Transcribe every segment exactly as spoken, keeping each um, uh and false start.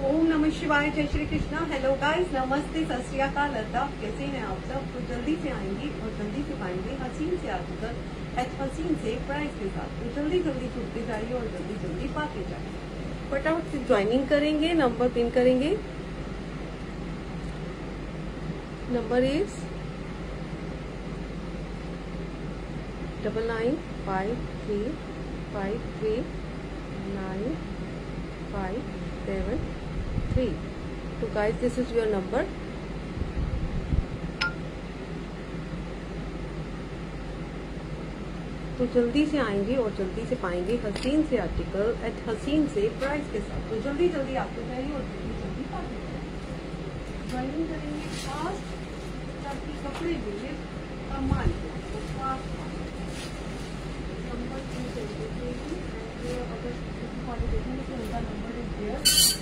ओम नमः शिवाय, जय श्री कृष्णा। हेलो गाइस, नमस्ते, सत श्री अकाल, अदाब। कैसे हैं आप सब? तो जल्दी से आएंगे और जल्दी से पाएंगे हसीन से आजकल एच हसीन से प्राइस के साथ। तो जल्दी जल्दी जुड़ते जाइए और जल्दी जल्दी पाते जाइए। फटाफट से ज्वाइनिंग करेंगे, नंबर पिन करेंगे। Number is double nine five three five three nine five seven three. तो guys, this is your number. तो जल्दी से आएंगे और जल्दी से पाएंगे हसीन से आर्टिकल एट हसीन से प्राइस के साथ। तो जल्दी जल्दी आपको चाहिए और जल्दी जल्दी पाते जाइए। ज्वाइनिंग करेंगे फास्ट ताकि कपड़े मिले कमाल के। तो फास्ट नंबर तीन से अगर वाले देखेंगे तो उनका नंबर इज देयर।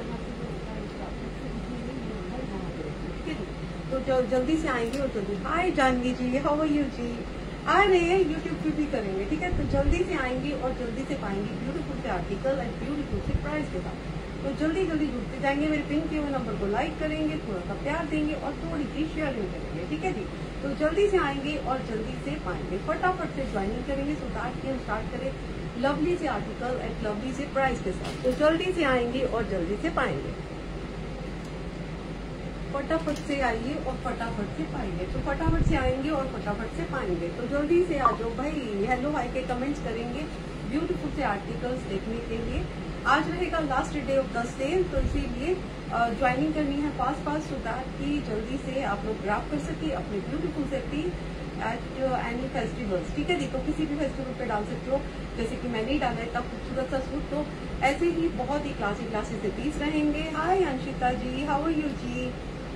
तो जल्दी से आएंगे और जल्दी। Hi Janvi ji, how are you जी? आ रहे हैं यूट्यूब पे भी करेंगे, ठीक है। तो जल्दी से आएंगे और जल्दी से पाएंगे ब्यूटीफुल से आर्टिकल एंड ब्यूटीफुल से प्राइस के साथ। तो जल्दी जल्दी जुड़ते जाएंगे। मेरे पिन किए हुए नंबर को लाइक करेंगे, थोड़ा सा प्यार देंगे और थोड़ी सी शेयरिंग करेंगे, ठीक है जी। तो जल्दी से आएंगे और जल्दी से पाएंगे। फटाफट से ज्वाइनिंग करेंगे। सो दैट हम स्टार्ट करें लवली से आर्टिकल एंड लवली से प्राइस के साथ। तो जल्दी से आएंगे और जल्दी से पाएंगे। फटाफट से आइए और फटाफट से पाएंगे। तो फटाफट से आएंगे और फटाफट से पाएंगे। तो जल्दी से आ जाओ भाई। हेलो हाई के कमेंट्स करेंगे ब्यूटीफुल से आर्टिकल्स देखने के लिए। आज रहेगा last day of the sale, तो इसीलिए ज्वाइनिंग करनी है फास्ट फास्ट, सो दैट कि जल्दी से आप लोग ग्राफ कर सके अपने ब्यूटीफुल से पीस एट एनी फेस्टिवल्स, ठीक है जी। तो किसी भी फेस्टिवल पे डाल सकते हो, जैसे कि मैंने ही डाला है इतना खूबसूरत सा सूट। तो ऐसे ही बहुत ही क्लासी क्लासी से पीस रहेंगे। Hi Anshita ji, how are you जी?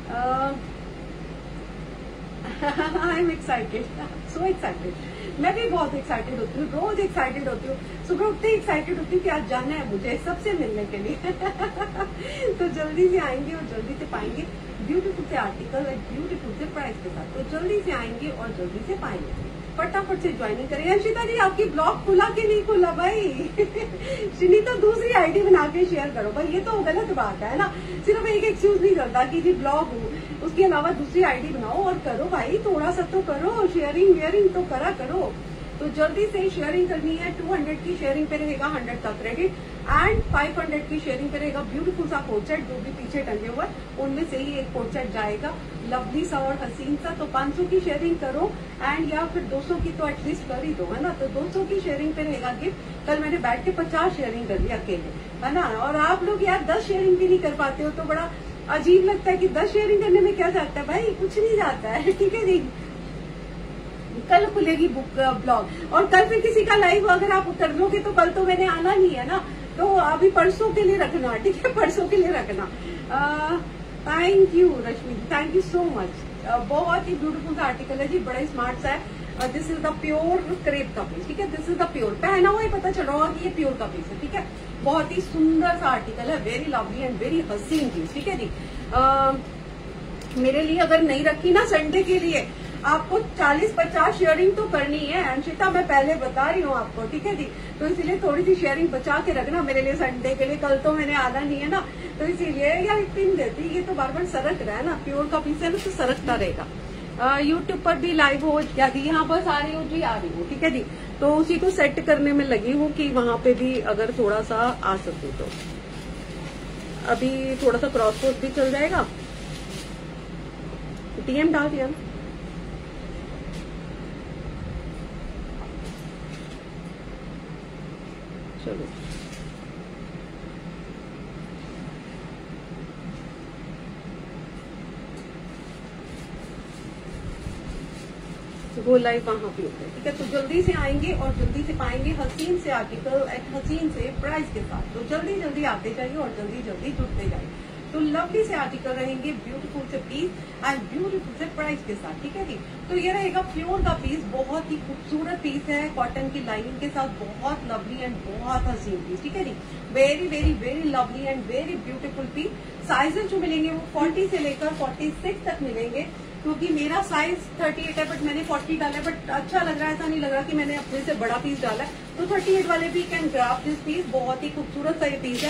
I am excited, so excited. मैं भी बहुत एक्साइटेड होती हूँ, रोज एक्साइटेड होती हूँ। सुबह उठते ही एक्साइटेड होती हूँ कि आज जाना है मुझे सबसे मिलने के लिए। तो जल्दी से आएंगे और जल्दी से पाएंगे ब्यूटीफुल से आर्टिकल एंड ब्यूटीफुल से प्राइस के साथ। तो जल्दी से आएंगे और जल्दी से पाएंगे। फटाफट से ज्वाइनिंग करें। अंशिता जी, आपकी ब्लॉग खुला कि नहीं खुला भाई? सुनीता, दूसरी आईडी बना के शेयर करो भाई। ये तो गलत बात है ना। सिर्फ एक एक्सक्यूज नहीं करता कि जी ब्लॉग हो, उसके अलावा दूसरी आईडी बनाओ और करो भाई। थोड़ा सा तो करो, शेयरिंग वेयरिंग तो करा करो। तो जल्दी से शेयरिंग करनी है। टू हंड्रेड की शेयरिंग पे रहेगा हंड्रेड का क्रेडिट एंड फाइव हंड्रेड की शेयरिंग पे रहेगा ब्यूटीफुल सा कोट सेट जो भी पीछे टंगे हुए, उनमें से ही एक कोट सेट जाएगा लवली सा और हसीन सा। तो पाँच सौ की शेयरिंग करो एंड या फिर दो सौ की तो एटलीस्ट कर ही दो, है ना। तो दो सौ की शेयरिंग पे रहेगा गिफ्ट। कल मैंने बैठ के पचास शेयरिंग कर ली अकेले, है ना। और आप लोग यार दस शेयरिंग भी नहीं कर पाते हो, तो बड़ा अजीब लगता है कि दस शेयरिंग करने में क्या जाता है भाई? कुछ नहीं जाता है, ठीक है जी। कल खुलेगी बुक ब्लॉग और कल फिर किसी का लाइव अगर आप उतर लोगे तो कल तो मैंने आना नहीं है ना। तो अभी परसों के लिए रखना, ठीक है, परसों के लिए रखना। Thank you Rashmi, thank you so much. बहुत ही ब्यूटीफुल सा आर्टिकल है जी, बड़ा ही स्मार्ट सा है। This is the pure crepe का पीस, ठीक है। दिस इज द प्योर, पहना हुआ ही पता चल रहा होगा कि ये प्योर का पीस है, ठीक है। बहुत ही सुंदर सा आर्टिकल है, वेरी लवली एंड वेरी हसीन पीस, ठीक है जी। आ, मेरे लिए अगर नहीं रखी ना संडे के लिए, आपको चालीस पचास शेयरिंग तो करनी है अंशिता, मैं पहले बता रही हूँ आपको, ठीक है जी। तो इसीलिए थोड़ी सी शेयरिंग बचा के रखना मेरे लिए संडे के लिए। कल तो मैंने आना नहीं है ना, तो इसीलिए यार एक पिन देती, ये तो बार बार सरक रहा है ना, प्योर का पीस है ना, तो सरकता रहेगा। यूट्यूब पर भी लाइव हो क्या दी? यहाँ बस आ रही हूँ जी, आ रही हूँ, ठीक है जी। तो उसी को सेट करने में लगी हूँ कि वहां पे भी अगर थोड़ा सा आ सकूं तो। अभी थोड़ा सा क्रॉस कोर्स भी चल जाएगा। टीएम डाल दिया, चलो। वो लाइव वहां पे होता है, ठीक है। तो जल्दी से आएंगे और जल्दी से पाएंगे हसीन से आर्टिकल एट हसीन से प्राइस के साथ। तो जल्दी जल्दी आते जाइए और जल्दी जल्दी जुड़ते जाइए। तो लवली से आर्टिकल रहेंगे ब्यूटीफुल से पीस एंड ब्यूटीफुल से प्राइस के साथ, ठीक है जी। तो ये रहेगा प्योर का पीस, बहुत ही खूबसूरत पीस है, कॉटन की लाइनिंग के साथ, बहुत लवली एंड बहुत हसीन पीस, ठीक है जी। Very very very lovely and very beautiful piece. Sizes जो मिलेंगे वो फोर्टी से लेकर फोर्टी सिक्स तक मिलेंगे, क्योंकि मेरा साइज थर्टी एट है बट मैंने फोर्टी डाला है। बट अच्छा लग रहा है, ऐसा नहीं लग रहा कि मैंने अपने से बड़ा पीस डाला है। तो थर्टी एट वाले भी कैन ग्राफ दिस पीस। बहुत ही खूबसूरत सा ये पीस है,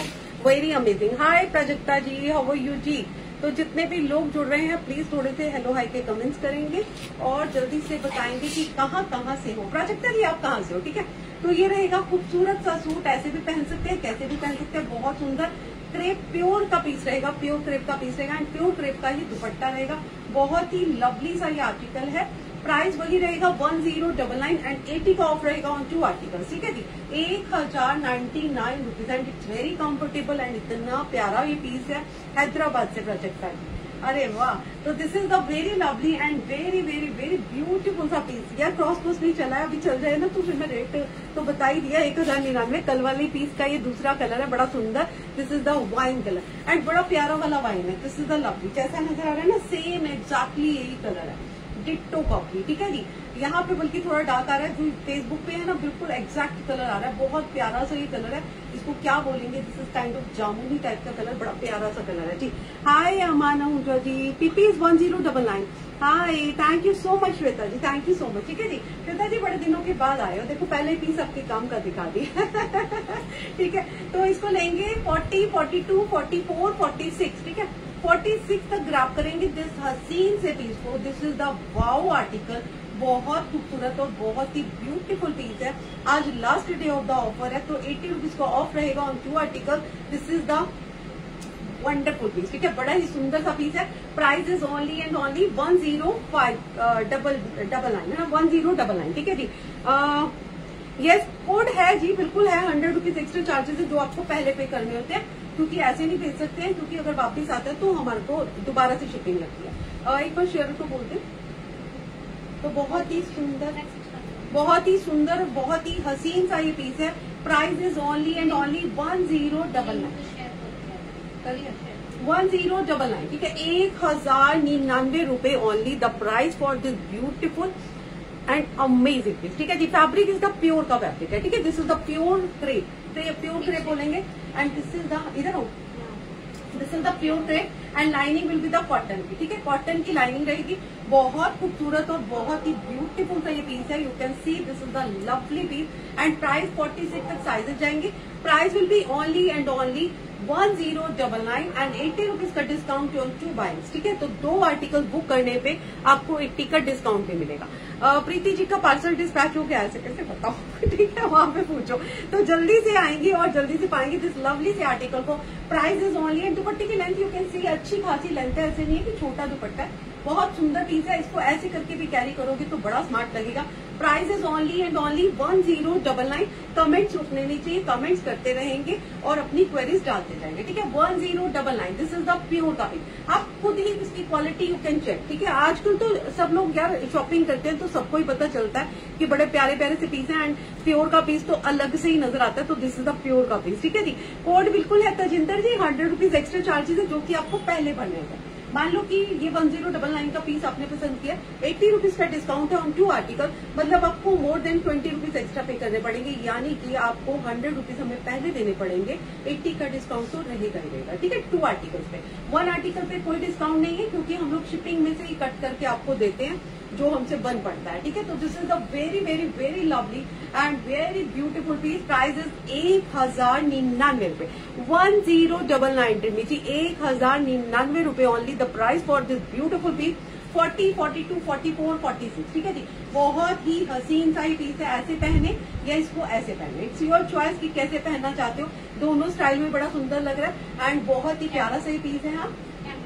very amazing. Hi Prajakta ji, how are you जी। तो जितने भी लोग जुड़ रहे हैं प्लीज थोड़े से हेलो हाई के कमेंट्स करेंगे और जल्दी से बताएंगे कि कहाँ कहाँ से हो। प्राजक्ता जी आप कहाँ से हो, ठीक है। तो ये रहेगा खूबसूरत सा सूट, ऐसे भी पहन सकते हैं, कैसे भी पहन सकते हैं, बहुत सुंदर क्रेप प्योर का पीस रहेगा, प्योर क्रेप का पीस रहेगा एंड प्योर क्रेप का ही दुपट्टा रहेगा। बहुत ही लवली सा ये आर्टिकल है। प्राइस वही रहेगा one zero double nine and eighty का ऑफ रहेगा ऑन टू आर्टिकल, ठीक है जी। एक हजार ninety nine rupees and it's very comfortable and इतना प्यारा ये पीस है हैदराबाद से प्राजक्ता जी। अरे वाह, तो this is the very lovely and very very very beautiful सा पीस। यार क्रॉस पोस्ट नहीं चला है, अभी चल जाए ना तो फिर मैं रेट तो बता ही दिया, एक हजार निन्यानवे। कल वाली पीस का ये दूसरा कलर है, बड़ा सुंदर। This is the wine colour and बड़ा प्यारा वाला वाइन है। दिस इज द लवली, जैसा नजर आ रहा है ना सेम एग्जैक्टली यही कलर है, डिट्टो कॉपी, ठीक है जी। यहाँ पे बल्कि थोड़ा डार्क आ रहा है, जो फेसबुक पे है ना बिल्कुल एग्जैक्ट कलर आ रहा है। बहुत प्यारा सा ये कलर है, इसको क्या बोलेंगे, दिस इज काइंड ऑफ जामुनी टाइप का कलर, बड़ा प्यारा सा कलर है जी। Hi Amana Huja ji, PP is one zero double nine. Hi, thank you so much Shweta ji, thank you so much, ठीक है जी। श्वेता जी बड़े दिनों के बाद आए हो, देखो पहले पीस आपके काम का दिखा दी ठीक है। तो इसको लेंगे forty, forty two, forty four, forty six, ठीक है। फोर्टी सिक्स तक ग्रैब करेंगे दिस हसीन से पीस को। This is the wow article, बहुत खूबसूरत और बहुत ही ब्यूटीफुल पीस है। आज last day of the offer है, तो एटी रुपीज का ऑफ रहेगा on two article. This is the wonderful piece, ठीक है, बड़ा ही सुंदर सा पीस है। Price is only and only one zero five double double nine है ना, वन जीरो डबल नाइन, ठीक है जी। यस कोड है जी, बिल्कुल है। हंड्रेड रुपीज एक्स्ट्रा चार्जेस है जो आपको पहले पे करने होते हैं, क्योंकि ऐसे नहीं भेज सकते हैं, क्योंकि अगर वापस आता है तो हमारे को दोबारा से शिपिंग लगती है। uh, एक बार शेयर को बोलते तो बहुत ही सुंदर, बहुत ही सुंदर, बहुत ही हसीन सा ये पीस है। Price is only and only one zero double nine, one zero double nine, ठीक है। एक हजार निन्यानवे रुपए only the price for this beautiful and amazing piece, ठीक है जी। फैब्रिक इज द प्योर का फैब्रिक है, ठीक है। This is the pure crepe, pure crepe बोलेंगे एंड दिस इज द, इधर हो, this is the pure crepe and lining will be the cotton की, ठीक है। कॉटन की लाइनिंग रहेगी, बहुत खूबसूरत और बहुत ही ब्यूटीफुल सा ये पीस है। You can see this is the lovely piece and price forty six तक साइजेस जाएंगे। Price will be only and only one zero double nine and eighty rupees का डिस्काउंट ऑन टू बाइंग्स, ठीक है। तो दो article book करने पे आपको एट्टी का डिस्काउंट भी मिलेगा। प्रीति जी का पार्सल डिस्पैच हो गया, ऐसे कैसे बताओ ठीक है, वहां पे पूछो। तो जल्दी से आएंगी और जल्दी से पाएंगे दिस लवली से आर्टिकल को। प्राइस इज ओनली एंड दुपट्टे की लेंथ यू कैन सी अच्छी खासी लेंथ है, ऐसे नहीं है कि छोटा दुपट्टा है, बहुत सुंदर पीस है। इसको ऐसे करके भी कैरी करोगे तो बड़ा स्मार्ट लगेगा। Price is only and only one zero double nine. Comments रुकने नहीं चाहिए, कमेंट्स करते रहेंगे और अपनी क्वेरीज डालते जाएंगे, ठीक है। One zero double nine, this is the pure का पीस। आप खुद ही इसकी क्वालिटी यू कैन चेक, ठीक है। आजकल तो सब लोग यार शॉपिंग करते हैं तो सबको ही पता चलता है कि बड़े प्यारे प्यारे से पीस हैं एंड प्योर का पीस तो अलग से ही नजर आता है। तो दिस इज द प्योर का पीस, ठीक है जी। कोड बिल्कुल है Tajinder ji, hundred rupees extra charges है जो कि आपको पहले भरने होगा। मान लो कि ये वन जीरो डबल नाइन का पीस आपने पसंद किया, एट्टी रुपीज का डिस्काउंट है ऑन टू आर्टिकल, मतलब आपको more than twenty rupees extra pay करने पड़ेंगे, यानी कि आपको हंड्रेड रुपीज हमें पहले देने पड़ेंगे। एट्टी का डिस्काउंट तो रहेगा ही रहेगा, ठीक है। टू आर्टिकल्स पे, वन आर्टिकल पे कोई डिस्काउंट नहीं है, क्योंकि हम लोग शिपिंग में से ही कट करके आपको देते हैं जो हमसे बन पड़ता है, ठीक है। तो this is the very very very lovely and very beautiful piece. Price is एक हजार निन्यानवे रुपए, वन जीरो डबल नाइन जी, एक हजार निन्यानवे रुपए only the price for this beautiful piece. Forty, forty two, forty four, forty six, ठीक है जी। बहुत ही हसीन सा ही पीस है, ऐसे पहने या इसको ऐसे पहने, इट्स योर चॉइस कि कैसे पहनना चाहते हो। दोनों स्टाइल में बड़ा सुंदर लग रहा है एंड बहुत ही प्यारा सा ही पीस है। हाँ,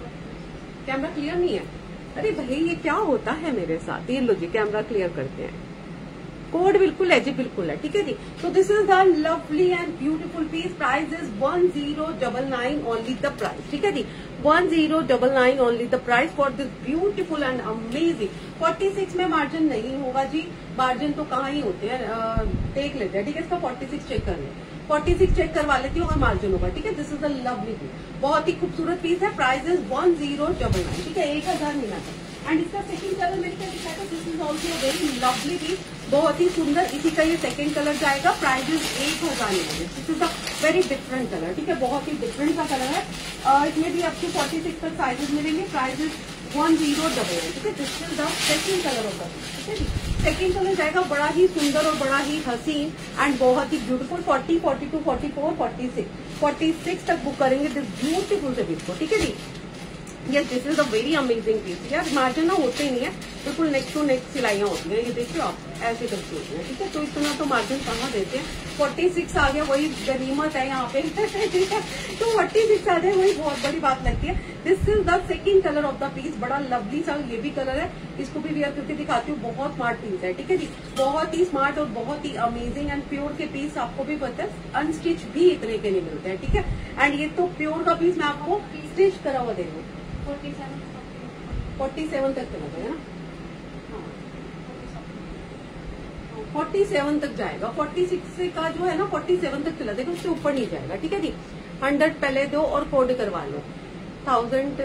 कैमरा क्लियर नहीं है, अरे भाई ये क्या होता है मेरे साथ। ये लो जी, कैमरा क्लियर करते हैं। कोड बिल्कुल है जी, बिल्कुल है, ठीक है जी। तो this is the lovely and beautiful piece. Price is one zero double nine only the price, ठीक है जी। One zero double nine only the price for this beautiful and amazing. Forty six में मार्जिन नहीं होगा जी, margin तो कहाँ ही होते हैं, देख लेते हैं, ठीक है। इसका फोर्टी सिक्स चेक कर ले, फोर्टी सिक्स चेक करवा लेती हूँ और मार्जिन होगा, ठीक है। This is the lovely piece, बहुत ही खूबसूरत पीस है। Price is one zero double nine, ठीक है, एक हजार निन्यानवे। एंड इसका सेकंड कलर मैंने क्या दिखाया था, this is also very lovely piece, बहुत ही सुंदर। इसी का ये सेकंड कलर जाएगा। प्राइस इज एक हजार निन्यानवे। This is a very different colour, ठीक है, बहुत ही डिफरेंट सा कलर है। uh, इसमें भी आपको फोर्टी सिक्स तक साइजेस मिलेंगे। Price is one zero double nine, ठीक है। This is the second colour of the piece, ठीक है जी। सेकंड कलर जाएगा बड़ा ही सुंदर और बड़ा ही हसीन एंड बहुत ही beautiful. Forty, forty two, forty four, forty six, forty six तक बुक करेंगे दिस ब्यूटीफुल से पीस को, ठीक है जी। Yes, this is a very amazing piece. यार मार्जिन ना होते ही नहीं है, बिल्कुल नेक्स्ट टू नेक्स्ट सिलाइयां होती हैं, ये देखिए आप ऐसे करके होती हैं, ठीक है। तो इतना तो मार्जिन कहाँ देते हैं। फोर्टी सिक्स आ गया, वही गनीमत है यहाँ पे, ठीक है। तो फोर्टी सिक्स आ जाए वही बहुत बड़ी बात लगती है। This is the second colour of the piece, बड़ा लवली सा ये भी कलर है, इसको भी वेयर करके दिखाती हूँ। बहुत स्मार्ट पीस है, ठीक है जी, बहुत ही स्मार्ट और बहुत ही अमेजिंग एंड प्योर के पीस आपको भी पता है अनस्टिच भी इतने के नहीं मिलते हैं, ठीक है। एंड ये तो प्योर का पीस मैं आपको स्टिच करा हुआ दे रही हूँ। फोर्टी सेवन तक चला जाएगा ना, फोर्टी सेवन तक जाएगा। फोर्टी सिक्स का जो है ना फोर्टी सेवन तक चला जाएगा, उससे ऊपर नहीं जाएगा, ठीक है जी। हंड्रेड पहले दो और कोड करवा लो, थाउजेंड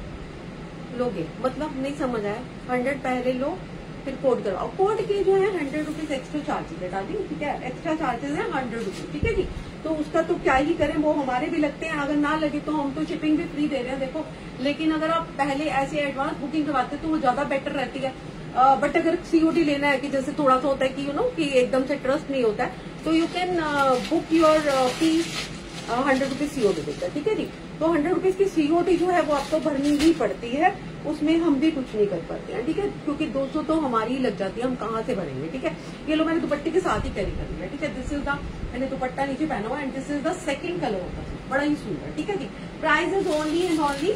लोगे मतलब नहीं समझ आया। हंड्रेड पहले लो फिर कोड करवाओ, कोड के जो है हंड्रेड रुपीज एक्स्ट्रा चार्जेस है डाली, ठीक है। एक्स्ट्रा चार्जेस है हंड्रेड रुपीज, ठीक है जी। तो उसका तो क्या ही करें, वो हमारे भी लगते हैं, अगर ना लगे तो हम तो शिपिंग भी फ्री दे रहे हैं देखो। लेकिन अगर आप पहले ऐसे एडवांस बुकिंग करवाते तो वो ज्यादा बेटर रहती है। बट uh, अगर सीओडी लेना है कि जैसे थोड़ा सा होता है कि यू नो कि एकदम से ट्रस्ट नहीं होता है, तो you can book your fees hundred rupees COD देता है, ठीक है जी। तो हंड्रेड रुपीज की सीओडी जो है वो आपको भरनी ही पड़ती है, उसमें हम भी कुछ नहीं कर पाते हैं, ठीक है। क्योंकि दो सौ तो हमारी ही लग जाती है, हम कहाँ से भरेंगे, ठीक है। ये लो मैंने दुपट्टे के साथ ही कैरी कर लिया, ठीक है। दिस इज द, मैंने दुपट्टा नीचे पहना हुआ and this is the second colour होता है, बड़ा ही सुंदर, ठीक है जी। Price is only and only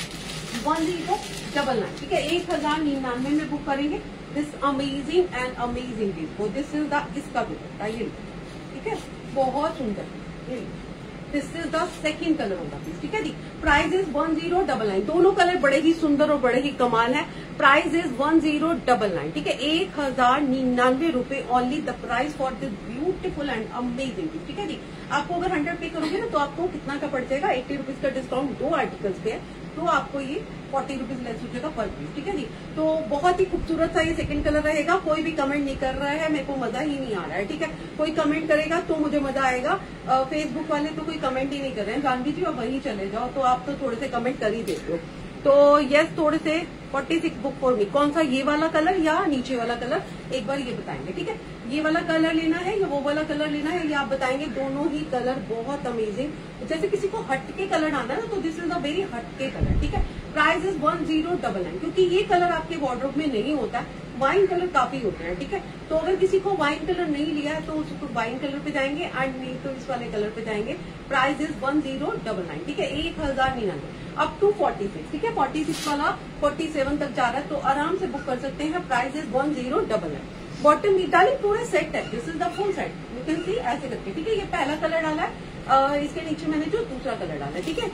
one zero double nine, ठीक है। एक हजार निन्यानवे में बुक करेंगे this amazing and amazing piece को। दिस इज द, इसका दुपट्टा ये, ठीक है, बहुत सुंदर। This is the second colour of the piece, ठीक है जी। Price is one zero double nine, दोनों कलर बड़े ही सुंदर और बड़े ही कमाल है। Price is one zero double nine, ठीक है। एक हजार निन्यानवे रूपये only the price for this beautiful and amazing piece, ठीक है जी। आपको अगर हंड्रेड पे करोगे ना तो आपको कितना का पड़ जाएगा, एट्टी रुपीज का डिस्काउंट दो आर्टिकल्स पे है, तो आपको ये फोर्टी रुपीज लेस हो जाएगा पर पीस, ठीक है जी। तो बहुत ही खूबसूरत सा ये सेकंड कलर रहेगा। कोई भी कमेंट नहीं कर रहा है, मेरे को मजा ही नहीं आ रहा है, ठीक है। कोई कमेंट करेगा तो मुझे मजा आएगा। फेसबुक वाले तो कोई कमेंट ही नहीं कर रहे हैं, जानवी जी आप वहीं चले जाओ, तो आप तो थोड़े से कमेंट कर ही देते हो। तो यस, थोड़े से forty six book for me, कौन सा ये वाला कलर या नीचे वाला कलर, एक बार ये बताएंगे, ठीक है। ये वाला कलर लेना है या वो वाला कलर लेना है, ये आप बताएंगे। दोनों ही कलर बहुत अमेजिंग, जैसे किसी को हटके कलर डालना है ना, तो दिस इज अ वेरी हटके कलर, ठीक है। Price is one zero double nine, क्योंकि ये कलर आपके वार्डरोब में नहीं होता है, वाइन कलर काफी होते हैं, ठीक है। तो अगर किसी को वाइन कलर नहीं लिया है तो उसको वाइन कलर पे जाएंगे एंड नहीं तो इस वाले कलर पे जाएंगे। Price is one zero double nine, ठीक है। एक हजार निन्यानवे अप टू फोर्टी सिक्स, ठीक है। फोर्टी सिक्स वाला फोर्टी सेवन तक जा रहा है, तो आराम से बुक कर सकते हैं। Price is one zero double nine. Bottom डाली पूरा सेट है, this is the full set, you can see ऐसे करके, ठीक है। ये पहला कलर डाला है, आ, इसके नीचे मैंने जो दूसरा कलर डाला है, ठीक है।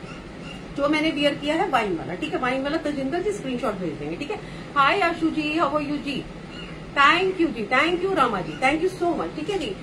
जो मैंने वियर किया है वाइन वाला, ठीक है। वाइन वाला तजिंदर जी स्क्रीनशॉट भेज देंगे, ठीक है। Hi Ashu ji, how are you जी, थैंक यू जी, thank you Rama ji, thank you so much, ठीक है जी।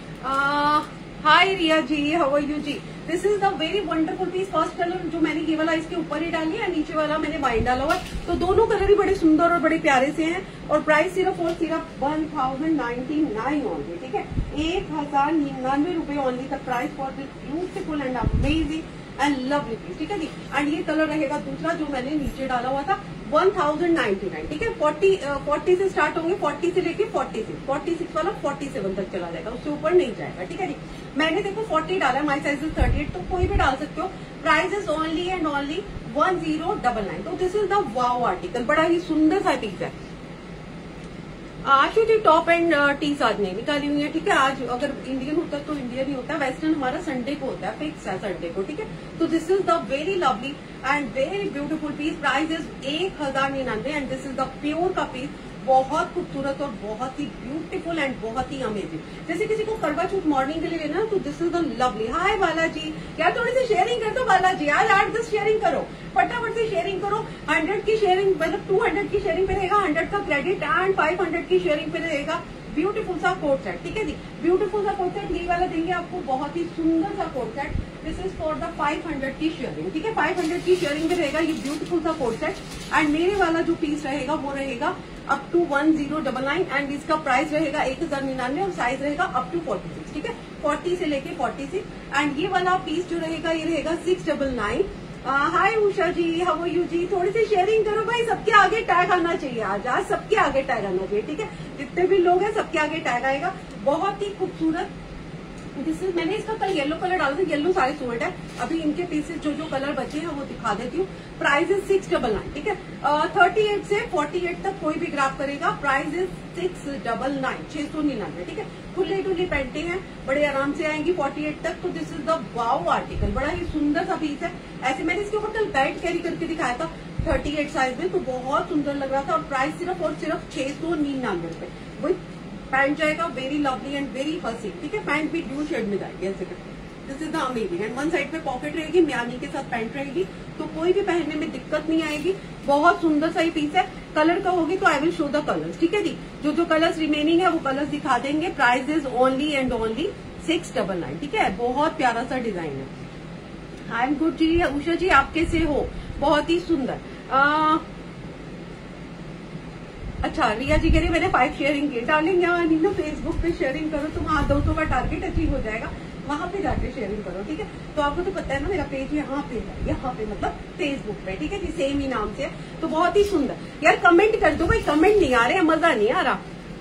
Hi Riya ji, how are you जी। This is the very wonderful piece. First colour जो मैंने ये वाला इसके ऊपर ही डाल लिया, नीचे वाला मैंने वाइन डाला हुआ, तो दोनों कलर ही बड़े सुंदर और बड़े प्यारे से हैं। और प्राइस सिर्फ और सिर्फ one thousand ninety nine only, ठीक है। एक हजार निन्यानवे रूपये only the price for this beautiful and amazing and lovely piece, ठीक है जी। एंड ये कलर रहेगा दूसरा जो मैंने नीचे डाला हुआ था, वन थाउजेंड नाइन्टी नाइन, ठीक है। फोर्टी फोर्टी से स्टार्ट होंगे, फोर्टी से लेके फोर्टी सिक्स, फोर्टी सिक्स वाला फोर्टी सेवन तक चला जाएगा, उससे ऊपर नहीं जाएगा, ठीक है जी। मैंने देखो फोर्टी डाला है, my size is thirty eight, तो कोई भी डाल सकते हो। Price is only and only one zero double nine. तो this is the wow article, बड़ा ही सुंदर सा पीस है। आशु जी टॉप एंड टीस आज नहीं निकाली हुई है, ठीक है। आज अगर इंडियन होता है तो इंडियन ही होता है, वेस्टर्न हमारा संडे को होता है, फिक्स है संडे को, ठीक है। तो this is the very lovely and very beautiful piece. Price is एक हजार निन्यानवे and this is the pure का पीस, बहुत खूबसूरत और बहुत ही ब्यूटीफुल एंड बहुत ही अमेजिंग। जैसे किसी को करवा चौथ मॉर्निंग के लिए लेना तो this is the lovely. Hi Balaji, यार थोड़ी सी शेयरिंग कर दो बालाजी, यार आठ दस शेयरिंग करो, फटाफट से शेयरिंग करो। हंड्रेड की शेयरिंग मतलब टू हंड्रेड की शेयरिंग पे रहेगा हंड्रेड का क्रेडिट एंड फाइव हंड्रेड की शेयरिंग पे रहेगा ब्यूटीफुल सा कोट सेट, ठीक है जी। ब्यूटीफुल सा कोट सेट ये वाला देंगे आपको, बहुत ही सुंदर सा coat set. This is for the five hundred की शेयरिंग, ठीक है। फाइव हंड्रेड की शेयरिंग में रहेगा ये ब्यूटीफुल सा कोट सेट। एंड मेरे वाला जो पीस रहेगा वो रहेगा up to one zero double nine and इसका प्राइस रहेगा एक हजार निन्यानवे और साइज रहेगा अप टू फोर्टी सिक्स, ठीक है। फोर्टी से लेके फोर्टी सिक्स एंड ये वाला पीस जो रहेगा ये रहेगा six double nine. Hi Usha ji, how are you जी। थोड़ी सी शेयरिंग करो भाई, सबके आगे टैग आना चाहिए, आज आज सबके आगे टैग आना चाहिए, ठीक है। जितने भी लोग हैं सबके आगे टैग आएगा। बहुत ही खूबसूरत दिस इज, मैंने इसका कल येलो कलर डाला था, येलो सारे सोल्ड है। अभी इनके पीसेस जो जो कलर बचे हैं वो दिखा देती हूँ। Price is six double nine, ठीक है। थर्टी एट से फोर्टी एट तक कोई भी ग्राफ करेगा, price is six double nine, छह सौ निन्यानवे, ठीक है। खुली डुली पेंटिंग है, बड़े आराम से आएंगी फोर्टी एट तक। तो this is the wow article, बड़ा ही सुंदर सा पीस है। ऐसे मैंने इसके ऊपर कल बेल्ट कैरी करके दिखाया था थर्टी एट साइज में, तो बहुत सुंदर लग रहा था। और प्राइस सिर्फ और सिर्फ छह सौ निन्यानवे रुपए। वही पैंट जाएगा, वेरी लवली एंड वेरी हसी, ठीक है। पैंट भी ड्यू शेड में जाएगी ऐसे करके। This is the amazing. And one side पे पॉकेट रहेगी, म्यानी के साथ पैंट रहेगी, तो कोई भी पहनने में दिक्कत नहीं आएगी। बहुत सुंदर सा ये पीस है। कलर का होगी तो I will show the colours, ठीक है जी। जो जो कलर्स रिमेनिंग है वो कलर्स दिखा देंगे। Price is only and only six double nine, ठीक है। बहुत प्यारा सा डिजाइन है। आई एम गुड जी। उषा जी आप कैसे हो? बहुत ही सुंदर। आ, अच्छा, रिया जी कह रही है मैंने फाइव शेयरिंग की। डार्लिंग यहाँ नहीं ना, फेसबुक पे शेयरिंग करो तो वहाँ दो सौ का टारगेट अचीव हो जाएगा, वहां पे जाके शेयरिंग करो, ठीक है। तो आपको तो पता है ना मेरा पेज यहाँ पे है, यहाँ पे मतलब फेसबुक पे, ठीक है जी, सेम ही नाम से है। तो बहुत ही सुंदर। यार कमेंट कर दो भाई, कमेंट नहीं आ रहे, मजा नहीं आ रहा।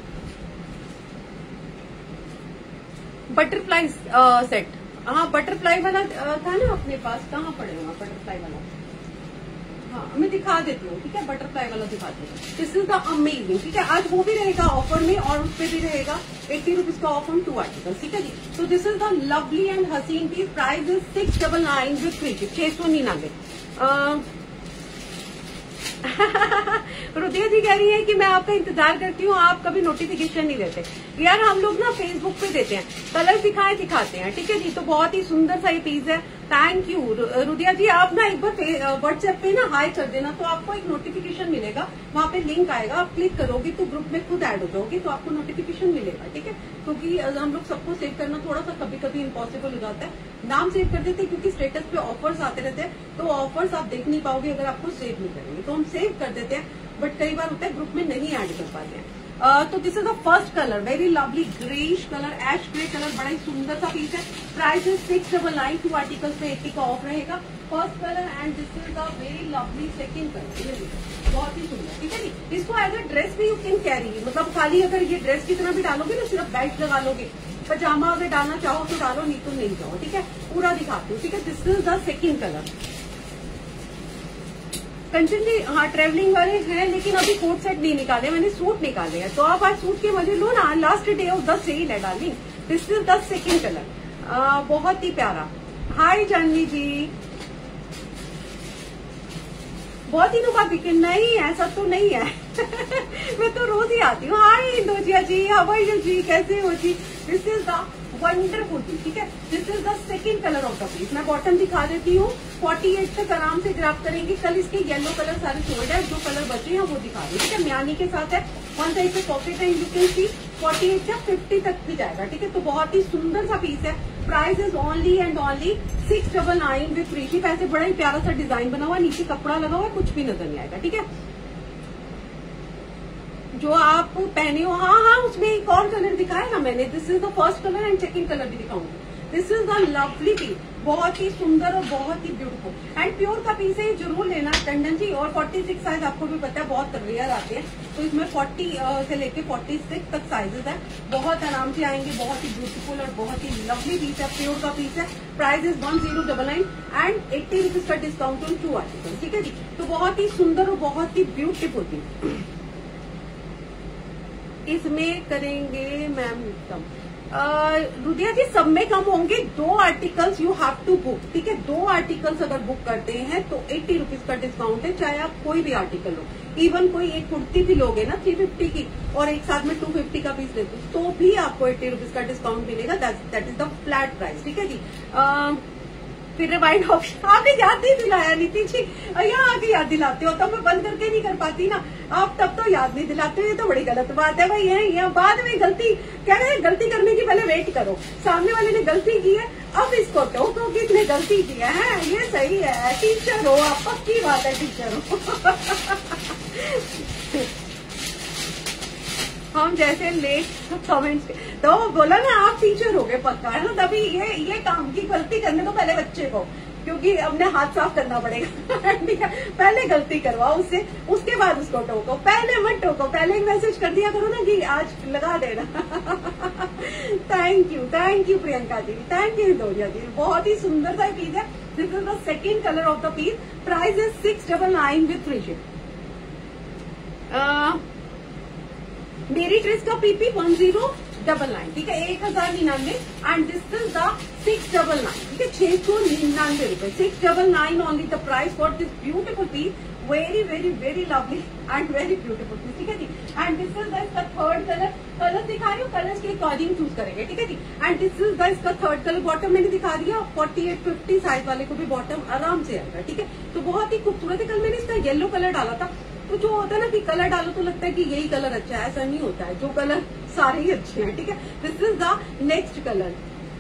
बटरफ्लाई सेट, हाँ बटरफ्लाई वाला था ना अपने पास, कहाँ पड़े हुआ बटरफ्लाई वाला? हाँ मैं दिखा देती हूँ, ठीक है। बटरफ्लाई वाला दिखाती हूँ। दिस इज द अमेजिंग, ठीक है। आज वो भी रहेगा ऑफर में और उस पे भी रहेगा एट्टी रुपीज का ऑफ ऑन टू आर्टिकल, ठीक है जी। तो this is the lovely and हसीन piece. Price is six double nine with free ship, छह सौ निन्यानवे। रुदिया जी कह रही है कि मैं आपका इंतजार करती हूँ, आप कभी नोटिफिकेशन नहीं देते। यार हम लोग ना फेसबुक पे देते हैं, कलर दिखाए दिखाते हैं, ठीक है जी। तो बहुत ही सुंदर सा ये पीस है। Thank you Rudiya ji. आप ना एक बार व्हाट्सएप पे ना हाई कर देना, तो आपको एक नोटिफिकेशन मिलेगा, वहाँ पे लिंक आएगा, आप क्लिक करोगे तो ग्रुप में खुद ऐड हो जाओगे, तो आपको नोटिफिकेशन मिलेगा, ठीक है। क्योंकि हम लोग सबको सेव करना थोड़ा सा कभी कभी इम्पॉसिबल हो जाता है। नाम सेव कर देते हैं क्योंकि स्टेटस पे ऑफर्स आते रहते हैं, तो ऑफर्स आप देख नहीं पाओगे अगर आपको सेव नहीं करेंगे। तो हम सेव कर देते हैं, बट कई बार होता है ग्रुप में नहीं ऐड कर पाते हैं। Uh, तो this is the first colour, very lovely greyish colour, ash grey colour, बड़ा ही सुंदर सा पीस है। Price is six double nine, two articles पे एट्टी का ऑफ रहेगा। First colour and this is the very lovely second colour, बहुत ही सुंदर, ठीक है जी। इसको एज अ ड्रेस भी यू कैन कैरी, मतलब खाली अगर ये ड्रेस की तरह भी डालोगे ना, सिर्फ बेल्ट लगा लोगे, पजामा अगर डालना चाहो तो डालो, नहीं तो नहीं जाओ, ठीक है। पूरा दिखाती हूँ, ठीक है। This is the second colour. Kanchan ji, हाँ ट्रेवलिंग वाले हैं लेकिन अभी कोट सेट नहीं निकाले, मैंने सूट निकाले हैं, तो आप आज सूट के मजे लो ना, last day of the sale है darling. This is the second colour, बहुत ही प्यारा। हाय जानवी जी, बहुत दिनों बाद दिखे। नहीं ऐसा तो नहीं है मैं तो रोज ही आती हूँ। Hi Indojia ji, how are you जी, कैसे हो जी? This is the wonderful piece, ठीक है। This is the second colour of the piece. मैं बॉटम दिखा देती हूँ, फोर्टी एट तक आराम से ग्राफ करेंगे। कल इसके येलो कलर सारे सोल्ड है, जो कलर बचे हैं वो दिखा दें, ठीक है। म्यानी के साथ है, वन साइड पे पॉकेट है, you can see forty eight से फिफ्टी तक भी जाएगा, ठीक है। तो बहुत ही सुंदर सा पीस है। Price is only and only six double nine with free ship. ऐसे बड़ा ही प्यारा सा डिजाइन बना हुआ, नीचे कपड़ा लगा हुआ, कुछ भी नजर नहीं आएगा, ठीक है। जो आप पहने हो, हाँ हाँ उसमें एक और कलर दिखाया ना मैंने। This is the first colour and second colour भी दिखाऊंगी। This is the lovely piece, बहुत ही सुंदर और बहुत ही ब्यूटीफुल एंड प्योर का पीस है, जरूर लेना टंडन जी। और फोर्टी सिक्स साइज आपको भी पता है बहुत रेयर आते हैं, तो इसमें फोर्टी से लेके फोर्टी सिक्स तक साइजेस है, बहुत आराम से आएंगे। बहुत ही ब्यूटीफुल और बहुत ही लवली पीस है, प्योर का पीस है। Price is one zero double nine and eighty rupees का डिस्काउंट ऑन टू आर्टिकल, ठीक है जी। तो बहुत ही सुंदर और बहुत ही ब्यूटीफुल पीस। इसमें करेंगे मैम कम, रुदिया जी सब में कम होंगे। दो articles you have to book, ठीक है। दो आर्टिकल्स अगर बुक करते हैं तो एट्टी रुपीज का डिस्काउंट है, चाहे आप कोई भी आर्टिकल लो। इवन कोई एक कुर्ती भी लोगे ना थ्री फिफ्टी की और एक साथ में टू फिफ्टी का पीस लेते तो भी आपको एट्टी रुपीज का डिस्काउंट मिलेगा। That is the flat price, ठीक है जी। आ, फिर रिवाइंड ऑप्शन आपने याद नहीं दिलाया नीति जी, यहाँ आके याद दिलाते हो, तब मैं बंद करके नहीं कर पाती ना, आप तब तो याद नहीं दिलाते हो, ये तो बड़ी गलत बात है भाई। है यहाँ बाद में गलती क्या है, गलती करने की पहले वेट करो, सामने वाले ने गलती की है अब इसको टोको कि इसने गलती की है, ये सही है। टीचर हो आप, पक्की बात है टीचर हो हम जैसे लेट कमेंट्स तो बोला ना आप टीचर हो गए पक्का, है ना। तभी ये ये काम की गलती करने तो पहले बच्चे को, क्योंकि अपने हाथ साफ करना पड़ेगा। ठीक है, पहले गलती करवाओ उससे, उसके बाद उसको टोको, पहले मत टोको, पहले एक मैसेज कर दिया करो ना कि आज लगा देना। Thank you, thank you Priyanka ji, thank you Doriya ji, बहुत ही सुंदर सा पीस है। This is the second colour of the piece. Price is six double nine with free ship. मेरी ड्रेस का PP one zero double nine, ठीक है, एक हजार निन्यानवे and this is the six double nine, ठीक है, छह सौ निन्यानवे रुपए, six double nine only the price for this beautiful piece. Very very very lovely and very beautiful piece, ठीक है जी। And this is the third colour, colour दिखा रही हूँ, कलर्स के अकॉर्डिंग चूज करेंगे, ठीक है जी। एंड दिस इज द इसका थर्ड कलर, बॉटम मैंने दिखा दिया, फोर्टी एट फिफ्टी साइज वाले को भी बॉटम आराम से आएगा, ठीक है। तो बहुत ही खूबसूरत है। कल मैंने इसका येलो कलर डाला था, तो जो होता है ना कि कलर डालो तो लगता है कि यही कलर अच्छा है, ऐसा नहीं होता है, जो कलर सारे ही अच्छे हैं, ठीक है। This is the next colour,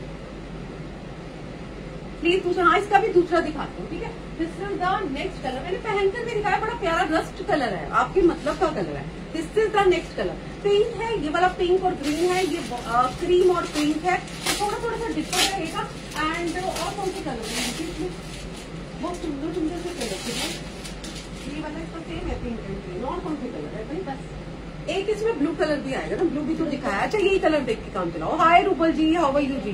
please दूसरा, हाँ इसका भी दूसरा दिखाती हूँ, ठीक है। This is the next colour, मैंने पहनकर भी दिखाया, बड़ा प्यारा रस्ट कलर है, आपके मतलब का कलर है। This is the next colour, pink है, ये वाला पिंक और ग्रीन है, ये क्रीम और पिंक है, तो थोड़ा थोड़ा सा डिफरेंट रहेगा। एंड और कौन से कलर है, बहुत सुंदर सुंदर से कलर है, ये वाला इसका सेम है, पिंक एंड ग्रीन। और कौन से कलर है भाई, बस एक इसमें ब्लू कलर भी आएगा ना, ब्लू भी तो दिखाया। अच्छा यही कलर देख के काम चलाओ। Hi Rupal ji, how are you जी।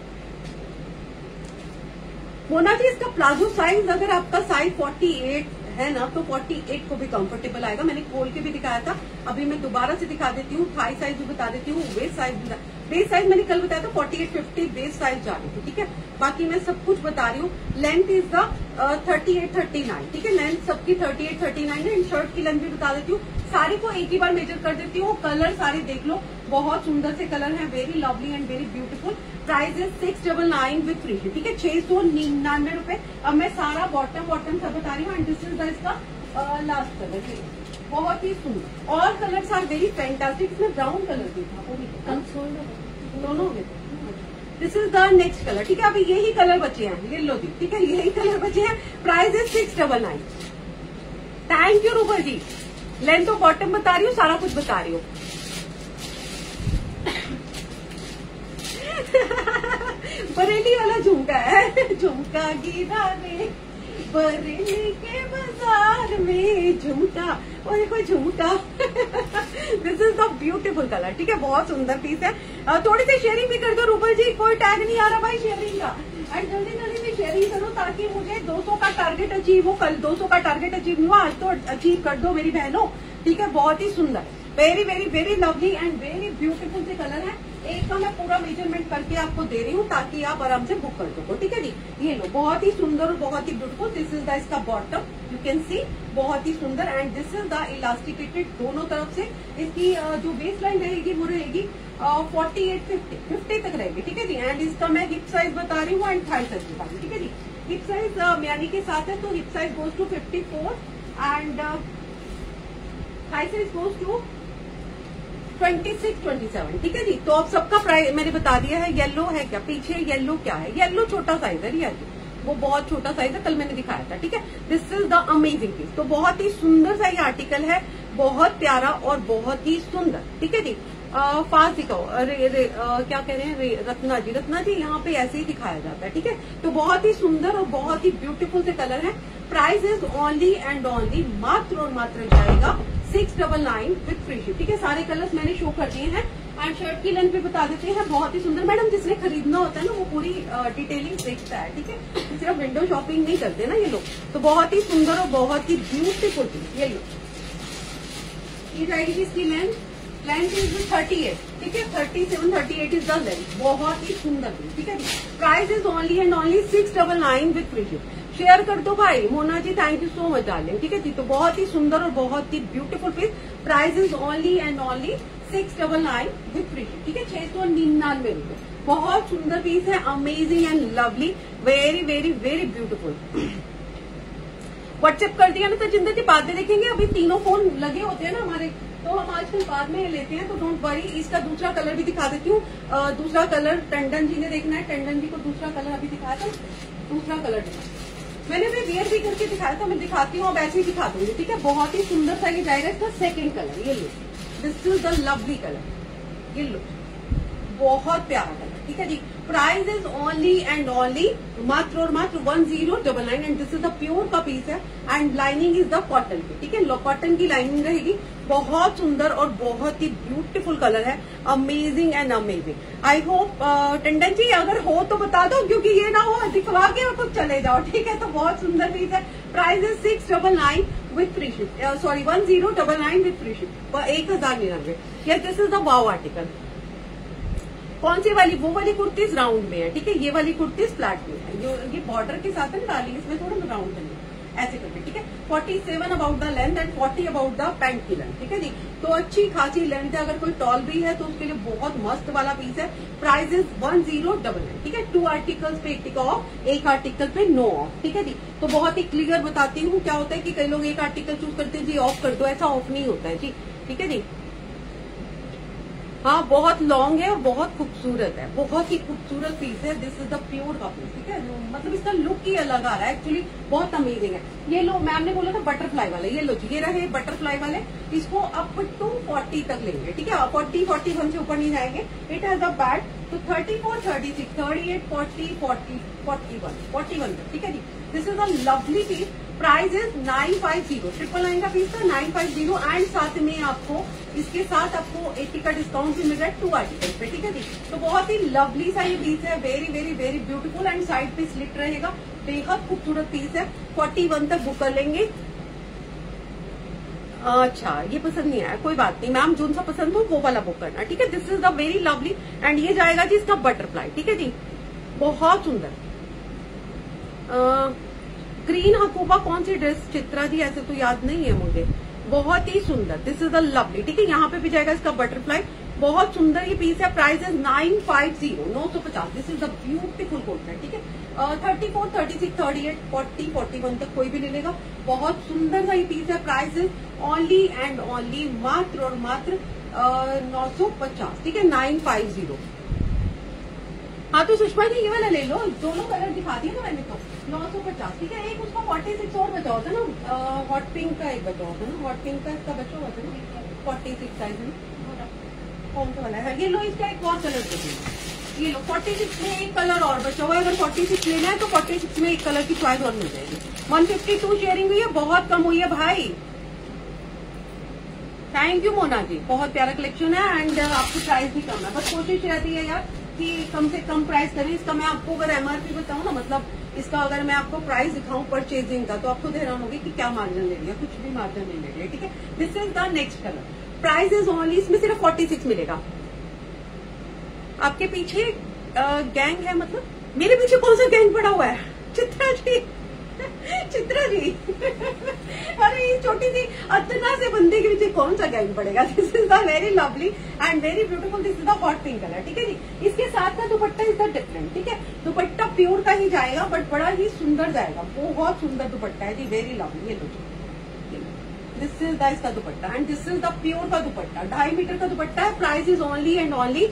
मोना जी, इसका प्लाजो साइज अगर आपका साइज फोर्टी एट है ना, तो फोर्टी एट को भी कंफर्टेबल आएगा। मैंने खोल के भी दिखाया था, अभी मैं दोबारा से दिखा देती हूँ। थाई साइज भी बता देती हूँ, वेस्ट साइज भी, बेस साइज मैंने कल बताया था forty eight fifty base size जा रही थी, ठीक है। बाकी मैं सब कुछ बता रही हूँ। Length is the thirty eight thirty nine, ठीक है, लेंथ सबकी थर्टी एट थर्टी नाइन है। इन शर्ट की लेंथ भी बता देती हूँ, साड़ी को एक ही बार मेजर कर देती हूँ। कलर सारे देख लो, बहुत सुंदर से कलर है, very lovely and very beautiful. Price is six double nine with free ship, ठीक है, छह सौ निन्यानवे रुपए। अब मैं सारा बॉटम बॉटम सब बता रही हूँ। एंड दिस इज द इसका लास्ट कलर, बहुत ही सुंदर। और कलर्स आर वेरी फैंटास्टिक। इसमें ब्राउन कलर भी था, वो भी दोनों में। This is the next colour, ठीक है, अभी यही कलर बचे हैं, ये लो दी, ठीक है, यही कलर बचे हैं। Price is six double nine. Thank you Rupal ji. Length और बॉटम बता रही हूँ, सारा कुछ बता रही हूँ। बरेली वाला झुमका है, झुमका गिरा रे बरेली के बाजार में झुमका, और देखो झुमका। This is the beautiful colour, ठीक है, बहुत सुंदर पीस है। थोड़ी सी शेयरिंग भी कर दो रूपल जी, कोई टैग नहीं आ रहा भाई शेयरिंग का। एंड जल्दी जल्दी भी शेयरिंग करो ताकि मुझे दो सौ का टारगेट अचीव हो। कल दो सौ का टारगेट अचीव हुआ, आज तो अचीव कर दो मेरी बहनों, ठीक है। बहुत ही सुंदर, very very very lovely and very beautiful से कलर है। एक का मैं पूरा मेजरमेंट करके आपको दे रही हूँ ताकि आप आराम से बुक कर सको, ठीक है जी। ये लो, बहुत ही सुंदर और बहुत ही ब्यूटीफुल। दिस इज द इसका बॉटम, यू कैन सी, बहुत ही सुंदर। And this is the elasticated दोनों तरफ से। इसकी जो बेस लाइन रहेगी वो रहेगी फोर्टी एट फिफ्टी फिफ्टी तक रहेगी, ठीक है जी। एंड इसका मैं हिप साइज बता रही हूँ एंड थाई साइज बता रही हूँ, ठीक है जी। हिप साइज म्यानी के साथ है, तो hip size goes to fifty four and thigh size goes to twenty six twenty seven, ठीक है जी। तो अब सबका प्राइस मैंने बता दिया है। येलो है क्या पीछे, येलो क्या है, येलो छोटा साइज है रिया जी, वो बहुत छोटा साइज है, कल मैंने दिखाया था, ठीक है। This is the amazing piece. तो बहुत ही सुंदर सा ये आर्टिकल है, बहुत प्यारा और बहुत ही सुंदर, ठीक है जी। फास्ट दिखाओ, रे, रे, आ, क्या कह रहे हैं रे, रत्ना जी, रत्ना जी यहाँ पे ऐसे ही दिखाया जाता है, ठीक है। तो बहुत ही सुंदर और बहुत ही ब्यूटीफुल से कलर है। Price is only and only मात्र और मात्र जाएगा six double nine with free ship, ठीक है। सारे कलर्स मैंने शो कर दिए हैं। एंड शर्ट की लेंथ भी बता देते हैं, बहुत ही सुंदर। मैडम जिसने खरीदना होता है ना वो पूरी डिटेलिंग देखता है, ठीक है, सिर्फ विंडो शॉपिंग नहीं करते ना ये लोग। तो बहुत ही सुंदर और बहुत ही ब्यूटीफुल पीस, ये लो। ये जाएगी इसकी length, length is thirty eight, ठीक है, thirty seven thirty eight is the length, बहुत ही सुंदर पीस, ठीक है। Price is only and only six double nine with free ship. Share कर दो भाई, Mona ji thank you so much darling, ठीक है जी। तो बहुत ही सुंदर और बहुत ही beautiful piece. Price is only and only six double nine with free ship, ठीक है, छह सौ निन्यानवे रुपए। बहुत सुंदर पीस है, amazing and lovely, very very very beautiful. WhatsApp कर दिया ना तो जिंदर जी बाद में देखेंगे, अभी तीनों फोन लगे होते हैं ना हमारे, तो हम आजकल बाद में लेते हैं, तो डोंट वरी। इसका दूसरा कलर भी दिखा देती हूँ। दूसरा कलर टंडन जी ने देखना है, टंडन जी को दूसरा कलर अभी दिखाया था, दूसरा कलर दिखा मैंने भी वेयर भी करके दिखाया था, मैं दिखाती हूँ, अब ऐसे ही दिखा दूंगी, ठीक है। बहुत ही सुंदर सा ये जाएगा। इसका सेकंड कलर ये लो, this is the lovely colour, ये लो, बहुत प्यारा कलर, ठीक है जी। Price is only and only मात्र और मात्र one zero double nine and this is the pure का पीस है and lining is the cotton की, ठीक है, कॉटन की लाइनिंग रहेगी। बहुत सुंदर और बहुत ही ब्यूटीफुल कलर है, amazing and amazing. I hope Tandon ji अगर हो तो बता दो, क्योंकि ये ना हो दिखवा के और कुछ चले जाओ, ठीक है। तो बहुत सुंदर पीस है। Price is six double nine with free ship, sorry one zero double nine with free ship, एक हजार निन्यानवे। Yes, this is the wow article. कौन सी वाली? वो वाली कुर्तीज राउंड में है, ठीक है, ये वाली कुर्तीज फ्लैट में है। जो ये बॉर्डर के साथ है डाली, इसमें थोड़ा राउंड करनी ऐसे करके, ठीक है। Forty seven about the length and forty about the pant की लेंथ, ठीक है जी। तो अच्छी खासी लेंथ है, अगर कोई टॉल भी है तो उसके लिए बहुत मस्त वाला पीस है। Price is one zero double nine, ठीक है। टू आर्टिकल्स पे एक टिक ऑफ, एक आर्टिकल पे नो ऑफ, ठीक है जी। तो बहुत ही क्लियर बताती हूँ। क्या होता है कि कई लोग एक आर्टिकल चूज करते हैं जी ऑफ कर दो, ऐसा ऑफ नहीं होता है जी, ठीक है जी। हाँ, बहुत लॉन्ग है और बहुत खूबसूरत है, बहुत ही खूबसूरत पीस है। दिस इज द प्योर का पीस, ठीक है। मतलब इसका लुक ही अलग आ रहा है, एक्चुअली बहुत अमेजिंग है। ये लो, मैम ने बोला था बटरफ्लाई वाले, ये लो जी, ये रहे बटरफ्लाई वाले। इसको अप टू फोर्टी तक लेंगे, ठीक है। फोर्टी फोर्टी वन से ऊपर नहीं जाएंगे। इट हैज अ बैट, तो thirty four thirty six thirty eight forty forty forty one forty one तक, ठीक है जी। This is a lovely piece. Price is nine five zero, triple nine का पीस था, नाइन फाइव जीरो एंड साथ में आपको इसके साथ आपको एट्टी का डिस्काउंट भी मिल रहा है टू आर्टिकल पे, ठीक है जी। तो बहुत ही लवली सा ये पीस है, very very very beautiful and side पे स्लिट रहेगा, बेहद खूबसूरत पीस है। फोर्टी वन तक बुक कर लेंगे। अच्छा, ये पसंद नहीं आया, कोई बात नहीं मैम, जो सा पसंद हो वो वाला बुक करना, ठीक है। This is the very lovely and ये जाएगा जी इसका बटरफ्लाई, ठीक है जी, बहुत सुंदर। ग्रीन हकूबा कौन सी ड्रेस? चित्रा जी, ऐसे तो याद नहीं है मुझे। बहुत ही सुंदर, दिस इज द लवली, ठीक है। यहाँ पे भी जाएगा इसका बटरफ्लाई, बहुत सुंदर ये पीस है। Price is nine five zero, नौ सौ पचास। This is the beautiful coat है, ठीक है। Thirty four thirty six thirty eight forty forty one तक कोई भी ले लेगा, बहुत सुंदर सा ये पीस है। Price is only and only मात्र और मात्र नौ सौ पचास, ठीक है, नाइन फाइव जीरो। हाँ तो सुषमा जी ये वाला ले लो, दोनों कलर दिखा दिए ना मैंने, तो नौ सौ पचास, ठीक है। एक उसका फोर्टी सिक्स और बचा होता ना, हॉट पिंक का एक बचा होता ना, हॉट पिंक का इसका बचा हुआ था ना, फोर्टी सिक्स साइज में कौन सा वाला है? ये लो, इसका एक और कलर देखिए, ये लो, फोर्टी सिक्स में एक कलर और बचा हुआ है। अगर फोर्टी सिक्स लेना है तो फोर्टी सिक्स में एक कलर की चॉइस और मिल जाएगी। वन फिफ्टी टू शेयरिंग हुई है, बहुत कम हुई है भाई। थैंक यू मोना जी, बहुत प्यारा कलेक्शन है एंड आपकी प्राइस भी कम है। बस कोशिश रहती है यार कि कम से कम प्राइस करें। इसका मैं आपको अगर एमआरपी बताऊं ना, मतलब इसका अगर मैं आपको प्राइस दिखाऊं परचेजिंग का, तो आप खुद हैरान होगी कि क्या मार्जिन ले लिया, कुछ भी मार्जिन नहीं ले लिया, ठीक है। This is the next colour. Price is only, इसमें सिर्फ फोर्टी सिक्स मिलेगा। आपके पीछे गैंग है, मतलब मेरे पीछे कौन सा गैंग पड़ा हुआ है? चित्रा जी चित्रा जी अरे ये छोटी सी अतना से बंदे के पीछे कौन सा गैंग पड़ेगा? This is the very lovely and very beautiful, this is the hot pink colour, ठीक है जी। इसके साथ का दुपट्टा इसका डिफरेंट, ठीक है। दुपट्टा प्योर का ही जाएगा बट बड़ा ही सुंदर जाएगा, बहुत सुंदर दुपट्टा है जी, वेरी लवली। ये लो, दिस इज द इसका dupatta and this is the pure का दुपट्टा, ढाई मीटर का दुपट्टा है। Price is only and only,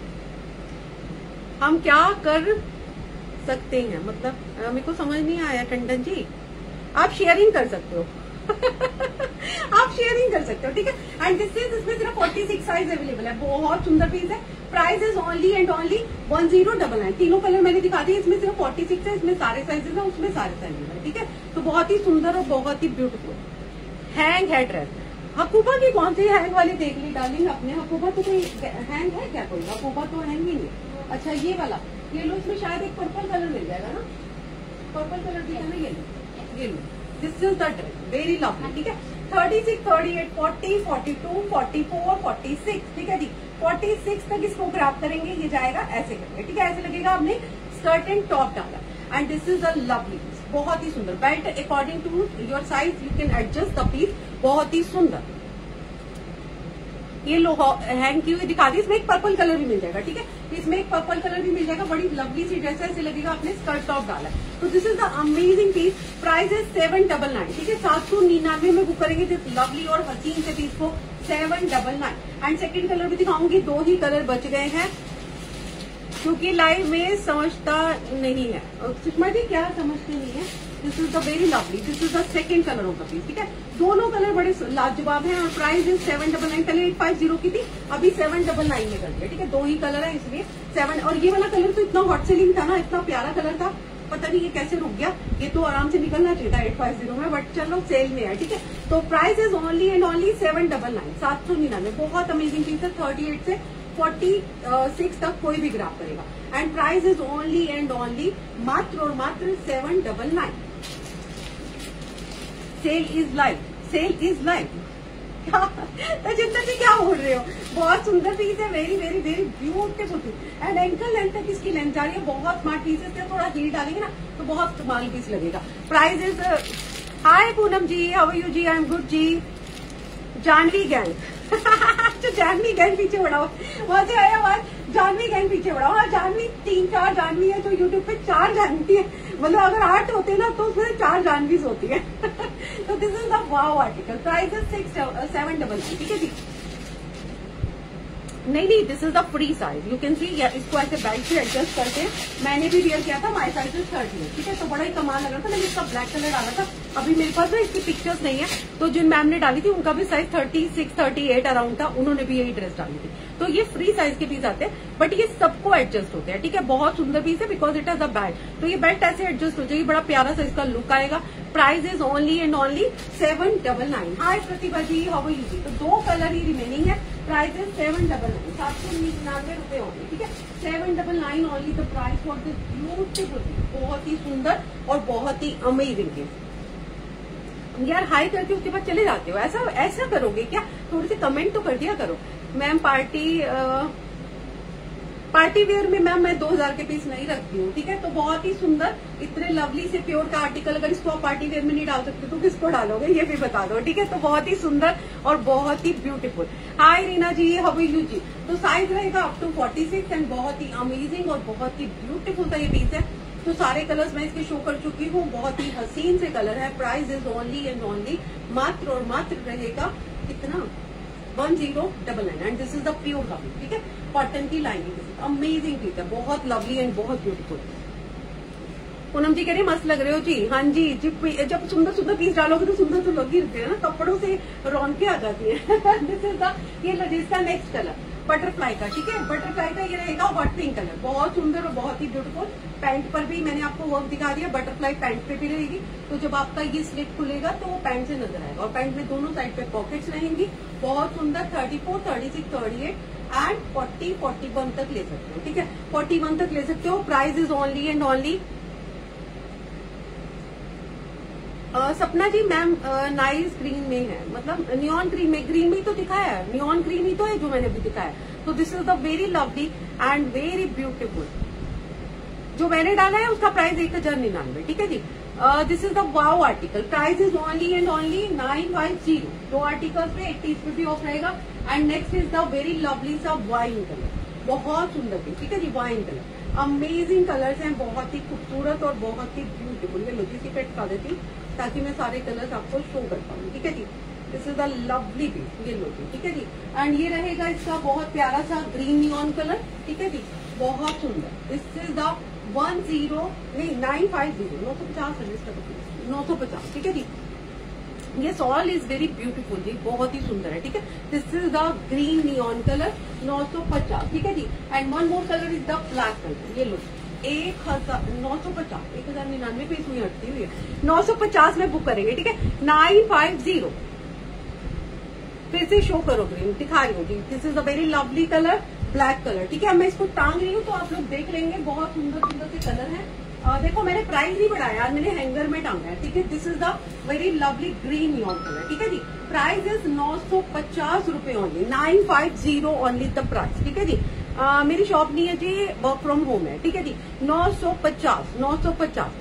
हम क्या कर सकते हैं, मतलब मेरे को समझ नहीं आया टंडन जी। आप शेयरिंग कर सकते हो आप शेयरिंग कर सकते हो, ठीक है। एंड दिस इज, इसमें सिर्फ फोर्टी सिक्स साइज अवेलेबल है, बहुत सुंदर पीस है। Price is only and only one zero double nine. तीनों कलर मैंने दिखा दिए, इसमें सिर्फ फोर्टी सिक्स है, इसमें सारे साइजेस है, उसमें सारे साइजेस है, ठीक है। तो बहुत ही सुंदर और बहुत ही ब्यूटीफुल हैंग है ड्रेस। हकूबा की कौन सी हैंग वाली देख ली डार्लिंग आपने? हकूबा तो कोई हैंग है क्या? कोई हकूबा तो हैंग ही नहीं। अच्छा ये वाला, ये लो, इसमें शायद एक पर्पल कलर मिल जाएगा ना, पर्पल कलर दिखा ना, ये लो, ये लो, this is the dress, very lovely, ठीक है। Thirty six thirty eight forty forty two forty four forty six, ठीक है जी। फोर्टी सिक्स तक इसको ग्रैब करेंगे, ये जाएगा ऐसे करके, ठीक है। ऐसे लगेगा आपने स्कर्ट एंड टॉप डाला and this is a lovely piece, बहुत ही सुंदर। Belt according to your size you can adjust the piece, बहुत ही सुंदर। ये लो हैंग की हुई दिखा दी, इसमें एक पर्पल कलर भी मिल जाएगा, ठीक है। इसमें एक पर्पल कलर भी मिल जाएगा, बड़ी लवली सी ड्रेस है, ऐसे लगेगा आपने स्कर्ट टॉप डाला है। तो this is the amazing piece. Price is seven double nine, ठीक है। सात सौ निन्यानवे में बुक करेंगे दिस लवली और हसीन से पीस को, seven double nine. And second colour भी दिखाऊंगी, दो ही कलर बच गए हैं क्योंकि लाइव में समझता नहीं है। सुषमा जी क्या समझते नहीं है? This is the very lovely, this is the second colour of the piece, ठीक है। दोनों कलर बड़े लाजवाब हैं और price is seven double nine. पहले एट फाइव जीरो की थी, अभी सेवन डबल नाइन में कर दिया, ठीक है। दो ही कलर है इसलिए सेवन। और ये वाला कलर तो इतना हॉट सेलिंग था ना, इतना प्यारा कलर था, पता नहीं ये कैसे रुक गया। ये तो आराम से निकलना चाहिए था एट फाइव जीरो में, बट चलो सेल में है, ठीक है। तो price is only and only seven double nine, सात सौ निन्यानवे। बहुत अमेजिंग पीस है, थर्टी एट से फोर्टी सिक्स तक कोई भी ग्राफ करेगा। And price is only and only मात्र और मात्र seven double nine. Sale is live, sale is live. Tajinder ji क्या बोल रहे हो? बहुत सुंदर पीस है, very very very beautiful piece. And ankle length तक इसकी लेंथ जा रही है। बहुत स्मार्ट पीसेस थे, थोड़ा हील डालेंगे ना तो बहुत कमाल पीस लगेगा। Price is, hi Poonam ji, how are you जी? आई एम गुड जी। जानवी गैंग तो जानवी गैंग पीछे बढ़ाओ, वहां से आया आवाज, जानवी गैंग पीछे बढ़ाओ। हाँ, जानवी तीन चार जानवी है जो यूट्यूब पे चार जानवी है, मतलब अगर आठ होते ना तो उसमें चार जानवीज होती है। तो this is the wow article, price is six seven double nine, ठीक है जी। नहीं नहीं, this is the free size, you can see. इसको ऐसे बेल्ट से एडजस्ट करके मैंने भी वेयर किया था, माई साइज इज थर्टी है, ठीक है। तो बड़ा ही कमाल लग रहा था। मैंने इसका ब्लैक कलर डाला था, अभी मेरे पास ना इसकी पिक्चर्स नहीं है, तो जिन मैम ने डाली थी उनका भी size thirty six thirty eight around था, उन्होंने भी यही ड्रेस डाली थी। तो ये फ्री साइज के पीस आते हैं, बट ये सबको एडजस्ट होते हैं, ठीक है। बहुत सुंदर पीस है because it is a belt, तो ये बेल्ट ऐसे एडजस्ट हो जाएगी, बड़ा प्यारा सा इसका लुक आएगा। Price is only and only seven double nine. Hi Pratibha ji, how are you जी? तो दो कलर ही रिमेनिंग है, price is seven double nine, सात सौ निन्यानवे रुपए होंगे, ठीक है। Seven double nine only the price for this beautiful, बहुत ही सुंदर और बहुत ही अमेजिंग पीस। यार हाई करके उसके बाद चले जाते हो, ऐसा ऐसा करोगे क्या? थोड़ी सी कमेंट तो कर दिया करो। मैम पार्टी आ, पार्टी वेयर में मैम मैं दो हजार के पीस नहीं रखती हूँ, ठीक है। तो बहुत ही सुंदर, इतने लवली से प्योर का आर्टिकल, अगर इसको आप पार्टी वेयर में नहीं डाल सकते तो किसको डालोगे, ये भी बता दो, ठीक है। तो बहुत ही सुंदर और बहुत ही beautiful. Hi Reena ji, how are you जी? तो साइज रहेगा up to forty six and बहुत ही अमेजिंग और बहुत ही ब्यूटीफुल सा ये पीस है। तो सारे कलर्स मैं इसके शो कर चुकी हूँ, बहुत ही हसीन से कलर है। Price is only and only मात्र और मात्र रहेगा कितना, one zero double nine. And this is the pure cotton, ठीक है, कॉटन की लाइनिंग, अमेजिंग पीस है, बहुत लवली एंड बहुत ब्यूटीफुल। पूनम जी कह रही मस्त लग रहे हो जी। हाँ जी, जब सुंदर सुंदर पीस डालोगे तो सुंदर तो लग ही रहते हैं ना, कपड़ों से रौनकें आ जाती है। दिस इज द, ये इसका नेक्स्ट कलर बटरफ्लाई का, ठीक है। बटरफ्लाई का ये रहेगा हॉट पिंक कलर, बहुत सुंदर और बहुत ही ब्यूटीफुल। पैंट पर भी मैंने आपको वर्क दिखा दिया, बटरफ्लाई पैंट पे भी रहेगी। तो जब आपका ये स्लिट खुलेगा तो वो पैंट से नजर आएगा, और पैंट में दोनों साइड पे पॉकेट्स रहेंगी। बहुत सुंदर, thirty four thirty six thirty eight and forty forty one तक ले सकते हो, ठीक है। फोर्टी वन तक ले सकते हो। Price is only and only, Sapna ji ma'am nice green में है, मतलब नियॉन ग्रीन में, ग्रीन में ही तो दिखाया है, नियॉन ग्रीन ही तो है जो मैंने भी दिखाया। तो this is the very lovely and very beautiful. जो मैंने डाला है उसका प्राइस एक हजार निन्यानवे, ठीक है जी। This is the wow article, price is only and only nine five zero. दो आर्टिकल पे एट्टी रुपी ऑफ रहेगा। And next is the very lovely सा वाइन कलर, बहुत सुंदर पीस, ठीक है जी। वाइन कलर, अमेजिंग कलर्स हैं, बहुत ही खूबसूरत और बहुत ही ब्यूटीफुल। ये लोजी सी पेट खा देती ताकि मैं सारे कलर्स आपको शो कर पाऊँ, ठीक है जी। This is the lovely piece, ये लोजी, ठीक है जी। एंड ये रहेगा इसका बहुत प्यारा सा ग्रीन नियॉन कलर, ठीक है जी, बहुत सुंदर। This is the one zero नहीं नाइन फाइव जीरो, नौ सौ पचास है, नौ सौ पचास, ठीक है जी। ये सॉल इज वेरी ब्यूटीफुल जी, बहुत ही सुंदर है, ठीक है। This is the green neon colour, नौ सौ पचास, ठीक है जी। And one more colour is the black colour, ये लो एक हजार नौ सौ पचास, एक हजार निन्यानवे पे इसमें हटती हुई है, नौ सौ पचास में बुक करेंगे, ठीक है। नाइन फाइव जीरो, फिर से शो करो ग्रीन, दिखा रही हूँ जी। This is a very lovely colour, black colour, ठीक है। अब मैं इसको टांग रही हूँ तो आप लोग देख लेंगे, बहुत सुंदर सुंदर से कलर है। आ, देखो मैंने प्राइस नहीं बढ़ाया, मैंने हैंगर में टांगा है, ठीक है। This is the very lovely green neon colour, ठीक है जी। प्राइस इज नौ सौ पचास रुपए only, nine five zero only the price, ठीक है जी। आ, मेरी शॉप नहीं है जी, वर्क फ्रॉम होम है, ठीक है जी। नौ सौ पचास, नौ सौ पचास।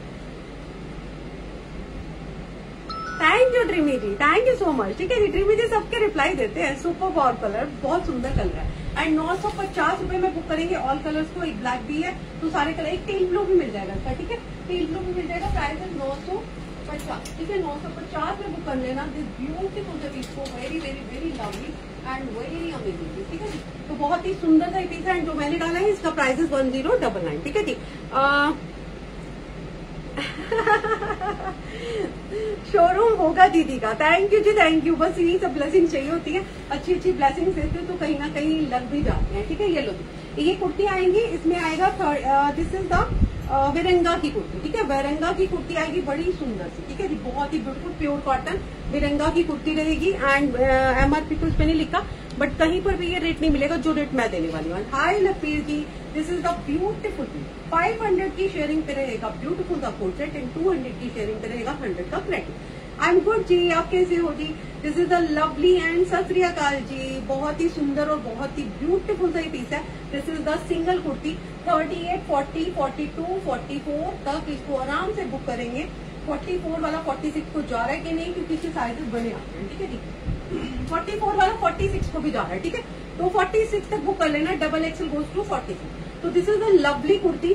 Thank you Dreamy ji, thank you so much, ठीक है जी। ड्रीमी जी सबके रिप्लाई देते हैं, सुपर पॉवर कलर, बहुत सुंदर कलर है। एंड नौ सौ पचास रुपए में बुक करेंगे ऑल कलर्स को, एक ब्लैक भी है तो सारे कलर, एक टील ब्लू भी मिल जाएगा इसका, ठीक है। टील ब्लू भी मिल जाएगा, प्राइस है नौ सौ पचास, ठीक है। नौ सौ पचास में बुक कर लेना दिस ब्यूटीफुल पीस को, very very very lovely and very amazing, ठीक है जी। तो बहुत ही सुंदर सा पीस है। एंड जो मैंने डाला है इसका price is one zero double nine, ठीक है जी। शोरूम होगा दीदी का। थैंक यू जी, थैंक यू। बस यही सब ब्लेसिंग चाहिए होती है, अच्छी अच्छी ब्लेसिंग देते हो तो कहीं ना कहीं लग भी जाते हैं। ठीक है, ये लो ये कुर्ती आएंगी, इसमें आएगा दिस इज द विरंगा की कुर्ती। ठीक है, विरंगा की कुर्ती आएगी बड़ी सुंदर सी। ठीक है जी, बहुत ही ब्यूटीफुल प्योर कॉटन विरंगा की कुर्ती रहेगी। एंड एमआरपी तो इसमें नहीं लिखा, बट कहीं पर भी ये रेट नहीं मिलेगा जो रेट मैं देने वाली हूँ। हाय लपीर जी, this is the beautiful five hundred की शेयरिंग पे रहेगा beautiful the full set and two hundred की शेयरिंग पे रहेगा हंड्रेड का क्रेडिट। आई एम गुड जी, आप कैसे हो जी? This is the lovely and Sat Sri अकाल जी, बहुत ही सुंदर और बहुत ही ब्यूटीफुल सा ये पीस है। This is the single kurti thirty eight, forty, forty two, forty four तक इसको आराम से बुक करेंगे। फोर्टी फोर वाला फोर्टी सिक्स को जा रहा है कि नहीं, क्योंकि इसके साइजेस बने आते हैं। ठीक है जी, फोर्टी फोर वाला फोर्टी सिक्स को भी जा रहा है। ठीक है, तो फोर्टी सिक्स तक बुक कर लेना। Double XL goes to forty six. तो this is the lovely kurti,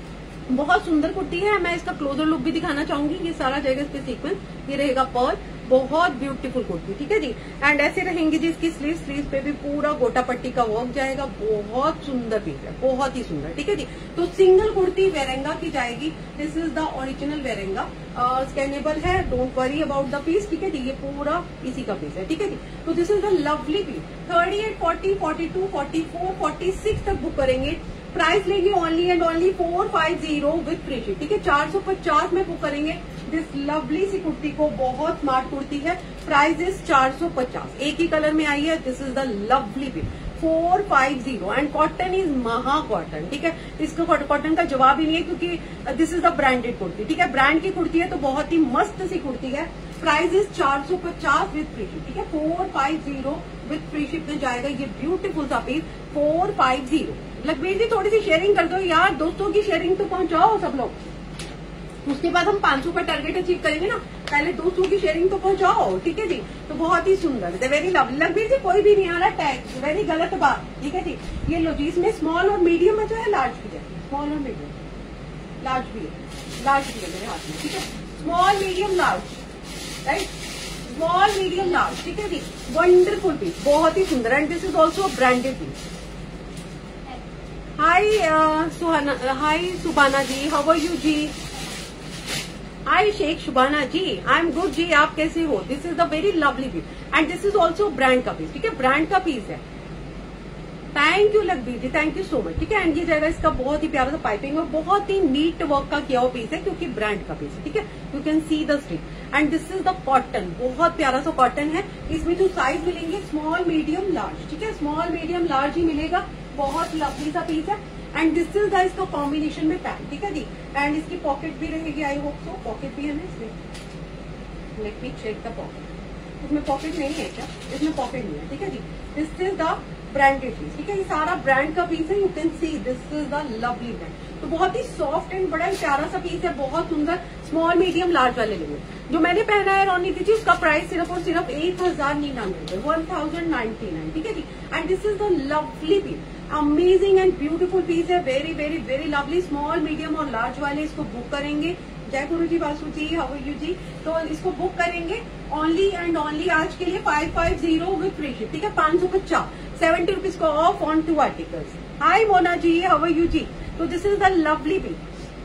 बहुत सुंदर कुर्ती है। मैं इसका क्लोजर लुक भी दिखाना चाहूंगी। ये सारा जाएगा इस पे सीक्वेंस, ये रहेगा पर्ल, बहुत ब्यूटीफुल कुर्ती। ठीक है जी, एंड ऐसे रहेंगी जी इसकी स्लीव, स्लीव पे भी पूरा गोटा पट्टी का वर्क जाएगा। बहुत सुंदर पीस है, बहुत ही सुंदर। ठीक है जी, तो सिंगल कुर्ती वेरेंगा की जाएगी। दिस इज द ओरिजिनल वेरेंगा, स्कैनेबल है, don't worry about the piece. ठीक है जी, ये पूरा इसी का पीस है। ठीक है जी, तो this is the lovely piece. Thirty eight, forty, forty two, forty four, forty six तक बुक करेंगे। प्राइस लेगी only and only four five zero with free ship. ठीक है, चार सौ पचास में बुक करेंगे दिस लवली सी कुर्ती को। बहुत स्मार्ट कुर्ती है, प्राइस इज चार सौ पचास। एक ही कलर में आई है। This is the lovely piece, four five zero and cotton is महा कॉटन। ठीक है, इसको कॉटन का जवाब ही नहीं है, क्योंकि this is the branded kurti. ठीक है, ब्रांड की कुर्ती है तो बहुत ही मस्त सी कुर्ती है। प्राइस इज चार सौ पचास विथ फ्री शिप। ठीक है, four five zero with free ship में जाएगा ये ब्यूटीफुल सा piece, four five zero. Lakhbir ji थोड़ी सी शेयरिंग कर दो यार, दोस्तों की शेयरिंग तो पहुंचाओ सब लोग, उसके बाद हम पांच सौ का टारगेट अचीव करेंगे ना। पहले दो सौ की शेयरिंग तो पहुंचाओ। ठीक है जी, तो बहुत ही सुंदर, वेरी लवली। लखबीर जी कोई भी नहीं आ रहा टैग, वेरी गलत बात। ठीक है जी, ये लो जी, इसमें स्मॉल और मीडियम है, जो है लार्ज भी है, स्मॉल और मीडियम, लार्ज भी है, लार्ज भी है मेरे हाथ में। ठीक है, small medium large, right, small medium large. ठीक है जी, वंडरफुल पीस, बहुत ही सुंदर। And this is also branded piece. Hi Suhana, hi Subana ji, how are you जी? Hi Sheikh Shubana ji, I am good जी, आप कैसे हो? This is the very lovely piece and this is also brand का पीस। ठीक है, ब्रांड का पीस है। Thank you Lakhbir ji, thank you so much. ठीक है, एंड ये जाएगा इसका बहुत ही प्यारा सा पाइपिंग और बहुत ही नीट वर्क का किया हुआ पीस है, क्योंकि ब्रांड का पीस है। ठीक है, you can see the stick and this is the cotton, बहुत प्यारा सा कॉटन है। इसमें जो साइज मिलेंगे स्मॉल मीडियम लार्ज। ठीक है, स्मॉल मीडियम लार्ज ही मिलेगा, बहुत लवली सा पीस है। एंड दिस इज द इसका कॉम्बिनेशन में पैंट। ठीक है जी, एंड इसकी पॉकेट भी रहेगी, आई होप सो। पॉकेट भी है ना इसमें, let me check the pocket. इसमें पॉकेट नहीं है क्या? इसमें पॉकेट नहीं है। ठीक है जी, this is the branded piece. ठीक है, ये सारा ब्रांड का पीस है, you can see this is the lovely brand. तो बहुत ही सॉफ्ट एंड बड़ा ही प्यारा सा पीस है, बहुत सुंदर। स्मॉल मीडियम लार्ज वाले लेंगे। जो मैंने पहना है रोनी दीदी, उसका प्राइस सिर्फ और सिर्फ एक हजार निन्यानवे, वन थाउजेंड नाइन्टी नाइन। ठीक है जी, and this is the lovely piece, amazing and beautiful piece है, very very very lovely. Small medium और लार्ज वाले इसको बुक करेंगे। Jai Guru ji, Vasu ji, how are you जी? तो इसको बुक करेंगे ओनली एंड ओनली आज के लिए five five zero with free ship. ठीक है, पांच सौ पचास, सेवेंटी रुपीज को off on two articles. Hi Mona ji, how are you जी? तो this is the lovely piece.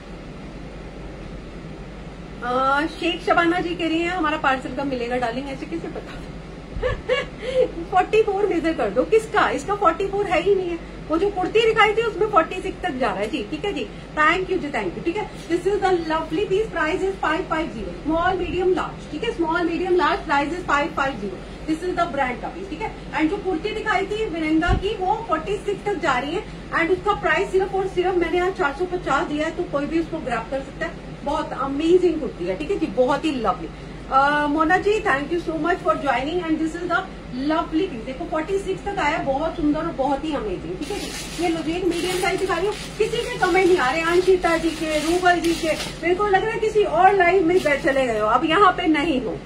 Sheikh Shabana ji कह रही हैं हमारा पार्सल कब मिलेगा डार्लिंग, ऐसे कैसे पता? फोर्टी फोर मेजर कर दो। किसका? इसका फोर्टी फोर है ही नहीं है। वो जो कुर्ती दिखाई थी उसमें फोर्टी सिक्स तक जा रहा है जी। ठीक है जी, थैंक यू जी, थैंक यू। ठीक है, this is the lovely piece, price is five five zero, small medium large. ठीक है, small medium large, price is five five zero. This is the brand का पीस। ठीक है, एंड जो कुर्ती दिखाई थी विरंगा की, वो फोर्टी सिक्स तक जा रही है एंड उसका प्राइस सिर्फ और सिर्फ मैंने यहाँ चार सौ पचास दिया है, तो कोई भी उसको ग्रैब कर सकता है। बहुत अमेजिंग कुर्ती है। ठीक है जी, बहुत ही lovely. Mona ji, thank you so much for joining and this is the lovely piece. देखो फोर्टी सिक्स तक आया, बहुत सुंदर और बहुत ही अमेजिंग। ठीक है जी, ये लो जी, एक मीडियम साइज दिखा रही हूँ। किसी के कमेंट नहीं आ रहे, अंशिता जी के, रूबल जी के। मेरे को लग रहा है किसी और लाइव में चले गए हो, अब यहाँ पे नहीं हो।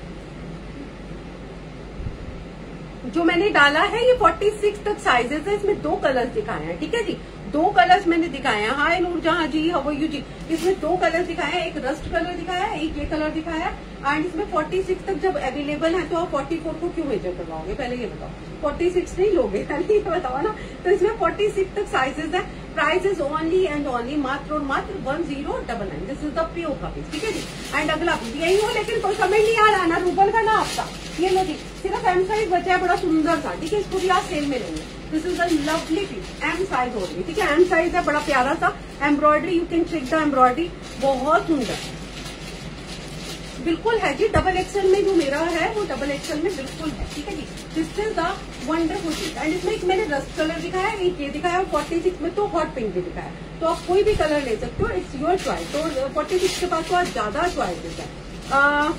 जो मैंने डाला है ये फोर्टी सिक्स तक साइजेस है, इसमें दो कलर्स दिखाए हैं। ठीक है जी, दो कलर्स मैंने दिखाए हैं। Hi Noorjahan ji, how are you जी। इसमें दो कलर दिखाए हैं, एक रस्ट कलर दिखाया है, एक ये कलर दिखाया है। एंड इसमें छियालीस तक जब अवेलेबल है तो आप चौवालीस को क्यों मेजर करवाओगे, पहले ये बताओ। छियालीस नहीं लोगे, पहले ये बताओ ना। तो इसमें छियालीस तक साइजेस है। Price is only and only मात्र और मात्र one zero double nine. This is the pure का पीस, ठीक है जी। एंड अगला पीस यही हो, लेकिन कोई कमेंट नहीं आ रहा ना रूबल का ना आपका। ये लो जी, सिर्फ एम साइज बचा है, बड़ा सुंदर था, ठीक है। इसको भी आप सेल में लेंगे। This is the lovely piece, M size only, ठीक है। एम साइज है, बड़ा प्यारा सा embroidery, you can check the embroidery, बहुत सुंदर बिल्कुल है जी। डबल एक्सल में जो मेरा है वो डबल एक्सल में बिल्कुल है, ठीक है जी। This is the wonderful piece. And इसमें एक मैंने रस्ट कलर दिखाया है, एक ये दिखाया है, छियालीस में तो हॉट पिंक भी दिखाया है। तो आप कोई भी कलर ले सकते हो, इट्स योर चॉइस। तो छियालीस के पास तो आज ज्यादा चॉइसेस है।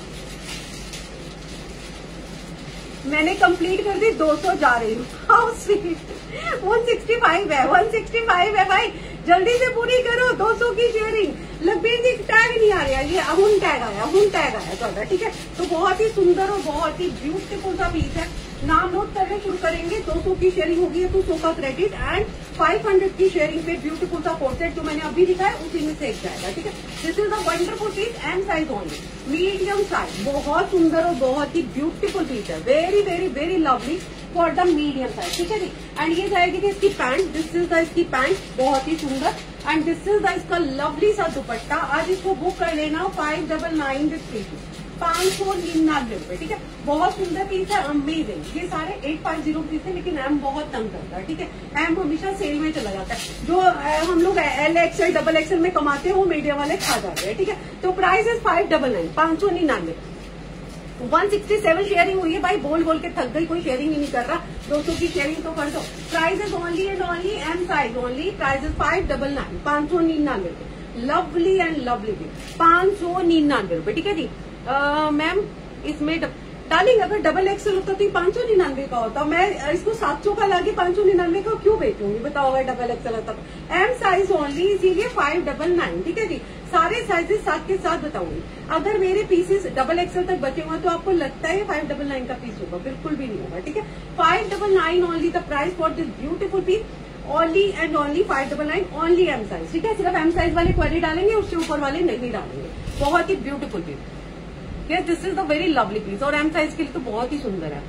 मैंने कंप्लीट कर दी, दो सौ जा रही हूँ। How sweet. एक सौ पैंसठ है, एक सौ पैंसठ है भाई, जल्दी से पूरी करो। दो सौ की शेयरिंग। लखबीर जी टैग नहीं आ रहा, ये अहुन टैग आया, अहुन टैग आया तो ठीक है। तो बहुत ही सुंदर और बहुत ही ब्यूटीफुल सा पीस है। नाम नोट करने शुरू करेंगे। दो सौ की शेयरिंग होगी तो सौ का क्रेडिट, एंड पाँच सौ की शेयरिंग पे ब्यूटीफुल सा कोर्सेट जो मैंने अभी दिखाया उसी में से एक जाएगा, ठीक है। This is a wonderful piece, M size only, medium size, बहुत सुंदर और बहुत ही ब्यूटीफुल पीस है। Very very very lovely for the medium size, ठीक है जी। एंड ये जाएगी कि इसकी पैंट, दिस इज द इसकी पैंट, बहुत ही सुंदर। एंड दिस इज द इसका लवली सा दुपट्टा। आज इसको बुक कर लेना five double nine with three piece, पांच सौ निन्यानवे रुपए, ठीक है। बहुत सुंदर पीस है, अमेजिंग। ये सारे एट फाइव जीरो पीस है, लेकिन एम बहुत तंग करता है, ठीक है। एम हमेशा सेल में चला जाता है। जो आ, हम लोग एल एक्सएल डबल एक्सएल में कमाते हैं वो मीडियम वाले खा जाते हैं, ठीक है। तो price is five double nine, पांच सौ निन्यानवे। वन सिक्सटी सेवन शेयरिंग हुई है भाई, बोल बोल के थक गई, कोई शेयरिंग ही नहीं कर रहा। दो सौ की शेयरिंग तो कर दो। Price is only and only M size only. Price is five double nine, पांच सौ निन्यानवे रुपए। लवली एंड लवली भी पांच सौ निन्यानवे रुपए, ठीक है जी। मैम इसमें डार्लिंग अगर डबल एक्सएल होता तो पांच सौ निन्यानवे का होता, मैं इसको सात सौ का लाके पांच सौ निन्यानवे का क्यों बेचूंगी बताओ। अगर डबल एक्सएल होता तो एम साइज ओनली, इसीलिए फाइव डबल नाइन, ठीक है जी। सारे साइजेस साथ के साथ बताऊंगी। अगर मेरे पीसेस डबल एक्सएल तक बचे हुए तो आपको लगता है फाइव डबल नाइन का पीस होगा, बिल्कुल भी नहीं होगा, ठीक है। Five double nine only the price for this beautiful piece, only and only five double nine, only M size, ठीक है। सिर्फ एम साइज वाले क्वालिटी डालेंगे, उससे ऊपर वाले नहीं डालेंगे। बहुत ही beautiful piece, yes this is the very lovely piece, और एम साइज के लिए तो बहुत ही सुंदर है।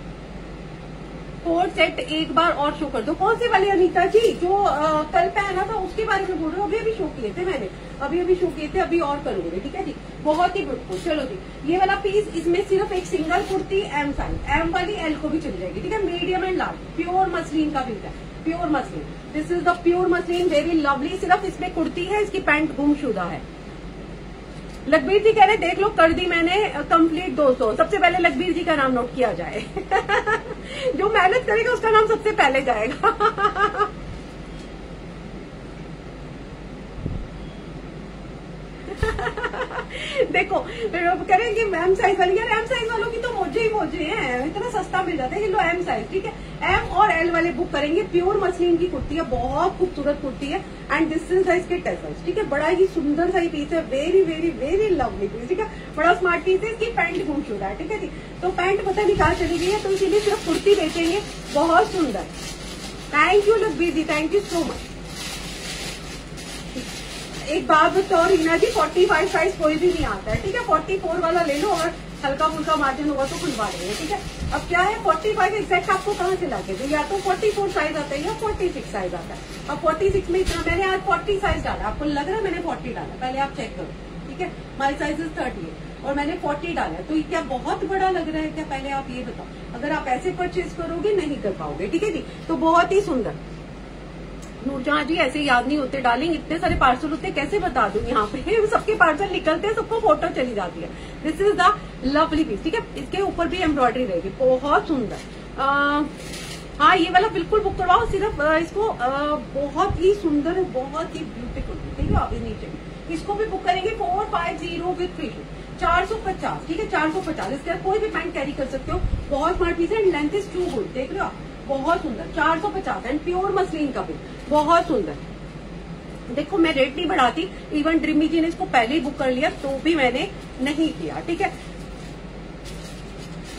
फोर सेट एक बार और शो कर दो। कौन से वाले अनीता जी, जो आ, कल पहना था उसके बारे में बोल रहे हो? अभी अभी शो किए थे मैंने, अभी अभी शो किए थे, अभी और करूंगे, ठीक है जी। बहुत ही ब्यूटीफुल। चलो जी, ये वाला पीस, इसमें सिर्फ एक single kurti M size, M वाली एल को भी चली जाएगी, ठीक है। Medium and large, pure muslin का पीस है, pure muslin. This is the pure muslin, very lovely. सिर्फ इसमें कुर्ती है, इसकी पैंट गुमशुदा है। लखबीर जी कह रहे देख लो, कर दी मैंने कंप्लीट दो सौ। सबसे पहले लखबीर जी का नाम नोट किया जाए। जो मेहनत करेगा उसका नाम सबसे पहले जाएगा। देखो करेंगे एम साइज वाली, यार एम साइज वालों की तो मोजे ही मोजे हैं, इतना सस्ता मिल जाता है। ये लो एम साइज, ठीक है। एम और एल वाले बुक करेंगे। प्योर मसलिन की कुर्ती है, बहुत खूबसूरत कुर्ती है। एंड दिस इज इसके टेसल्स, ठीक है। बड़ा ही सुंदर सा ही पीस है, very very very lovely piece, ठीक है। बड़ा स्मार्ट पीस है। इसकी पैंट गुमशुदा है, ठीक है जी। तो पैंट पता नहीं कहाँ चली गई है, तो इसीलिए सिर्फ कुर्ती बेचेंगे। बहुत सुंदर। Thank you Lakhbir ji, thank you so much. एक बात बताओ रीना जी, पैंतालीस साइज कोई भी नहीं आता है, ठीक है। चौवालीस वाला ले लो, और हल्का फुल्का मार्जिन होगा तो खुलवा देंगे, ठीक है। अब क्या है, पैंतालीस एग्जैक्ट आपको कहाँ से लाके दो, या तो चौवालीस साइज आता है या छियालीस साइज आता है। अब छियालीस में इतना, मैंने आज चालीस साइज डाला, आपको लग रहा है मैंने चालीस डाला, पहले आप चेक करो, ठीक है। माई साइज इज थर्टी है और मैंने चालीस डाला है, तो क्या बहुत बड़ा लग रहा है क्या? पहले आप ये बताओ। अगर आप ऐसे परचेज करोगे नहीं कर पाओगे, ठीक है जी। तो बहुत ही सुंदर। नूरजहां जी ऐसे याद नहीं होते डार्लिंग, इतने सारे पार्सल होते हैं, कैसे बता दूं यहाँ पे। सबके पार्सल निकलते हैं, सबको फोटो चली जाती है। This is the lovely piece, ठीक है। इसके ऊपर भी एम्ब्रॉयडरी रहेगी, बहुत सुंदर। हाँ ये वाला बिल्कुल बुक करवाओ। सिर्फ आ, इसको आ, बहुत ही सुंदर है, बहुत ही ब्यूटीफुल, ठीक है। आप नीचे इसको भी बुक करेंगे four five zero with free ship, चार सौ पचास, ठीक है। चार सौ पचास इसके कोई भी पैंट कैरी कर सकते हो। बहुत स्मार्ट पीस है, लेंथ इज टू गुड, देख रहे हो आप, बहुत सुंदर। चार सौ पचास एंड प्योर मसलिन का भी बहुत सुंदर। देखो मैं रेट नहीं बढ़ाती, इवन ड्रीमी जी ने इसको पहले ही बुक कर लिया तो भी मैंने नहीं किया, ठीक है।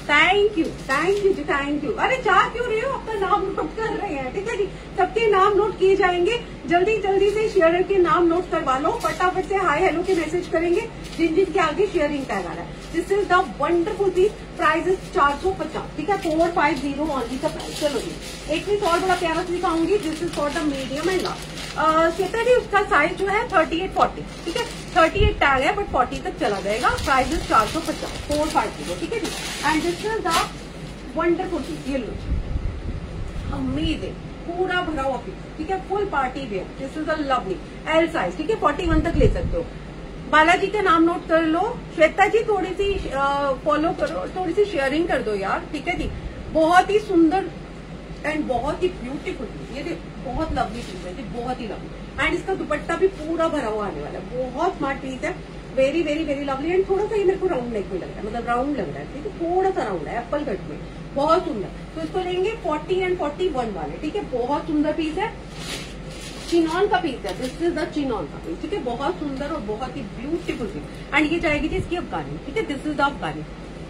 थैंक यू थैंक यू जी थैंक यू। अरे जा क्यों रहे हो, आपका नाम नोट कर रहे हैं, ठीक है जी, सबके नाम नोट किए जाएंगे। जल्दी जल्दी से शेयरर के नाम नोट करवा लो, फटाफट से हाय हेलो के मैसेज करेंगे जिन जिन के आगे शेयरिंग टैग आ रहा है। This is the wonderful piece, price is चार सौ पचास, ठीक है, फोर फाइव जीरो ऑनली का प्राइस। चलो जी एक पीस और बड़ा प्यारा दिखाऊंगी, this is for the medium and large. Shweta ji उसका साइज जो है थर्टी एट फोर्टी, ठीक है, थर्टी एट टैग है बट फोर्टी तक चला जाएगा। प्राइस इज चार सौ पचास, फोर फाइव जीरो, ठीक है जी। And this is the wonderful piece, ये लो अमेजिंग, पूरा भरा हुआ पीस, ठीक है, full party wear. This is a lovely L size, ठीक है, फोर्टी वन तक ले सकते हो। बालाजी का नाम नोट कर लो। श्वेता जी थोड़ी सी फॉलो करो, थोड़ी सी शेयरिंग कर दो यार, ठीक है जी। बहुत ही सुंदर एंड बहुत ही ब्यूटीफुल पीस, ये देखो बहुत लवली पीस है जी, बहुत ही लवली। एंड इसका दुपट्टा भी पूरा भरा हुआ आने वाला है, बहुत स्मार्ट पीस है, very very very lovely. And थोड़ा सा ये मेरे को राउंड नेक में लग रहा है, मतलब राउंड लग रहा है, ठीक है, थोड़ा सा राउंड है एप्पल कट में, बहुत सुंदर। तो इसको लेंगे फोर्टी एंड फोर्टी वन वाले, ठीक है, बहुत सुंदर पीस है, चिनॉन का पीस है। दिस इज द चिनॉन का पीस, ठीक है, बहुत सुंदर और बहुत ही ब्यूटीफुल पीस। एंड ये जाएगी जी इसकी अफगानी, ठीक है, this is the Afghani.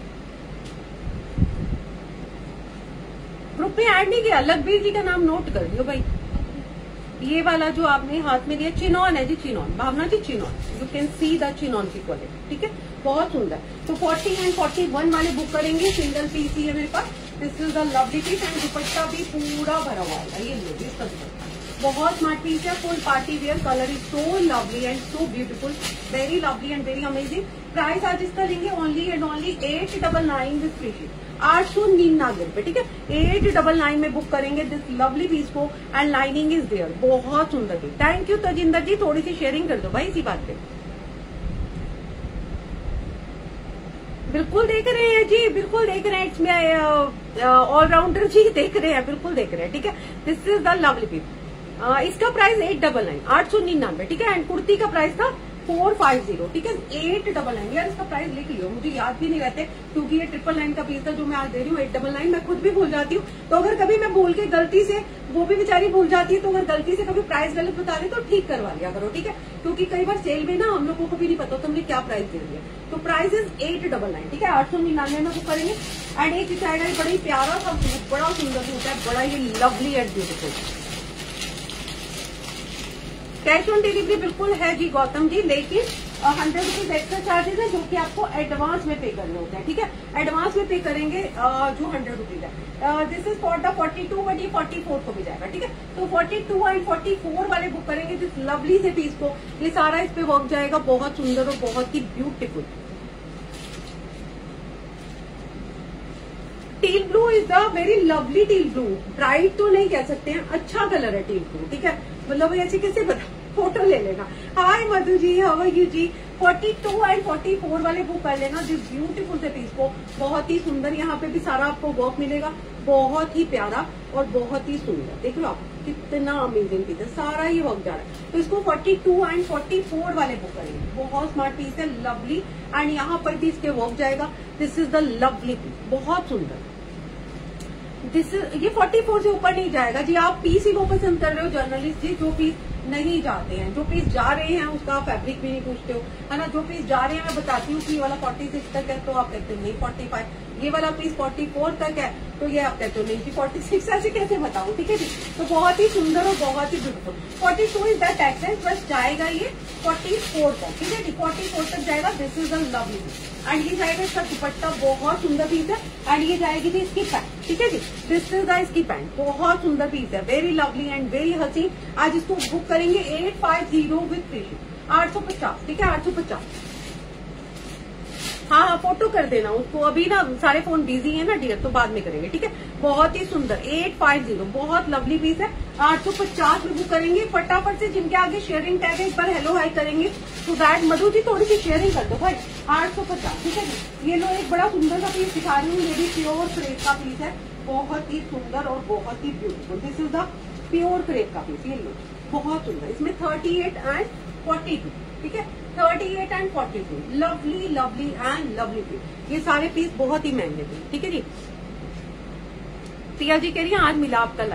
Group में ऐड नहीं किया, लखबीर जी का नाम नोट कर दियो भाई। ये वाला जो आपने हाथ में लिया चिनॉन है जी, chinon, Bhavna ji chinon, you can see the chinon की क्वालिटी, ठीक है, बहुत सुंदर। तो फोर्टी एंड फोर्टी वन वाले बुक करेंगे, सिंगल पीस ही है मेरे पास। This is the lovely piece and dupatta भी पूरा भरा हुआ है, ये लो इसका दुपट्टा बहुत स्मार्ट पीस है, full party wear, colour is so lovely and so beautiful, very lovely and very amazing. Price आज इसका लेंगे only and only eight double nine with free ship, आठ सौ निन्यानवे रुपए, ठीक है, एट डबल नाइन में बुक करेंगे दिस लवली पीस को। एंड लाइनिंग इज देयर, बहुत सुंदर piece. Thank you Tajinder ji, थोड़ी सी शेयरिंग कर दो भाई इसी बात पे। बिल्कुल देख रहे हैं जी, बिल्कुल देख रहे हैं, इसमें ऑलराउंडर जी देख रहे हैं, बिल्कुल देख रहे हैं, ठीक है। This is the lovely piece, इसका प्राइस एट डबल नाइन, आठ सौ निन्यानवे, ठीक है। एंड कुर्ती का प्राइस था फोर फाइव जीरो, ठीक है, एट डबल नाइन। यार इसका प्राइस लिख लियो, मुझे याद भी नहीं रहते क्योंकि ये ट्रिपल नाइन का पीस था जो मैं आज दे रही हूँ, एट डबल नाइन, मैं खुद भी भूल जाती हूँ। तो अगर कभी मैं भूल के गलती से, वो भी बेचारी भूल जाती है, तो अगर गलती से कभी प्राइस गलत बता दे तो ठीक करवा लिया करो, ठीक है, क्योंकि कई बार सेल में ना हम लोगों को भी नहीं पता तो हमने क्या प्राइस दे दिया। तो price is eight double nine, ठीक है, आठ सौ निन्यानवे में बुक करेंगे। एंड एक साइड बड़ा ही प्यारा सा सूट, बड़ा सुंदर सूट है, बड़ा ही lovely and beautiful. Cash on delivery बिल्कुल है जी गौतम जी, लेकिन हंड्रेड रुपीज एक्स्ट्रा चार्जेस है जो कि आपको एडवांस में पे करने होते हैं, ठीक है, एडवांस में पे करेंगे जो हंड्रेड रुपीज है। This is for the forty two but ये फोर्टी फोर को भी जाएगा, ठीक है। तो forty two and forty four वाले बुक करेंगे जिस लवली से पीस को, ये सारा इस पे वर्क जाएगा, बहुत सुंदर और बहुत ही beautiful. Teal blue is the very lovely teal blue, bright तो नहीं कह सकते हैं, अच्छा कलर है टील ब्लू, ठीक है, मतलब ऐसे कैसे बता, फोटो ले लेना। Hi Madhu ji, how are you जी। Forty two and forty four वाले बुक कर लेना जिस ब्यूटीफुल से पीस को, बहुत ही सुंदर, यहाँ पे भी सारा आपको वर्क मिलेगा, बहुत ही प्यारा और बहुत ही सुंदर। देख लो आप कितना अमेजिंग पीस है, सारा ही वर्क जा रहा है। तो इसको forty two and forty four वाले बुक करेंगे, बहुत स्मार्ट पीस है, लवली। एंड यहाँ पर भी इसके वर्क जाएगा, this is the lovely piece, बहुत सुंदर। दिस ये फोर्टी फोर से ऊपर नहीं जाएगा जी, आप पीस ही वो पसंद कर रहे हो जर्नलिस्ट जी, जो पीस नहीं जाते हैं, जो पीस जा रहे हैं उसका फैब्रिक भी नहीं पूछते हो, है ना, जो पीस जा रहे हैं मैं बताती हूँ कि ये वाला फोर्टी सिक्स तक है तो आप कहते हो नहीं फोर्टी फाइव, ये वाला पीस फोर्टी फोर तक है तो ये आप कहते हो नहीं जी फोर्टी सिक्स, ऐसे कैसे बताऊँ, ठीक है जी। तो बहुत ही सुंदर और बहुत ही beautiful. Forty two is that accent, बस जाएगा ये फोर्टी फोर तक, ठीक है जी, फोर्टी फोर तक जाएगा। This is the lovely piece. And ये जाएगा इसका दुपट्टा, बहुत सुंदर पीस है। एंड ये जाएगी थी इसकी पैंट, ठीक है जी, दिस इज द इसकी पैंट, बहुत सुंदर पीस है, वेरी लवली एंड वेरी हसीन। आज इसको बुक करेंगे eight five zero with free ship, आठ सौ पचास, ठीक है, आठ सौ पचास। हाँ हाँ फोटो कर देना उसको, अभी ना सारे फोन बिजी है ना डियर, तो बाद में करेंगे, ठीक है। बहुत ही सुंदर एट फाइव जीरो, बहुत लवली पीस है, आठ सौ पचास में बुक करेंगे। फटाफट से जिनके आगे शेयरिंग टैग है एक बार हेलो हाई करेंगे तो दैट मधु जी थोड़ी सी शेयरिंग कर दो भाई, आठ सौ पचास, ठीक है जी। ये लो एक बड़ा सुंदर सा पीस दिखा रही हूँ, ये भी प्योर क्रेप का पीस है, बहुत ही सुंदर और बहुत ही beautiful. This is the pure crepe का पीस, ये लो बहुत सुंदर, इसमें thirty eight and forty two, ठीक है, thirty eight and forty two, lovely lovely and lovely piece. ये सारे पीस बहुत ही महंगे थे, ठीक है जी। प्रिया जी कह रही है आज मिला आपका लाइव,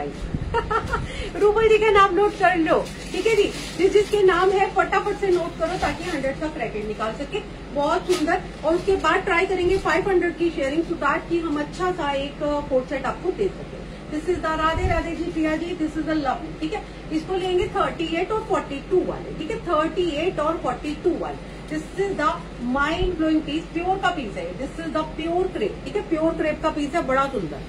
रूबल जी का नाम नोट कर लो, ठीक है जी। जिस जिसके नाम है फटाफट से नोट करो ताकि हंड्रेड का क्रेडिट निकाल सके। बहुत सुंदर। और उसके बाद ट्राई करेंगे फाइव हंड्रेड की शेयरिंग सो दैट की हम अच्छा सा एक कोट सेट आपको दे सके। This is the Radhe Radhe ji Priya ji, this is the love, ठीक है। इसको लेंगे थर्टी एट और फोर्टी टू वाले, ठीक है, थर्टी एट और फोर्टी टू वाले। This is the mind blowing piece, pure का पीस है। This is the pure crepe, ठीक है, प्योर क्रेप का पीस है, बड़ा सुंदर।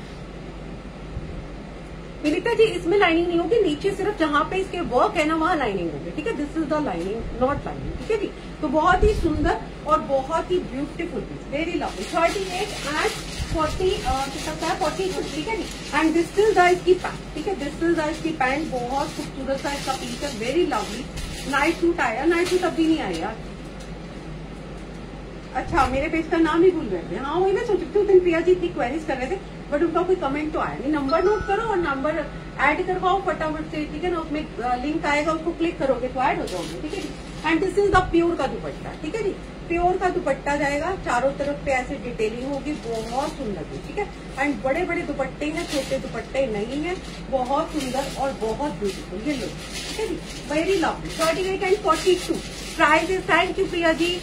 विनीता जी इसमें लाइनिंग नहीं होगी, नीचे सिर्फ जहां पे इसके वर्क है ना वहां लाइनिंग होगी, ठीक है। This is the lining, not lining, ठीक है जी। तो बहुत ही सुंदर और बहुत ही beautiful piece, very lovely. Thirty eight and forty कितना है, फोर्टी टू, ठीक है जी। एंड दिस इज द इसकी पैंट, ठीक है, दिस इज द इसकी पैंट, बहुत खूबसूरत सा इसका पीस है, वेरी लवली। नाइट सूट आया, नाइट सूट अभी नहीं आया यार। अच्छा मेरे पेज का नाम ही भूल गए थे। हाँ वही मैं सोच रही थी, उस दिन प्रिया जी इतनी क्वेरीज कर रहे थे बट उनका कोई कमेंट तो आया नहीं। नंबर नोट करो और नंबर ऐड करवाओ फटाफट से, ठीक है ना। उसमें लिंक आएगा, उसको क्लिक करोगे तो ऐड हो जाओगे, ठीक है जी। And this is the pure का दुपट्टा, ठीक है जी। प्योर का दुपट्टा जाएगा, चारों तरफ पे ऐसे डिटेलिंग होगी, बहुत सुंदर, ठीक है। एंड बड़े बड़े दुपट्टे हैं, छोटे दुपट्टे नहीं है, बहुत सुंदर और बहुत ब्यूटीफुल। ये लो, ठीक है जी, very lovely. Thirty eight and forty two price is, thank you Priya ji.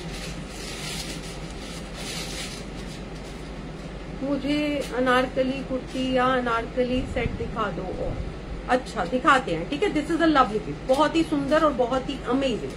मुझे अनारकली कुर्ती या अनारकली सेट दिखा दो। और अच्छा दिखाते हैं, ठीक है। This is a lovely piece, बहुत ही सुंदर और बहुत ही अमेजिंग।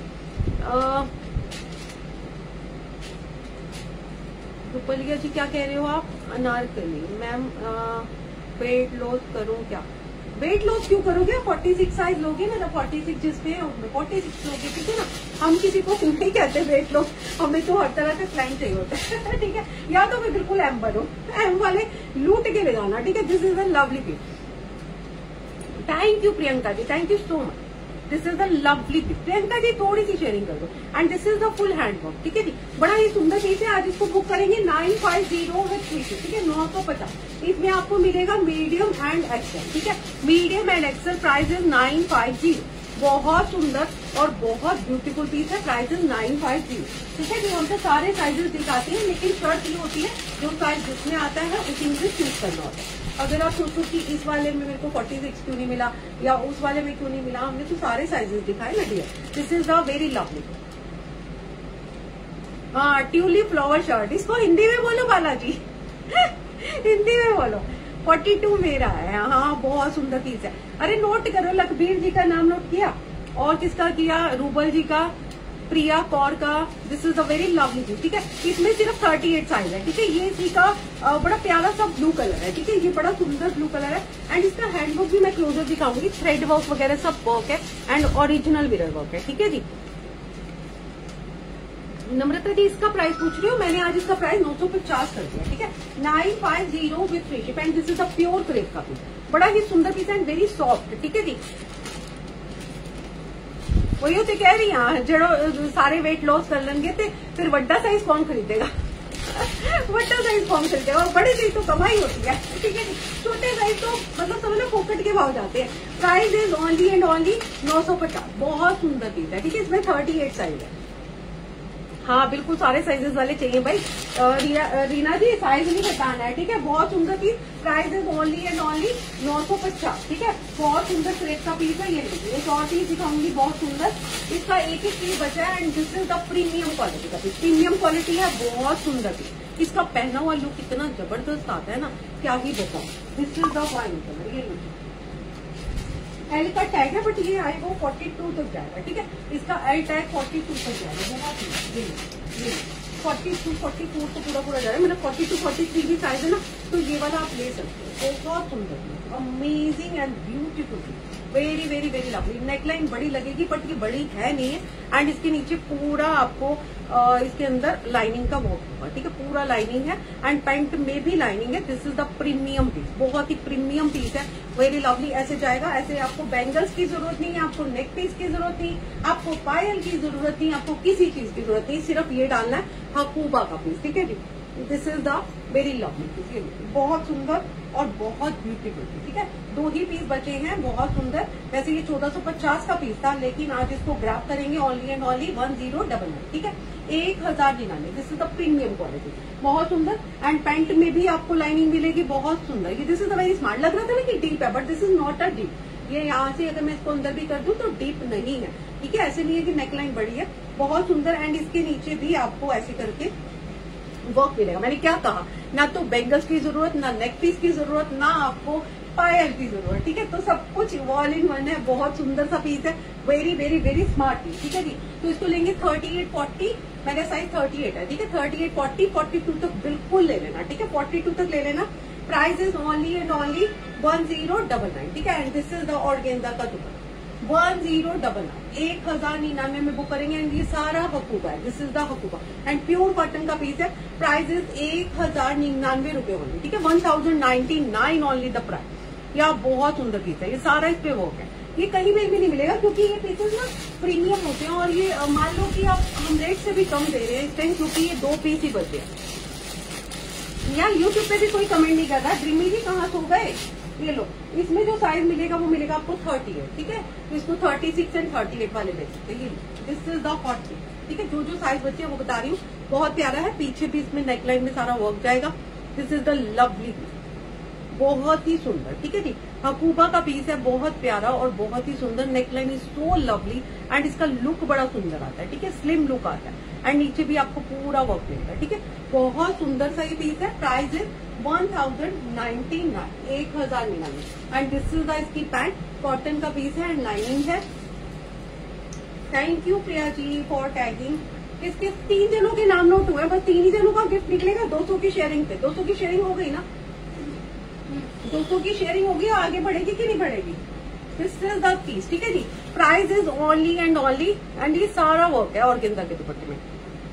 रुपलिया जी क्या कह रहे हो आप? अनारकली मैम वेट लॉस करूं क्या? वेट लॉस क्यों करोगे? फोर्टी सिक्स साइज लोगे ना, फोर्टी सिक्स जिसमें फोर्टी सिक्स लोगे, ठीक है ना। हम किसी को नहीं कहते वेट लॉस, हमें तो हर तरह का क्लाइंट चाहिए होता है, ठीक है। या तो मैं बिल्कुल एम बनो, एम वाले लूट के ले जाना, ठीक है। This is a lovely piece, thank you Priyanka ji, thank you so much. This is the lovely piece. Priyanka ji थोड़ी सी शेयरिंग कर दो। And this is the full handwork, ठीक है जी, बड़ा ही सुंदर पीस है। आज इसको बुक करेंगे nine five zero with three, ठीक है, नौ सौ पचास। इसमें आपको मिलेगा मीडियम एंड एक्सेल, ठीक है, medium and XL. Price is nine five zero, बहुत सुंदर और बहुत ब्यूटीफुल पीस है। Price is nine five zero, ठीक है जी। हम तो सारे साइजेस दिखाते हैं, लेकिन शर्ट ये होती है जो साइज जिसमें आता है उसी में चूज करना होता है। अगर आप सोचो कि इस वाले में मेरे को फोर्टी सिक्स क्यों नहीं मिला या उस वाले में क्यों नहीं मिला, हमने तो सारे साइजेस दिखाए ना dear. This is a very lovely. हाँ ट्यूलिप फ्लावर शर्ट, इसको हिंदी में बोलो बालाजी हिंदी में बोलो। फोर्टी टू मेरा है, हाँ बहुत सुंदर पीस है। अरे नोट करो, लखबीर जी का नाम नोट किया और किसका किया? रूबल जी का, प्रिया कौर का। This is a very lovely piece, ठीक है। इसमें सिर्फ थर्टी एट साइज है, ठीक है। ये इसी का बड़ा प्यारा सा ब्लू कलर है, ठीक है, ये बड़ा सुंदर ब्लू कलर है। एंड इसका हैंडवर्क भी मैं क्लोजर दिखाऊंगी, थ्रेड वर्क वगैरह सब वर्क है एंड ओरिजिनल मिरर वर्क है, ठीक है जी। नम्रता जी इसका प्राइस पूछ रही हो, मैंने आज इसका प्राइस नौ सौ पचास कर दिया, ठीक है, nine five zero with free ship. And this is a pure crepe का पीस, बड़ा ही सुंदर पीस एंड वेरी सॉफ्ट, ठीक है जी। वही तो कह रही हैं, जो सारे वेट लॉस कर लेंगे तो फिर बड़ा साइज कौन खरीदेगा बड़ा साइज कौन खरीदेगा, और बड़ी साइज तो कमाई होती है, ठीक है जी। छोटे साइज तो मतलब समझ लो फोकट के भाव जाते हैं। Price is only and only नौ सौ पचास, बहुत सुंदर पीस है, ठीक है। इसमें थर्टी एट साइज है। हाँ बिल्कुल सारे साइजेस वाले चाहिए भाई। रीना, रीना जी साइज नहीं बताना है, ठीक है। बहुत सुंदर piece, price is only and only नौ सौ पचास, ठीक है। बहुत सुंदर क्रेप का पीस है। ये देखिए एक और पीस दिखाऊंगी, बहुत सुंदर। इसका एक एक पीस बचा है and this is the premium quality का पीस, प्रीमियम क्वालिटी है, बहुत सुंदर पीस। इसका पहना हुआ लुक इतना जबरदस्त आता है ना, क्या ही बताओ। This is the wine colour, ये लुक एल का टैग है बट ये आए वो फोर्टी टू तक जाएगा, ठीक है। इसका एल टैग फोर्टी टू तक जाएगा, बहुत फोर्टी टू फोर्टी फोर तो पूरा पूरा जाएगा, मतलब फोर्टी टू फोर्टी थ्री भी साइज है ना, तो ये वाला आप ले सकते हो। बहुत सुंदर, amazing and beautiful, very very very lovely. Neckline बड़ी लगेगी बट ये बड़ी है नहीं है। एंड इसके नीचे पूरा आपको आ, इसके अंदर लाइनिंग का वर्क होगा, ठीक है, पूरा लाइनिंग है एंड पैंट में भी लाइनिंग है। This is the premium piece, बहुत ही प्रीमियम पीस है, वेरी लवली। ऐसे जाएगा, ऐसे आपको बैंगल्स की जरूरत नहीं है, आपको नेक पीस की जरूरत नहीं, आपको पायल की जरूरत नहीं, आपको किसी चीज की जरूरत नहीं, सिर्फ ये डालना है हकूबा का पीस, ठीक है जी। This is the very lovely piece, बहुत सुंदर और बहुत ब्यूटीफुल, ठीक है। दो ही पीस बचे हैं, बहुत सुंदर। वैसे ये चौदह सौ पचास का पीस था, लेकिन आज इसको ग्रैब करेंगे only and only one zero double nine, ठीक है, एक हजार निन्यानवे। This is the premium quality, बहुत सुंदर। एंड पैंट में भी आपको लाइनिंग मिलेगी, बहुत सुंदर। ये this is the very smart. लग रहा था ना कि डीप है, but this is not a deep, ये यहाँ से अगर मैं इसको अंदर भी कर दूं तो डीप नहीं है, ठीक है। ऐसे नहीं है कि नेकलाइन बड़ी है, बहुत सुंदर। एंड इसके नीचे भी आपको ऐसे करके वर्क मिलेगा। मैंने क्या कहा, ना तो बैंगल्स की जरूरत, ना नेक पीस की जरूरत, ना आपको पायल की जरूरत, ठीक है। तो सब कुछ ऑल इन वन है, बहुत सुंदर सा पीस है, very very very smart piece, ठीक है जी। तो इसको लेंगे थर्टी एट फोर्टी, मेरा साइज थर्टी एट है, ठीक है। Thirty eight forty forty two तक बिल्कुल ले लेना, ठीक है। फोर्टी टू तक ले लेना। Price is only and only one zero double nine, ठीक है। And this is the organza का dupatta, one zero double nine, एक हजार निन्यानवे में बुक करेंगे। एंड ये सारा हकूबा है, this is the Hakoba and pure cotton का पीस है। प्राइस इज एक हजार निन्यानवे रुपए ओनली, ठीक है। One thousand ninety nine only the price. या बहुत सुंदर पीस है, ये सारा इस पे वर्क है। ये कहीं भी नहीं मिलेगा क्योंकि ये पीसेस ना प्रीमियम होते हैं। और ये मान लो कि आप हम रेट से भी कम दे रहे हैं इस टाइम, क्योंकि ये दो पीस ही बचे हैं। यहाँ यूट्यूब पे भी कोई कमेंट नहीं कर रहा ड्रीमी जी कहाँ सो गए। ये लो, इसमें जो साइज मिलेगा वो मिलेगा आपको थर्टी एट, ठीक है। तो इसको thirty six and thirty eight वाले बेच सकते हैं। दिस इज द फोर्टी, ठीक है। जो जो साइज बचे हैं वो बता रही हूँ, बहुत प्यारा है। पीछे भी इसमें नेकलाइन में सारा वर्क जाएगा। This is the lovely piece, बहुत ही सुंदर, ठीक है जी। हकूबा का पीस है, बहुत प्यारा और बहुत ही सुंदर। Neckline is so lovely and इसका लुक बड़ा सुंदर आता है, ठीक है। स्लिम लुक आता है एंड नीचे भी आपको पूरा वर्क मिलेगा, ठीक है। बहुत सुंदर सा ये पीस है। Price is one thousand ninety nine, एक हजार निन्यानवे। एंड दिस इज द इसकी पैंट, कॉटन का पीस है एंड लाइनिंग है। Thank you Priya ji for tagging. इसके तीन जनों के नाम नोट हुए, बस तीन ही जनों का गिफ्ट निकलेगा दो सौ की शेयरिंग पे। दो सौ की शेयरिंग हो गई ना, दो सौ की शेयरिंग होगी, आगे बढ़ेगी कि नहीं बढ़ेगी। दिस इज द पीस, ठीक है जी। Price is only and only, and ये सारा वर्क है ऑर्गेन्जा के दुपट्टे में।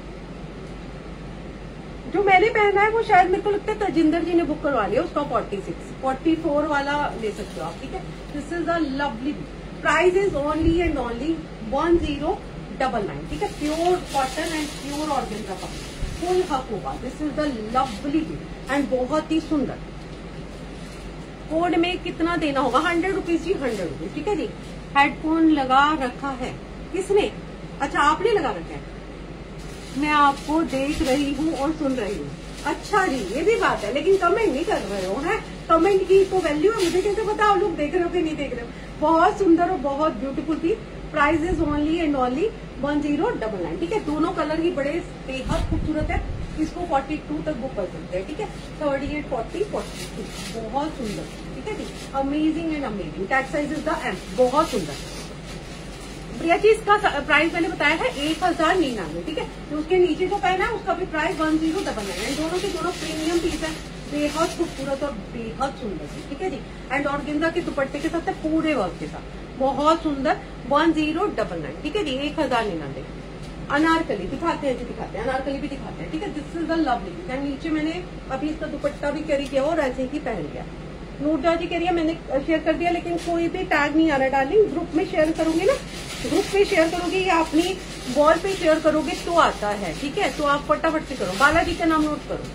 जो मैंने पहना है वो शायद मेरे को लगता है तजिंदर जी ने बुक करवा लिया, उसका फोर्टी सिक्स फोर्टी फोर वाला ले सकते हो आप, ठीक है। This is the lovely. Price is only and only one zero double nine, ठीक है। Pure cotton and pure organza का full Hakoba. This is the lovely and बहुत ही सुंदर। कोड में कितना देना होगा, हंड्रेड रुपीज जी, हंड्रेड रुपीज, ठीक है जी। हेडफोन लगा रखा है किसने, अच्छा आपने लगा रखा है, मैं आपको देख रही हूँ और सुन रही हूँ। अच्छा जी, ये भी बात है, लेकिन कमेंट नहीं कर रहे हो, है। कमेंट की तो वैल्यू है, मुझे कैसे पता आप लोग देख रहे हो कि नहीं देख रहे हो। बहुत सुंदर और बहुत beautiful piece. Price is only and only one zero double nine, ठीक है। दोनों कलर ही बड़े बेहद खूबसूरत है। इसको फोर्टी टू तक बुक कर सकते हैं, ठीक है। Thirty eight forty forty two, बहुत सुंदर, ठीक है जी। Amazing and amazing. Tag size is the M, बहुत सुंदर। प्रिया जी इसका प्राइस मैंने बताया है एक हजार निन्यानवे, ठीक है। तो उसके नीचे जो पहना है उसका भी price one zero double nine. दोनों के दोनों प्रीमियम पीस है, बेहद खूबसूरत और बेहद सुंदर, ठीक है जी। एंड ऑर्गेन्जा के दुपट्टे के साथ पूरे वर्क के साथ, बहुत सुंदर। वन जीरो डबल नाइन, ठीक है जी, एक हजार निन्यानवे। अनारकली दिखाते हैं जी, दिखाते हैं अनारकली भी दिखाते हैं, ठीक है। This is the lovely. And नीचे मैंने अभी इसका दुपट्टा भी कैरी किया और ऐसे ही पहन लिया। नूरजा जी कह रही है मैंने शेयर कर दिया, लेकिन कोई भी टैग नहीं आ रहा डार्लिंग। ग्रुप में शेयर करोगे ना, ग्रुप पे शेयर करोगे या अपनी वॉल पे शेयर करोगे तो आता है, ठीक है। तो आप फटाफट से करो। बालाजी का नाम नोट करो।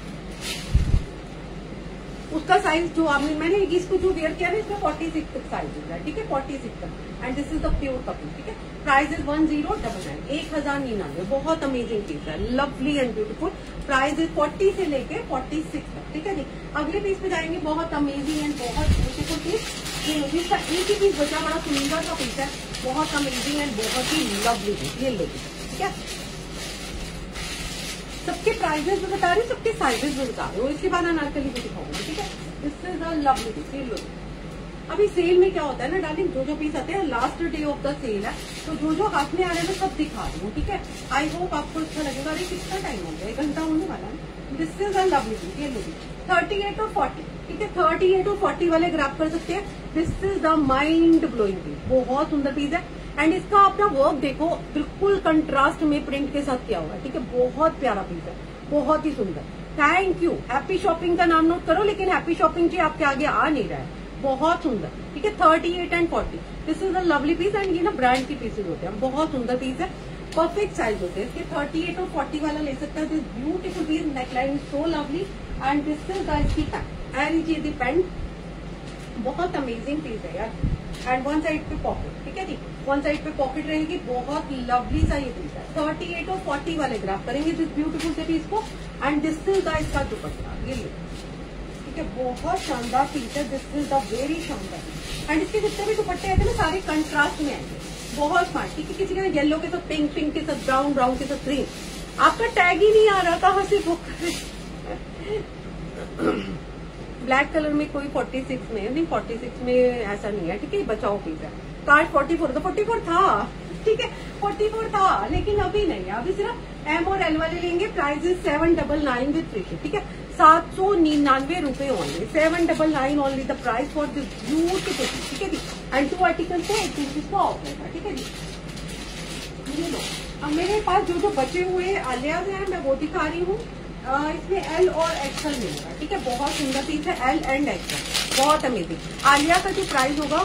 उसका साइज जो आपने, मैंने इसको जो वेयर किया ना, इसका फोर्टी सिक्स तक साइज होता है, ठीक है। फोर्टी सिक्स तक। And this is the pure couple, ठीक है। Price is one zero double nine, एक हजार निन्यानवे। बहुत अमेजिंग पीस है, lovely and beautiful. Price is forty से लेके फोर्टी सिक्स तक, ठीक है जी। अगले पीस पे जाएंगे, बहुत अमेजिंग एंड बहुत ब्यूटीफुल पीस। जिसका एक ही पीस बचा, बड़ा सुंदर सा पीस है, बहुत अमेजिंग एंड बहुत ही लवली पीस। ये लेंगे, ठीक है। सबके प्राइजेस भी बता रही हूँ, सबके साइजेस भी बता रही हूँ। इसके बाद अनारकली भी दिखाऊंगी, ठीक है। This is the lovely piece. ये लो, अभी सेल में क्या होता है ना डार्लिंग, जो जो पीस आते हैं last day of the sale है, तो जो जो हाथ में आ रहे हैं मैं सब दिखा रही हूँ, ठीक है। आई होप आपको अच्छा लगेगा। अरे कितना टाइम हो गया, एक घंटा होने वाला है। This is the lovely piece. ये लो, थर्टी एट और फोर्टी, ठीक है। थर्टी एट और फोर्टी वाले ग्राफ कर सकते हैं। This is the mind blowing piece, बहुत सुंदर पीस है। एंड इसका अपना वर्क देखो, बिल्कुल कंट्रास्ट में प्रिंट के साथ किया हुआ है, ठीक है। बहुत प्यारा पीस है, बहुत ही सुंदर। Thank you. हैप्पी शॉपिंग का नाम नोट करो, लेकिन हैप्पी शॉपिंग जी आपके आगे आ नहीं रहा है। बहुत सुंदर, ठीक है। Thirty eight and forty, this is the lovely piece. And ये ना ब्रांड की पीसेज होते हैं, बहुत सुंदर पीस है, परफेक्ट साइज होते हैं इसके। थर्टी एट और फोर्टी वाला ले सकते हैं। This beautiful piece, neckline so lovely and this is the इसकी पैंट, एरी जी दी पैंट, बहुत अमेजिंग पीस है यार। एंड वन साइड पे पॉकेट, ठीक है जी, वन साइड पे पॉकेट रहेगी, बहुत लवली सा ये पीस है। थर्टी एट और फोर्टी वाले ग्राफ करेंगे दिस ब्यूटीफुल से पीस को। एंड दिस इज द इसका दुपट्टा, ये लो, ठीक है, बहुत शानदार पीस है। दिस इज द वेरी शानदार। एंड इसके जितने भी दुपट्टे आते हैं ना सारे कंट्रास्ट में आएंगे, बहुत स्मार्ट। ठीक है, किसी के येलो के साथ पिंक, पिंक के साथ ब्राउन, ब्राउन के साथ ग्रीन। आपका टैग ही नहीं आ रहा, कहाँ से बुक ब्लैक कलर में कोई छियालीस में नहीं, छियालीस में ऐसा नहीं है। ठीक है, बचाओ पीस है। कार्ड चौवालीस तो चौवालीस था, ठीक है, चौवालीस था, लेकिन अभी नहीं है। अभी सिर्फ एम और एल वाले लेंगे। Price seven double nine with free ship. ठीक है, सात सौ निन्यानवे रुपए only, seven double nine only the price for this beautiful. ठीक है जी, एंड टू आर्टिकल्स है, एक रुपीज का ऑफ रहेगा। ठीक है जी, ये लो। अब मेरे पास जो जो बचे हुए आलियाज हैं मैं वो दिखा रही हूँ। इसमें एल और एक्सल मिलेगा। ठीक है, बहुत सुंदर पीस है, एल एंड एक्सल, बहुत अमेजिंग। आलिया का जो प्राइस होगा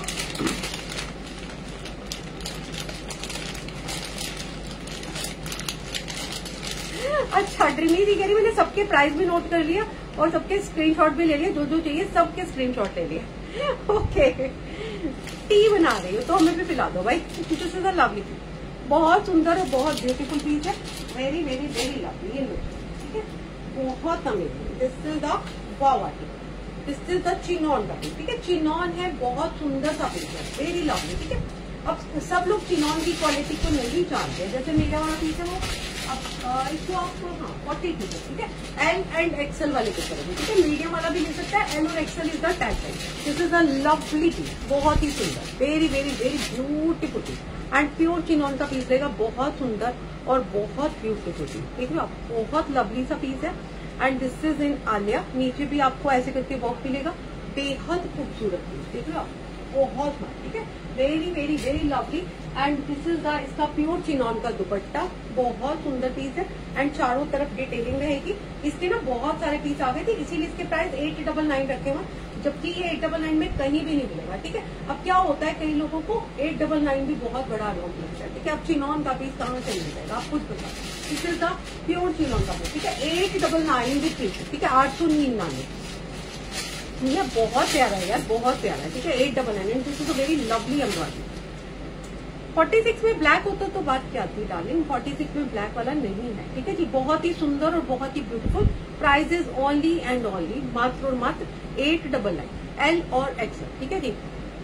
अच्छा, ड्रीमी जी कह रही मैंने सबके प्राइस भी नोट कर लिया और सबके स्क्रीनशॉट भी ले लिया, जो जो चाहिए सबके स्क्रीनशॉट ले लिया। ओके, टी बना रही हो तो हमें भी पिला दो भाई। दिस इज द लवली, बहुत सुंदर और बहुत ब्यूटीफुल पीस है। Very very very lovely. ये लो, ठीक है, बहुत amazing. This is the wow article, this is the chinon का पीस। ठीक है, चिनॉन है, बहुत सुंदर सा पीस है, वेरी लवली। ठीक है, अब सब लोग चिनॉन की क्वालिटी को नहीं जानते, जैसे मेरा वाला पीस है वो अब इसको आपको हाँ फोर्टी टू। ठीक है, एल एंड एक्सल वाले को करेंगे। ठीक है, मीडियम वाला भी ले सकता है। एल और XL is the tag size. This is the lovely piece, बहुत ही सुंदर, very very very beautiful piece and pure chinon का पीस रहेगा, बहुत सुंदर और बहुत ब्यूटीफुल पीस। देख लो आप, बहुत लवली सा पीस है। And this is in Alia. नीचे भी आपको ऐसे करके वर्क मिलेगा, बेहद खूबसूरत पीस। देख लो आप, बहुत स्मार्ट। ठीक है, very very very lovely. And this is the इसका प्योर चिनॉन का दुपट्टा, बहुत सुंदर पीस है एंड चारों तरफ डिटेलिंग रहेगी। इसके ना बहुत सारे पीस आ गए थे, इसीलिए इसके प्राइस एट डबल नाइन रखे हुए, जबकि ये एट डबल नाइन में कहीं भी नहीं मिलेगा। ठीक है, अब क्या होता है कई लोगों को एट डबल नाइन भी बहुत बड़ा अमाउंट लगता है। ठीक है, अब चिनॉन का पीस कहाँ से मिल जाएगा आप खुद बताओ। This is the pure chinon का पीस। ठीक है, एट डबल नाइन भी पीस। ठीक है, आठ सौ निन्यानवे, ये बहुत प्यारा है यार, बहुत प्यारा है। ठीक है, eight double nine, this is a very lovely embroidery. Forty six में ब्लैक होता तो बात क्या थी डार्लिंग, फोर्टी सिक्स में ब्लैक वाला नहीं है। ठीक है जी, बहुत ही सुंदर और बहुत ही beautiful. Price is only and only मात्र और मात्र एट डबल नाइन, एल और एक्सल। ठीक है जी,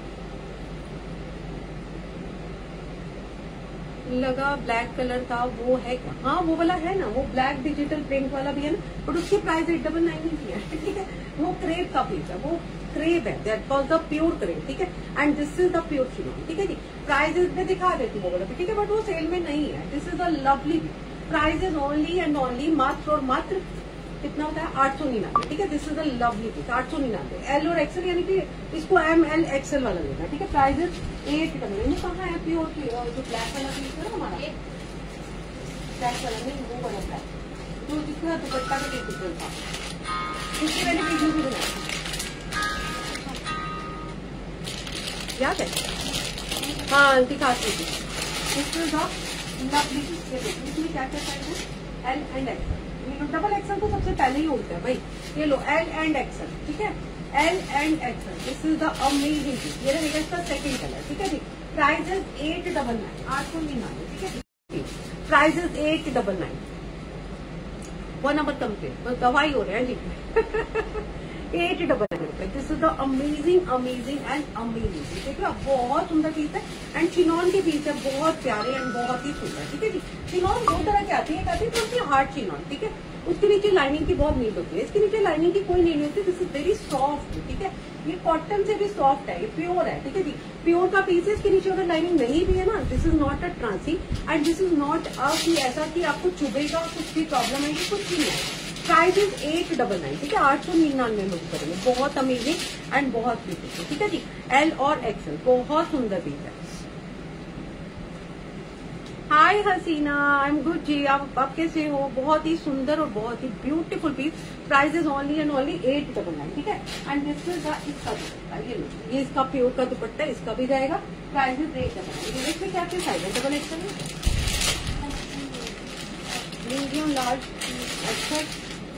लगा ब्लैक कलर था, वो है क्या? हाँ वो वाला है ना, वो ब्लैक डिजिटल प्रिंट वाला भी है ना, बट उसकी प्राइस एट डबल नाइन ही है। ठीक है, वो क्रेप का पीस है, वो क्रेप है, that was the pure crepe. ठीक है, and this is the pure chinon. ठीक है जी, प्राइजेस में दिखा देती हूँ वो वाला, ठीक है, बट वो सेल में नहीं है। This is the lovely, price is only and only मात्र और मात्र कितना होता है, आठ सौ निन्यानवे। ठीक है, this is the lovely piece, आठ सौ निन्यानवे। एल और एक्सल यानी कि इसको एम एल एक्सल वाला लेना है। ठीक है, प्राइजेस एट डबल नाइन। कहाँ है प्योर जो ब्लैक वाला पीस है ना हमारा, ब्लैक वाला नहीं, वो वाला ब्लैक जो जिसका दुपट्टा का टेक डिफरेंट था, उसकी मैंने वीडियो भी बनाई, याद है? हाँ दिखाती थी। इसमें लवली पीस, इसमें क्या क्या साइज है, L and XL. Double XL तो सबसे पहले ही होता है भाई। ये लो, एल एंड एक्सल। ठीक है, L and XL, this is the amazing piece. ये रहेगा इसका सेकंड कलर। ठीक है जी, price is eight double nine, आठ सौ निन्यानवे। ठीक है, price is eight double nine. One number complete, दवाई हो रहा है जी। एट डबल नाइन रुपए। This is the amazing amazing and amazing. देखिए बहुत सुंदर पीस है एंड चिनॉन के पीस है, बहुत प्यारे एंड बहुत ही सुंदर। ठीक है जी, चिनॉन दो तरह की आती है, एक आती है तो उसकी हार्ड चिनॉन। ठीक है, उसके नीचे लाइनिंग की बहुत नीड होती है, इसके नीचे लाइनिंग की कोई नीड नहीं होती। This is very soft. ठीक है, ये कॉटन से भी सॉफ्ट है, ये प्योर है। ठीक है जी, प्योर का पीस है, इसके नीचे अगर लाइनिंग नहीं भी है ना, दिस इज नॉट अ ट्रांसी and this is not a कि ऐसा कि आपको चुभेगा, कुछ भी प्रॉब्लम आएगी, कुछ भी नहीं है। Price is eight double nine. ठीक है, आठ सौ निन्यानवे में करेंगे, बहुत अमेजिंग एंड बहुत ब्यूटीफुल। ठीक है जी, एल और एक्सल, बहुत सुंदर पीस है। हाय हसीना, आई एम गुड जी, आप आप कैसे हो? बहुत ही सुंदर और बहुत ही beautiful piece. Price is only and only eight double nine. ठीक है, एंड दिस इज इसका दुपट्टा, ये लो, ये इसका प्योर का दुपट्टा, इसका भी जाएगा। Price is eight double nine. इसमें क्या क्या साइज है? Double XL, medium, large, XL.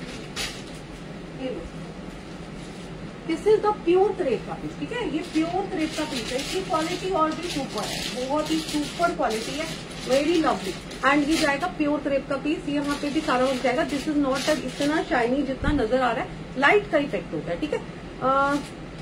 This is the pure crepe का पीस। ठीक है, ये प्योर क्रेप का पीस है, इसकी क्वालिटी और भी सुपर है, बहुत ही सुपर क्वालिटी है वेरी लवली। एंड ये जाएगा प्योर क्रेप का पीस, ये यहाँ पे भी सारा वर्क जाएगा। दिस इज नॉट इतना शाइनी जितना नजर आ रहा है, लाइट का इफेक्ट होता है, ठीक है।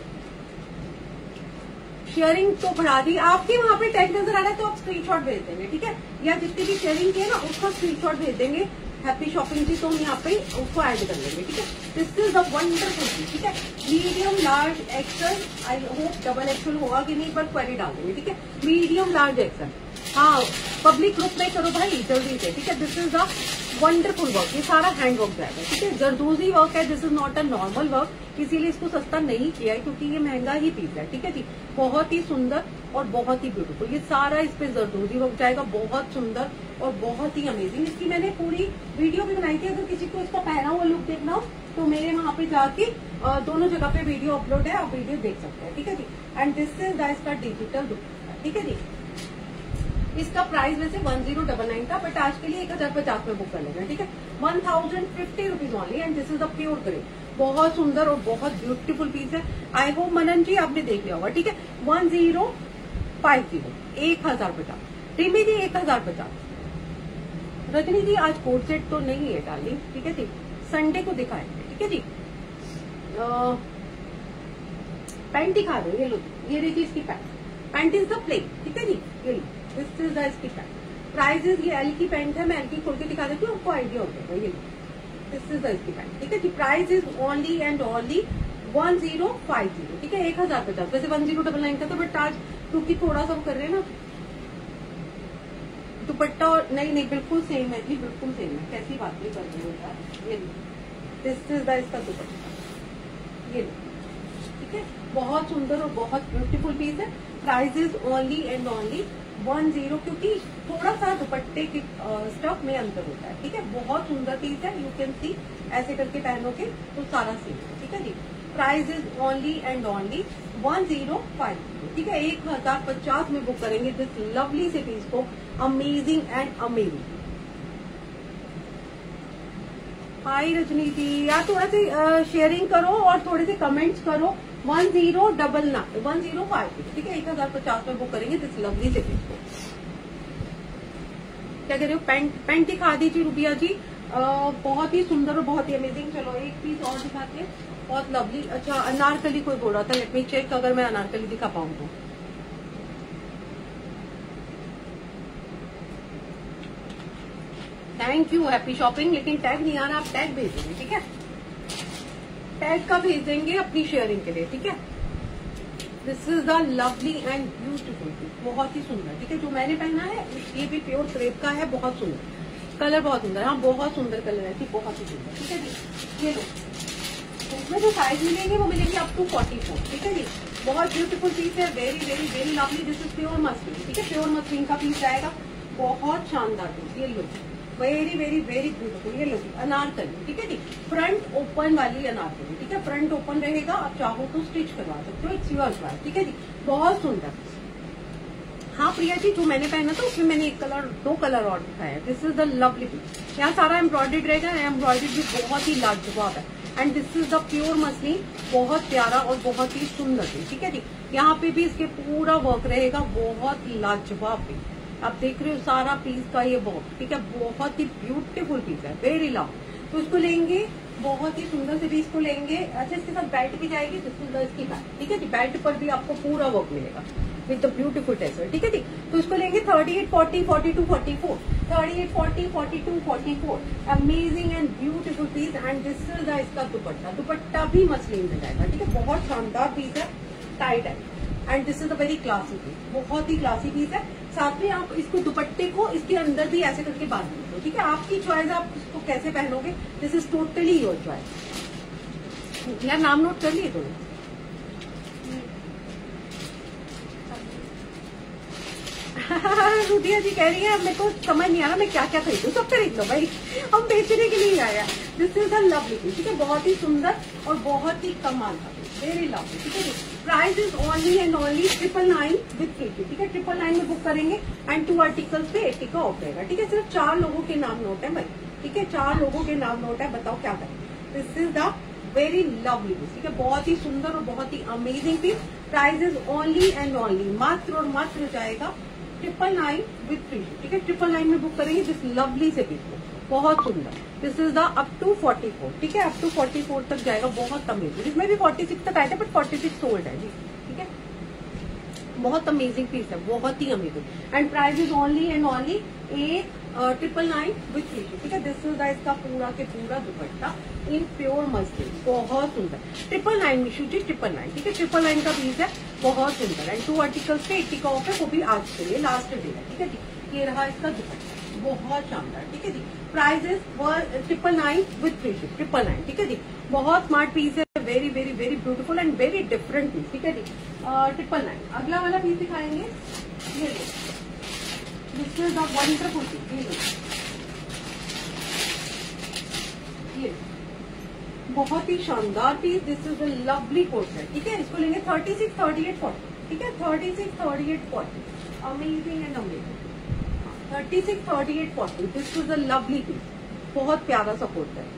शेयरिंग तो बढ़ा दी आपकी, वहां पे टैग नजर आ रहा है तो आप स्क्रीनशॉट भेज देंगे, ठीक है, या जितनी भी शेयरिंग की है ना उसका स्क्रीनशॉट भेज देंगे। हैप्पी शॉपिंग जी, तो हम यहाँ पे उसको ऐड कर लेंगे, ठीक है। This is the wonderful piece, ठीक है। Medium large XL, I hope double XL होगा कि नहीं, पर क्वेरी डाल देंगे, ठीक है। मीडियम लार्ज एक्सल, हाँ पब्लिक ग्रुप में करो भाई जल्दी से, ठीक है। This is the wonderful work, ये सारा हैंड वर्क जाएगा, ठीक है। जरदोजी वर्क है, this is not a normal work, इसीलिए इसको सस्ता नहीं किया है क्योंकि ये महंगा ही पीस है, ठीक है जी। बहुत ही सुंदर और बहुत ही ब्यूटीफुल, ये सारा इस पे जरदोजी वर्क जाएगा, बहुत सुंदर और बहुत ही अमेजिंग। इसकी मैंने पूरी वीडियो भी बनाई थी, अगर किसी को इसका पहना हुआ लुक देखना हो तो मेरे वहां पे जाके दोनों जगह पे वीडियो अपलोड है, आप वीडियो देख सकते हैं, ठीक है जी। एंड दिस इज द इसका डिजिटल लुक, ठीक है जी। इसका प्राइस वैसे वन जीरो डबल नाइन था, बट आज के लिए एक हजार पचास में बुक कर लेना, ठीक है। One thousand fifty rupees only. And this is the pure grey, बहुत सुंदर और बहुत ब्यूटीफुल पीस है। आई होप मनन जी आपने देख लिया होगा, ठीक है। वन जीरो फाइव जीरो, एक हजार पचास। रिमी जी एक हजार पचास। रजनी जी आज कोट सेट तो नहीं है डार्लिंग, ठीक है जी, संडे को दिखाएंगे, ठीक है जी। पैंट दिखा दो, ये लो, ये देखिए इसकी pant, pant is the plain, ठीक है जी, ये लो, दिस इज द इसकी पैंट। प्राइजेस, ये एल की पैंट है, मैं एल की खोल के दिखा देती हूँ, आपको आइडिया हो जाएगा। ये लो, दिस इज द इसकी पैंट, ठीक है जी। Price is only and only one zero five zero, ठीक है, एक हजार पचास। वैसे वन जीरो डबल नाइन का था, बट आज क्योंकि थोड़ा सा वो कर रहे हैं ना दुपट्टा, और नहीं नहीं बिल्कुल सेम है जी, बिल्कुल सेम है, कैसी बात नहीं कर रही हो यार। ये दिस इज द इसका दुपट्टा, ये ठीक है, बहुत सुंदर और बहुत ब्यूटीफुल पीस है। Price is only and only one zero, क्योंकि थोड़ा सा दुपट्टे के स्टफ में अंतर होता है, ठीक है। बहुत सुंदर पीस है, यू कैन सी, ऐसे करके पहनोगे तो सारा सेम है, ठीक है जी। Price is only and only one zero five, ठीक है, एक हजार पचास में बुक करेंगे दिस लवली से पीस को। Amazing and amazing. Hi Rajni ji, यार थोड़ा सी शेयरिंग करो और थोड़े से कमेंट्स करो। One zero double nine, one zero five, ठीक है, एक हजार पचास में बुक करेंगे दिस लवली से पीस को। क्या कह रहे हो, पेंट पेंट दिखा दीजिए रुबिया जी, आ, बहुत ही सुंदर और बहुत ही अमेजिंग। चलो एक पीस और दिखाते हैं, बहुत लवली। अच्छा अनारकली कोई बोल रहा था, लेट मी चेक अगर मैं अनारकली दिखा पाऊँ तो। थैंक यू हैप्पी शॉपिंग, लेकिन टैग नहीं आ रहा, आप टैग भेज देंगे, ठीक है, टैग का भेज देंगे अपनी शेयरिंग के लिए, ठीक है। This is the lovely and beautiful, बहुत ही सुंदर, ठीक है। जो मैंने पहना है ये भी प्योर क्रेप का है, बहुत सुंदर कलर, बहुत सुंदर, हाँ बहुत सुंदर कलर है, बहुत ही सुंदर, ठीक है जी। ये लो, उसमें जो साइज मिलेंगे वो मिलेंगे अप टू फोर्टी फोर, ठीक है जी। बहुत ब्यूटीफुल पीस है, very very very lovely. This is pure muslin, ठीक है, प्योर मसलिन का पीस आएगा, बहुत शानदार पीस। ये लो, वेरी वेरी वेरी ब्यूटीफुल। ये लो अनारकली, ठीक है जी, फ्रंट ओपन वाली अनारकली, ठीक है, फ्रंट ओपन रहेगा, आप चाहो तो स्टिच करवा सकते हो, इट्स योर चॉइस, ठीक है जी, बहुत सुंदर। हाँ प्रिया जी, जो मैंने पहना था उसमें मैंने एक कलर, दो कलर और दिखाया है। This is the lovely piece, यहाँ सारा एम्ब्रॉयडेड रहेगा, एम्ब्रॉयडेड भी बहुत ही लाजवाब है। And this is the pure muslin, बहुत प्यारा और बहुत ही सुंदर पीस, ठीक है जी। यहाँ पे भी इसके पूरा वर्क रहेगा, बहुत लाजवाब पीस, आप देख रहे हो सारा पीस का ये वर्क, ठीक है, बहुत ही ब्यूटीफुल पीस है, वेरी लव। तो इसको लेंगे, बहुत ही सुंदर से पीस को लेंगे। अच्छा इसके साथ बेल्ट भी जाएगी, दिस इज द इसकी बेल्ट, ठीक है जी, बेल्ट पर भी आपको पूरा वर्क मिलेगा विद द ब्यूटीफुल टेसर, ठीक है जी। तो इसको लेंगे thirty eight forty forty two forty four, thirty eight forty forty two forty four, amazing and beautiful piece. And this is the इसका दुपट्टा, दुपट्टा भी मसलिन में जाएगा, ठीक है, बहुत शानदार पीस है, टाइट है। And this is a very classy piece, बहुत ही क्लासी पीस है। साथ में आप इसको दुपट्टे को इसके अंदर भी ऐसे करके बांध दो, ठीक है, आपकी चॉइस, आप इसको कैसे पहनोगे, this is totally your choice. यार नाम नोट कर लिए तो रुदिया जी कह रही है मेरे को समझ नहीं आ रहा मैं क्या क्या खरीदूं, सब खरीद लो भाई, हम बेचने के लिए आया। This is a lovely piece, ठीक है, बहुत ही सुंदर और बहुत ही कमाल का, वेरी लवली, ठीक है जी। Price is only and only triple nine with free, ठीक है, ट्रिपल नाइन में बुक करेंगे। एंड टू आर्टिकल्स पे एट्टी का ऑफ रहेगा, ठीक है। सिर्फ चार लोगों के नाम नोट है भाई, ठीक है, चार लोगों के नाम नोट है, बताओ क्या करें। This is the very lovely piece, ठीक है, बहुत ही सुंदर और बहुत ही amazing piece. Price is only and only, मात्र और मात्र जाएगा triple nine with free ship, ठीक है। ट्रिपल नाइन में बुक करेंगे दिस लवली से पीस को, बहुत सुंदर। This is the up to forty four, ठीक है, अप टू फोर्टी फोर तक जाएगा, बहुत अमेजिंग। इसमें भी फोर्टी सिक्स तक आए थे बट फोर्टी सिक्स सोल्ड है जी, ठीक है। बहुत अमेजिंग पीस है, बहुत ही amazing. And price is only and only a triple nine with free ship, ठीक है। दिस इज इसका पूरा के पूरा दुपट्टा इन प्योर मस्लिन, बहुत सुंदर। Triple nine Mishu ji, triple nine, ठीक है। ट्रिपल नाइन का पीस है, बहुत सुंदर। एंड टू आर्टिकल्स पे एट्टी का ऑफ है, वो भी आज के लिए लास्ट डे है, ठीक है जी। ये रहा इसका दुपट्टा, बहुत शानदार, ठीक है जी। Price is triple nine with free ship, triple nine, ठीक है जी। बहुत स्मार्ट पीस है, very very very beautiful and very different piece, ठीक है जी। Triple nine. अगला वाला पीस दिखाएंगे, ये this is the wonderful piece, ये बहुत ही शानदार पीस। This is a lovely coat set, ठीक है। इसको लेंगे thirty six thirty eight forty, ठीक है। Thirty six thirty eight forty, amazing and amazing. Thirty six thirty eight forty, this is a lovely piece, बहुत प्यारा सा कोट सेट।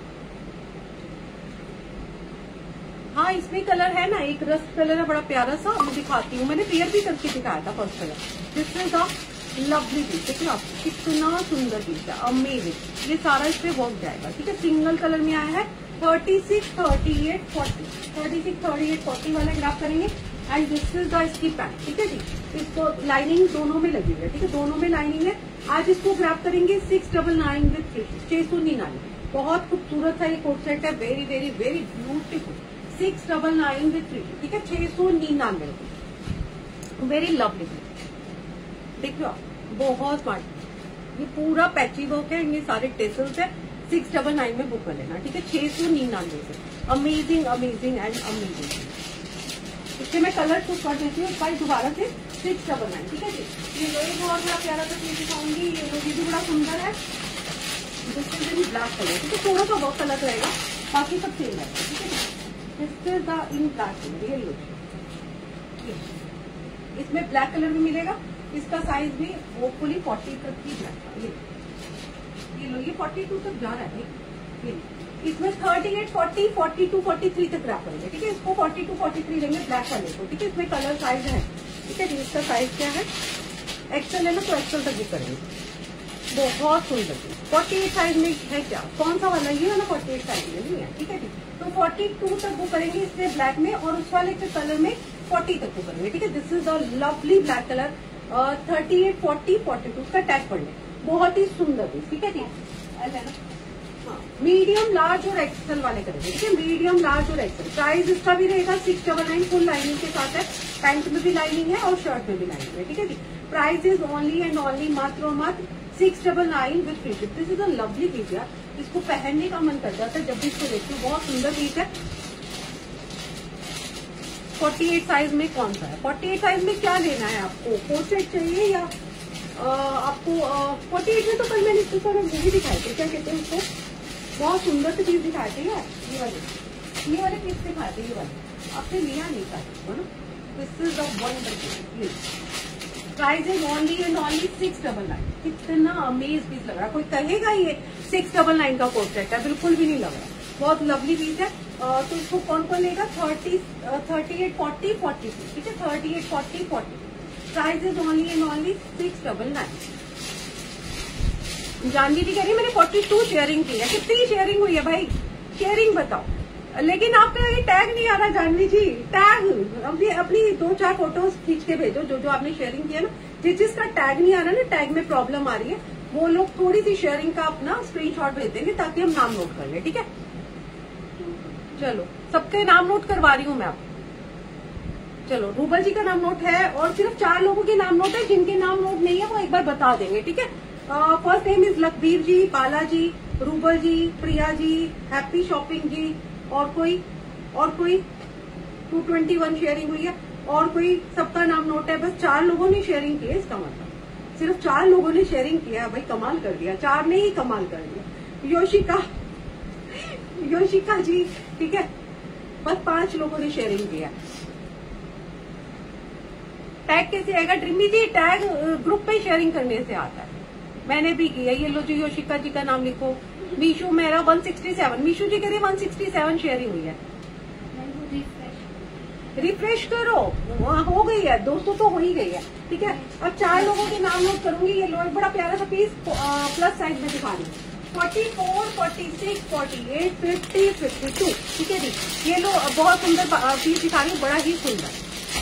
हाँ, इसमें कलर है ना, एक रस्ट कलर है बड़ा प्यारा सा, मैं दिखाती हूँ। मैंने पेयर भी करके दिखाया था first colour. This is a lovely piece, देखिए आप कितना सुंदर पीस है, अमेजिंग। ये सारा इस पे वर्क जाएगा, ठीक है। सिंगल कलर में आया है। Thirty six thirty eight forty, thirty six thirty eight forty वाला ग्राफ करेंगे। एंड दिस इज द इसकी पैंट, ठीक है जी। इसको लाइनिंग दोनों में लगी हुई है, ठीक है, दोनों में लाइनिंग है। आज इसको ग्राफ करेंगे six double nine with free, छह सौ निन्यानवे। बहुत खूबसूरत सा ये कोट सेट है, very very very beautiful. Six double nine with three, ठीक है, छह सौ निन्यानवे रुपये, वेरी लवली। देखियो आप, बहुत स्मार्ट। ये पूरा पैची वर्क है, ये सारे टेसल्स है। सिक्स डबल नाइन में बुक कर लेना, ठीक है, छह सौ निन्यानवे से। Amazing amazing and amazing. इससे मैं कलर चूज कर देती हूँ भाई दोबारा से। सिक्स डबल नाइन, ठीक है जी। ये लो बहुत बड़ा प्यारा सा चीज दिखाऊंगी, ये लो ये भी बड़ा सुंदर है। जिससे भी ब्लैक कलर, ठीक है, थोड़ा सा बहुत अलग रहेगा, बाकी सब सेम रहेगा, ठीक है। This is the in black colour, ये लो, इसमें ब्लैक कलर भी मिलेगा। इसका साइज भी होपफुली फोर्टी तक की ब्लैक का, ये ये लो, ये फोर्टी टू तक जा रहा है, ये इसमें thirty eight forty forty two forty three तक रैप करेंगे, ठीक है। इसको फोर्टी टू फोर्टी थ्री लेंगे ब्लैक वाले को, ठीक है। इसमें कलर साइज है, ठीक है जी। इसका साइज क्या है, एक्सेल है ना, तो एक्सेल तक भी करेंगे। बहुत सुंदर चीज। फोर्टी एट साइज में है क्या, कौन सा वाला, ये वाला फोर्टी एट साइज में नहीं है, ठीक है जी। तो फोर्टी टू तक वो करेंगे इसमें ब्लैक में, और उस वाले के कलर में फोर्टी तक वो करेंगे, ठीक है। This is the lovely black colour, thirty eight forty forty two उसका टैग पढ़ लें, बहुत ही सुंदर पीस, ठीक है जी। हाँ, मीडियम लार्ज और एक्सेल वाले करेंगे, ठीक है, मीडियम लार्ज और एक्सेल। प्राइस इसका भी रहेगा six double nine, full lining के साथ है। पैंट में भी लाइनिंग है और शर्ट में भी लाइनिंग है, ठीक है जी। Price is only and only मात्र और मात्र six double nine with free ship. This is a lovely piece यार, इसको पहनने का मन कर जाता है जब भी इसको देखती हूँ, बहुत सुंदर पीस है। फोर्टी एट साइज में कौन सा है, फोर्टी एट साइज में क्या लेना है आपको, कोट सेट चाहिए या आ, आपको फोर्टी एट में तो कल मैंने इसके साथ मूवी दिखाए थे, क्या कहते हैं उसको, बहुत सुंदर से पीस दिखाए थे यार, ये वाले ये वाले पीस दिखाए थे, ये वाले आपने लिया नहीं था इसको ना। This is the wonderful. Price is only and only six double nine. कितना अमेज पीस लग रहा है, कोई कहेगा ये सिक्स डबल नाइन का कोट सेट है, बिल्कुल भी नहीं लग रहा, बहुत लवली पीस है। तो इसको कौन कौन लेगा, thirty thirty eight forty forty two, ठीक है, thirty eight forty forty. Price is only and only six double nine. Janvi ji कह रही है मैंने फोर्टी टू शेयरिंग की है, कितनी शेयरिंग हुई है भाई, शेयरिंग बताओ। लेकिन आपका ये टैग नहीं आ रहा जानवी जी, टैग अभी अपनी दो चार फोटोज खींच के भेजो, जो जो आपने शेयरिंग किया ना, जिस जिसका टैग नहीं आ रहा ना, टैग में प्रॉब्लम आ रही है, वो लोग थोड़ी सी शेयरिंग का अपना स्क्रीनशॉट भेज देंगे ताकि हम नाम नोट कर लें, ठीक है। चलो सबके नाम नोट करवा रही हूँ मैं आपको। चलो रूबल जी का नाम नोट है, और सिर्फ चार लोगों के नाम नोट है, जिनके नाम नोट नहीं है वो एक बार बता देंगे, ठीक है। First name is Lakhbir ji, Balaji, Rubal ji, Priya ji, happy shopping जी, और कोई और कोई टू ट्वेंटी वन शेयरिंग हुई है, और कोई सबका नाम नोट है, बस चार लोगों ने शेयरिंग की है, इसका मतलब सिर्फ चार लोगों ने शेयरिंग किया भाई, कमाल कर दिया, चार ने ही कमाल कर दिया। योशिका योशिका जी, ठीक है, बस पांच लोगों ने शेयरिंग किया। टैग कैसे आएगा ड्रीमी जी, टैग ग्रुप पे शेयरिंग करने से आता है, मैंने भी किया। ये लो जी योशिका जी का नाम लिखो। मीशू मेरा one sixty seven, Mishu ji कह रही वन सिक्सटी सेवन शेयरिंग हुई है। रिफ्रेश करो, वहाँ हो गई है, दो सौ तो हो ही गई है, ठीक है। अब चार लोगों के नाम नोट करूंगी। ये लो बड़ा प्यारा सा पीस प्लस साइज में दिखा रही हूँ, forty four, forty six, forty eight, fifty, fifty two, ठीक है जी। ये लो बहुत सुंदर पीस दिखा रही हूँ, बड़ा ही सुंदर।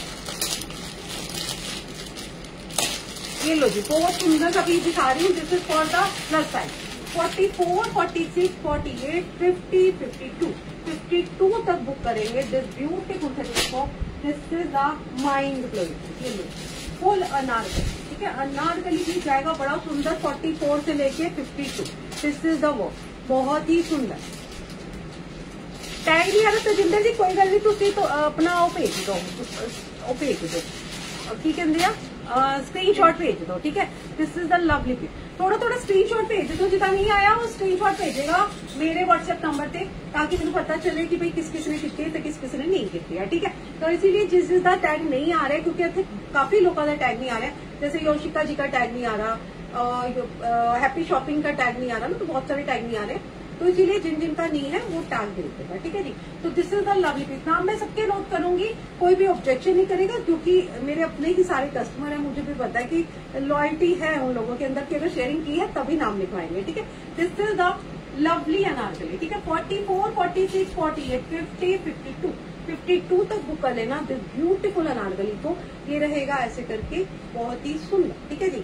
ये लो जी बहुत सुंदर सा पीस दिखा रही हूँ। This is for the plus size. Forty four, forty six, forty eight, fifty, fifty two, fifty two तक बुक करेंगे। दिस ब्यूटीफुल तरीके को, this is the mind blowing. ये लो फुल अनारकली, ठीक है, अनारकली पीस जाएगा बड़ा सुंदर, फोर्टी फोर से लेके fifty two. This is the वो बहुत ही सुंदर। टैग नहीं आ रहा तजिंदर जी, कोई गल नहीं, तुसी तो अपना वो भेज दो, वो भेज दो की कहते हैं स्क्रीनशॉट भेज दो, ठीक है। This is the lovely piece. थोड़ा थोड़ा स्क्रीनशॉट भेज दो, जितना नहीं आया वो स्क्रीनशॉट भेजेगा मेरे व्हाट्सएप नंबर पे, ताकि मुझे पता चले कि भाई किस किस ने कितने तो किस किस ने नहीं किया, ठीक है। तो इसीलिए जिस जिस का टैग नहीं आ रहा है, क्योंकि इतने काफी लोगों का टैग नहीं आ रहा है, जैसे योशिका जी का टैग नहीं आ रहा, हैप्पी शॉपिंग का टैग नहीं आ रहा ना, तो बहुत सारे टैग नहीं आ रहे, तो इसीलिए जिन जिन का नहीं है वो टैग भेज देगा, ठीक है जी। तो this is the lovely piece. नाम मैं सबके नोट करूंगी, कोई भी ऑब्जेक्शन नहीं करेगा, क्योंकि मेरे अपने ही सारे कस्टमर है, मुझे भी पता है कि लॉयल्टी है उन लोगों के अंदर कि अगर शेयरिंग की है तभी नाम लिखवाएंगे, ठीक है। This is the lovely anarkali, ठीक है। Forty four, forty six, forty eight, fifty, fifty two, fifty two तक बुक कर लेना दिस ब्यूटीफुल अनारकली को। ये रहेगा ऐसे करके बहुत ही सुंदर, ठीक है जी।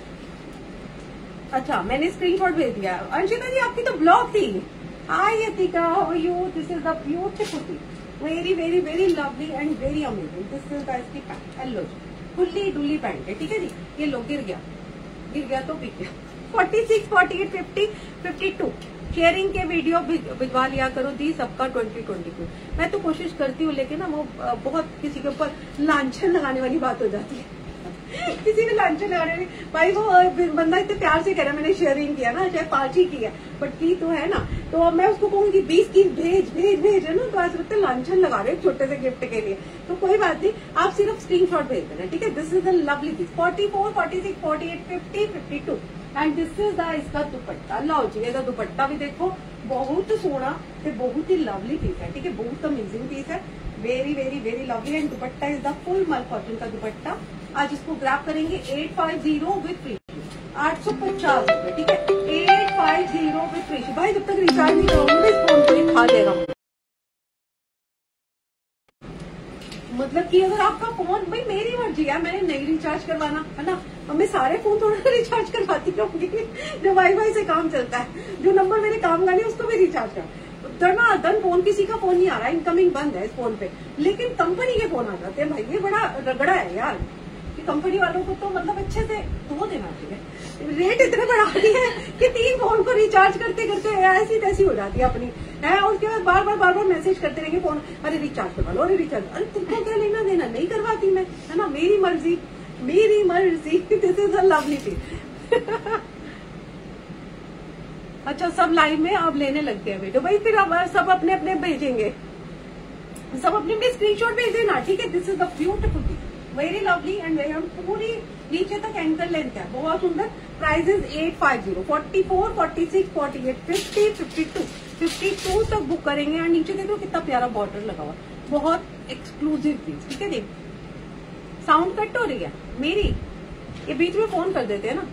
अच्छा मैंने स्क्रीनशॉट भेज दिया। अंशिता जी आपकी तो ब्लॉग थी। Hi Yatika, how are you? This is the beautiful piece, very very very lovely and very amazing. This is the इसकी पैंट, हेलो जी, खुली डुली पैंट है, ठीक है जी। ये लो गिर गया, गिर गया तो पिक गया। Forty six, forty eight, fifty, fifty two sharing के वीडियो भिजवा लिया करो दी सबका ट्वेंटी ट्वेंटी टू। मैं तो कोशिश करती हूँ, लेकिन ना वो बहुत किसी के ऊपर लांछन लगाने वाली बात हो जाती है। किसी ने लांछन लगाने वाली, भाई वो बंदा इतने प्यार से कह रहा है, मैंने शेयरिंग किया ना, चाहे पार्टी की है, बट की तो है ना, तो अब मैं उसको कहूंगी बीस की भेज भेज भेज है ना, तो आज लगता है लांछन लगा रहे हो छोटे से गिफ्ट के लिए। तो कोई बात नहीं, आप सिर्फ स्क्रीनशॉट भेज देना, ठीक है। This is the lovely piece. Forty four, forty six, forty eight, fifty, fifty two and this is the इसका दुपट्टा। लो जी ਇਹਦਾ दुपट्टा भी देखो, बहुत सोहना ते बहुत ही लवली पीस है, ठीक है, बहुत अमेजिंग पीस है, very very very lovely. And dupatta is the full मल कॉटन का दुपट्टा। आज इसको ग्रैब करेंगे eight five zero with free, आठ सौ पचास रूपए, ठीक है, eight five zero with free. भाई जब तक रिचार्ज नहीं करूंगी इस फोन को ही खा देगा। मतलब कि अगर आपका फोन, भाई मेरी मर्जी है, मैंने नहीं रिचार्ज करवाना है ना, मैं सारे फोन थोड़ा रिचार्ज करवाती रहूंगी जो वाईफाई से काम चलता है, जो नंबर मेरे काम का नहीं उसको भी रिचार्ज कर दना दन। फोन किसी का फोन नहीं आ रहा, इनकमिंग बंद है इस फोन पे, लेकिन कंपनी के फोन आ जाते हैं। भाई ये बड़ा रगड़ा है यार, कि कंपनी वालों को तो मतलब अच्छे से धो देना चाहिए। रेट इतने बढ़ा दिए हैं कि तीन फोन को रिचार्ज करते करते ऐसी तैसी हो जाती है अपनी है, और उसके बाद बार बार बार बार मैसेज करते रहेंगे फोन, अरे रिचार्ज करवा लो, अरे रिचार्ज। अरे तुमको क्या लेना देना, नहीं करवाती मैं, है ना, मेरी मर्जी मेरी मर्जी। This is a lovely thing. अच्छा सब लाइन में अब लेने लगते हैं वीडियो, भाई फिर अब सब अपने अपने भेजेंगे, सब अपने अपने स्क्रीनशॉट भेज देना, ठीक है। This is the beautiful thing, very lovely and very, पूरी नीचे तक एंकल लेंथ है, बहुत सुंदर। Prices eight five zero, forty four, forty six, forty eight, fifty, fifty two, fifty two तक बुक करेंगे। और नीचे देखो कितना प्यारा बॉर्डर लगा हुआ, बहुत एक्सक्लूसिव पीस, ठीक है। देख साउंड कट हो रही है मेरी, ये बीच में फोन कर देते हैं ना।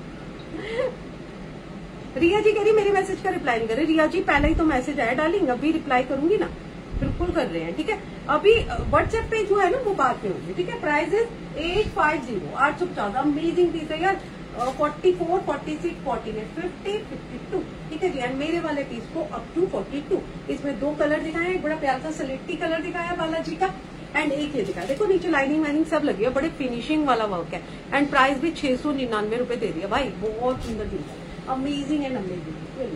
रिया जी कह रही मेरे मैसेज का रिप्लाई नहीं कर रही। रिया जी पहले ही तो मैसेज आया डार्लिंग, अभी रिप्लाई करूंगी ना, बिल्कुल कर रहे हैं, ठीक है। अभी व्हाट्सएप पे जो है ना वो बात में होगी, ठीक है। प्राइजेस एट फाइव जीरो, आठ सौ पचास, अमेजिंग पीस है यार। Forty four, forty six, forty eight, fifty, fifty two, ठीक है जी। एंड मेरे वाले पीस को अप टू फोर्टी टू, इसमें दो कलर दिखाए, एक बड़ा प्यारा सा सलेटी कलर दिखाया बालाजी का, एंड एक ये दिखाया, देखो नीचे लाइनिंग वाइनिंग सब लगी है, बड़े फिनिशिंग वाला वर्क है। एंड प्राइस भी छह सौ निन्यानवे रूपये दे दिया भाई, बहुत सुंदर पीस है, अमेजिंग एंड अमेजिंग।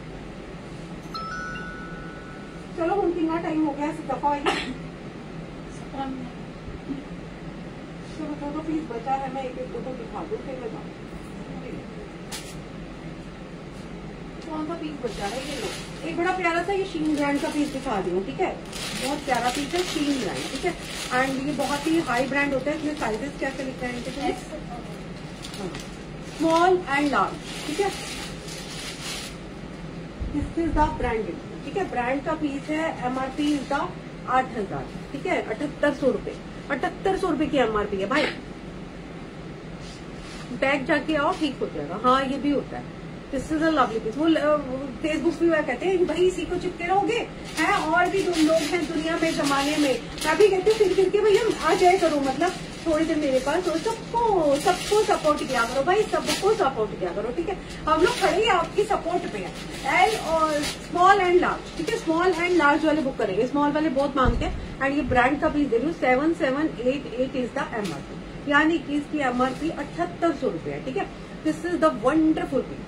चलो उन कितना टाइम हो गया ऐसे दफा चलो दो दो पीस बचा है, मैं एक एक दो दो दिखा दूं फिर मैं कौन सा पीस बचा है। ये लो एक बड़ा प्यारा सा ये शीन ब्रांड का पीस दिखा दी हूँ, ठीक है, बहुत प्यारा पीस है, शीन ब्रांड, ठीक है। एंड ये बहुत ही हाई ब्रांड होता है, इसमें साइजेस क्या क्या लिखा है इनके, स्मॉल एंड लार्ज, ठीक है। दिस इज द ब्रांडेड, ठीक है, ब्रांड का पीस है। एमआरपी इज द आठ हजार ठीक है, अठहत्तर सौ रूपये अठहत्तर सौ रूपये की एमआरपी है भाई। बैग जाके आओ, ठीक हो जाएगा। हाँ ये भी होता है। This is a lovely piece. वो फेसबुक पे वह कहते हैं भाई इसी को चिपके रहोगे हैं, और भी लोग हैं दुनिया में जमाने में। मैं भी कहती हूँ फिर फिर के भैया आ जाए करो, मतलब थोड़ी देर मेरे पास हो। सबको सबको सपोर्ट किया करो भाई, सबको सपोर्ट किया करो ठीक है। हम लोग खड़े हैं आपकी सपोर्ट पे है। एल और स्मॉल एंड लार्ज ठीक है, स्मॉल एंड लार्ज वाले बुक करेंगे, स्मॉल वाले बहुत मांगते हैं। एंड ये ब्रांड का पीस दे रही हूँ, seven seven eight eight is the MRP, यानी कि इसकी एमआरपी अठहत्तर सौ रूपये है ठीक है। This is the wonderful piece.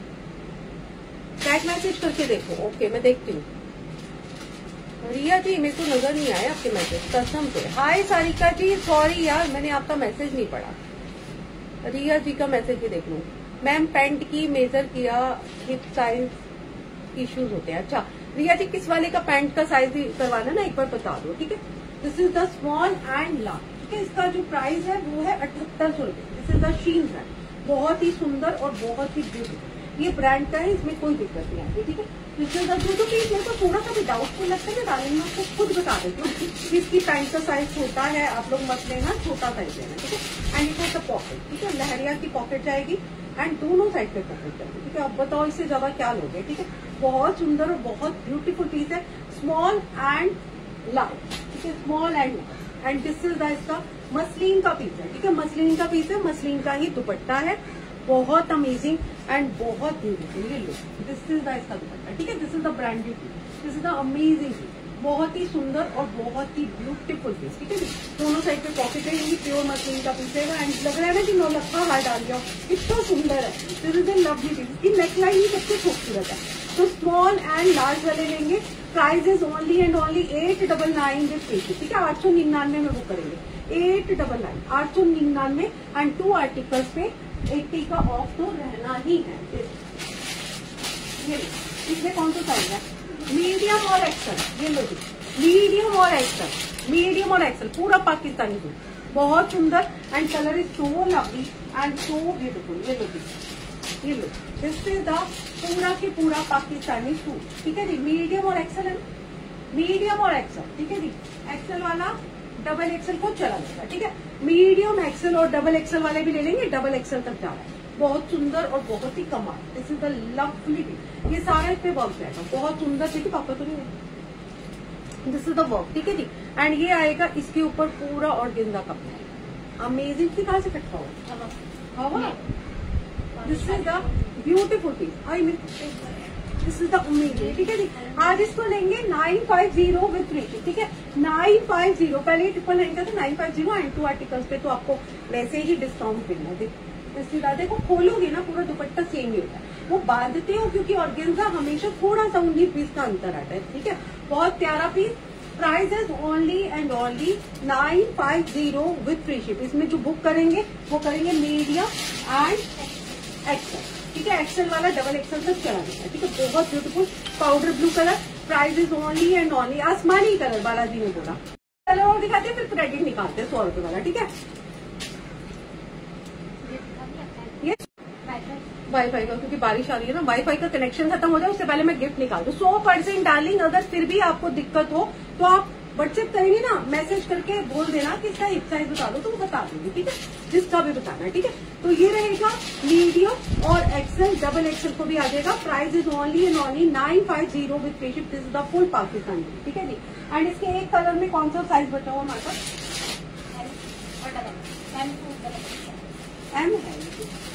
Chat message करके देखो। ओके मैं देखती हूँ। रिया जी मेरे को नजर नहीं आया आपके मैसेज कसम से। हाय सारिका जी, सॉरी यार मैंने आपका मैसेज नहीं पढ़ा। रिया जी का मैसेज ही देख लूं। मैम पैंट की मेजर किया, हिप साइज इश्यूज होते हैं। अच्छा रिया जी किस वाले का पैंट का साइज करवाना ना एक बार बता दो ठीक है। This is the small and large ठीक है। इसका जो प्राइस है वो है अठहत्तर सौ रूपये। This is the Shein brand, बहुत ही सुंदर और बहुत ही ब्यूटीफुल ये ब्रांड का है, इसमें कोई दिक्कत नहीं आती ठीक है। इसमें जो जो पीस मेरे को थोड़ा सा भी डाउटफुल लगता है ना डालेंगे, मैं आपको खुद बता देती हूँ। इसकी पैंट का साइज छोटा है, आप लोग मत लेना, छोटा साइज लेना ठीक है। And it has the pocket ठीक है, लहरिया की पॉकेट जाएगी एंड दोनों साइड पे पॉकेट जाएगी ठीक है। अब बताओ इससे ज्यादा क्या लोगे ठीक है। बहुत सुंदर और बहुत ब्यूटीफुल पीस है, स्मॉल एंड लार्ज ठीक है, small and large. And this is the इसका मसलिन का पीस है ठीक है, मसलिन का पीस है, मसलिन का ही दुपट्टा है, बहुत अमेजिंग एंड बहुत ब्यूटीफुल। ये लुक, दिस इज द इसका दुपट्टा ठीक है। This is the branded piece, this is the amazing piece, बहुत ही सुंदर और बहुत ही ब्यूटीफुल पीस ठीक है। दोनों साइड पे पॉकेट है, ये प्योर मसलिन का पीस है एंड लग रहा है ना कि नौलखा हार डाल दिया, इतना सुंदर है। This is a lovely piece. इसकी नेकलाइन ही सबसे खूबसूरत है। तो स्मॉल एंड लार्ज वाले लेंगे, price is only and only eight double nine with free ठीक है। आठ सौ निन्यानवे में बुक करेंगे, एट डबल नाइन आठ सौ निन्यानवे एंड टू आर्टिकल्स पे एट्टी का ऑफ तो रहना ही है। ये इसमें कौन सा साइज है, मीडियम और एक्सल। ये लो जी, मीडियम और एक्सल, मीडियम और एक्सल पूरा पाकिस्तानी सूट, बहुत सुंदर and colour is so lovely and so beautiful. ये लो जी, ये लो, दिस इज द पूरा के पूरा पाकिस्तानी सूट ठीक है जी। मीडियम और एक्सल है, मीडियम और एक्सल ठीक है जी। एक्सल वाला डबल एक्सल को चला जाएगा ठीक है। मीडियम एक्सल और डबल एक्सल वाले भी ले लेंगे, डबल एक्सल तक जा रहा है। बहुत सुंदर और बहुत ही कमाल। This is the lovely piece. ये सारा इस पे वर्क जाएगा, बहुत सुंदर ठीक है। पापा तो नहीं है, दिस इज द वर्क ठीक है जी। एंड ये आएगा इसके ऊपर पूरा ऑर्गेन्जा कपड़ा है, अमेजिंग। कहाँ से कटका हुआ हवा। This is the beautiful piece. I mean this is the amazing ठीक है जी। आज इसको लेंगे nine five zero with free ठीक है, नाइन फाइव जीरो। पहले ट्रिपल नाइन का था, nine five zero and two articles पे तो आपको वैसे ही डिस्काउंट देना है। देखो खोलोगे ना पूरा दुपट्टा सेम ही होता है, वो बांधते हो क्योंकि ऑर्गेन्जा हमेशा थोड़ा सा उन्नीस पीस का अंतर आता है ठीक है। बहुत प्यारा piece. Price is only and only nine five zero with free ship. इसमें जो बुक करेंगे वो करेंगे मीडियम एंड एक्सल ठीक है। एक्सल वाला डबल एक्सल तक चला जाता है ठीक है। बहुत beautiful powder blue colour. Price is only and only आसमानी कलर, बालाजी ने बोला। कलर और दिखाते हैं, फिर क्रेडिट निकालते हैं सौ रुपए वाला ठीक है। ये वाईफाई का, क्योंकि बारिश आ रही है ना, वाईफाई का कनेक्शन खत्म हो जाए उससे पहले मैं गिफ्ट निकाल दूं। सौ परसेंट डार्लिंग, अगर फिर भी आपको दिक्कत हो तो आप व्हाट्सएप करेंगे ना, मैसेज करके बोल देना कि इसका हिप साइज बता दो तो वो बता देंगे ठीक है, जिसका भी बताना है ठीक है। तो ये रहेगा मीडियम और एक्सेल, डबल एक्सेल को भी आ जाएगा। Price is only and only nine five zero with free ship. This is the full Pakistan ठीक है जी। एंड इसके एक कलर में कौन सा साइज बचा हुआ हमारे पास, एम है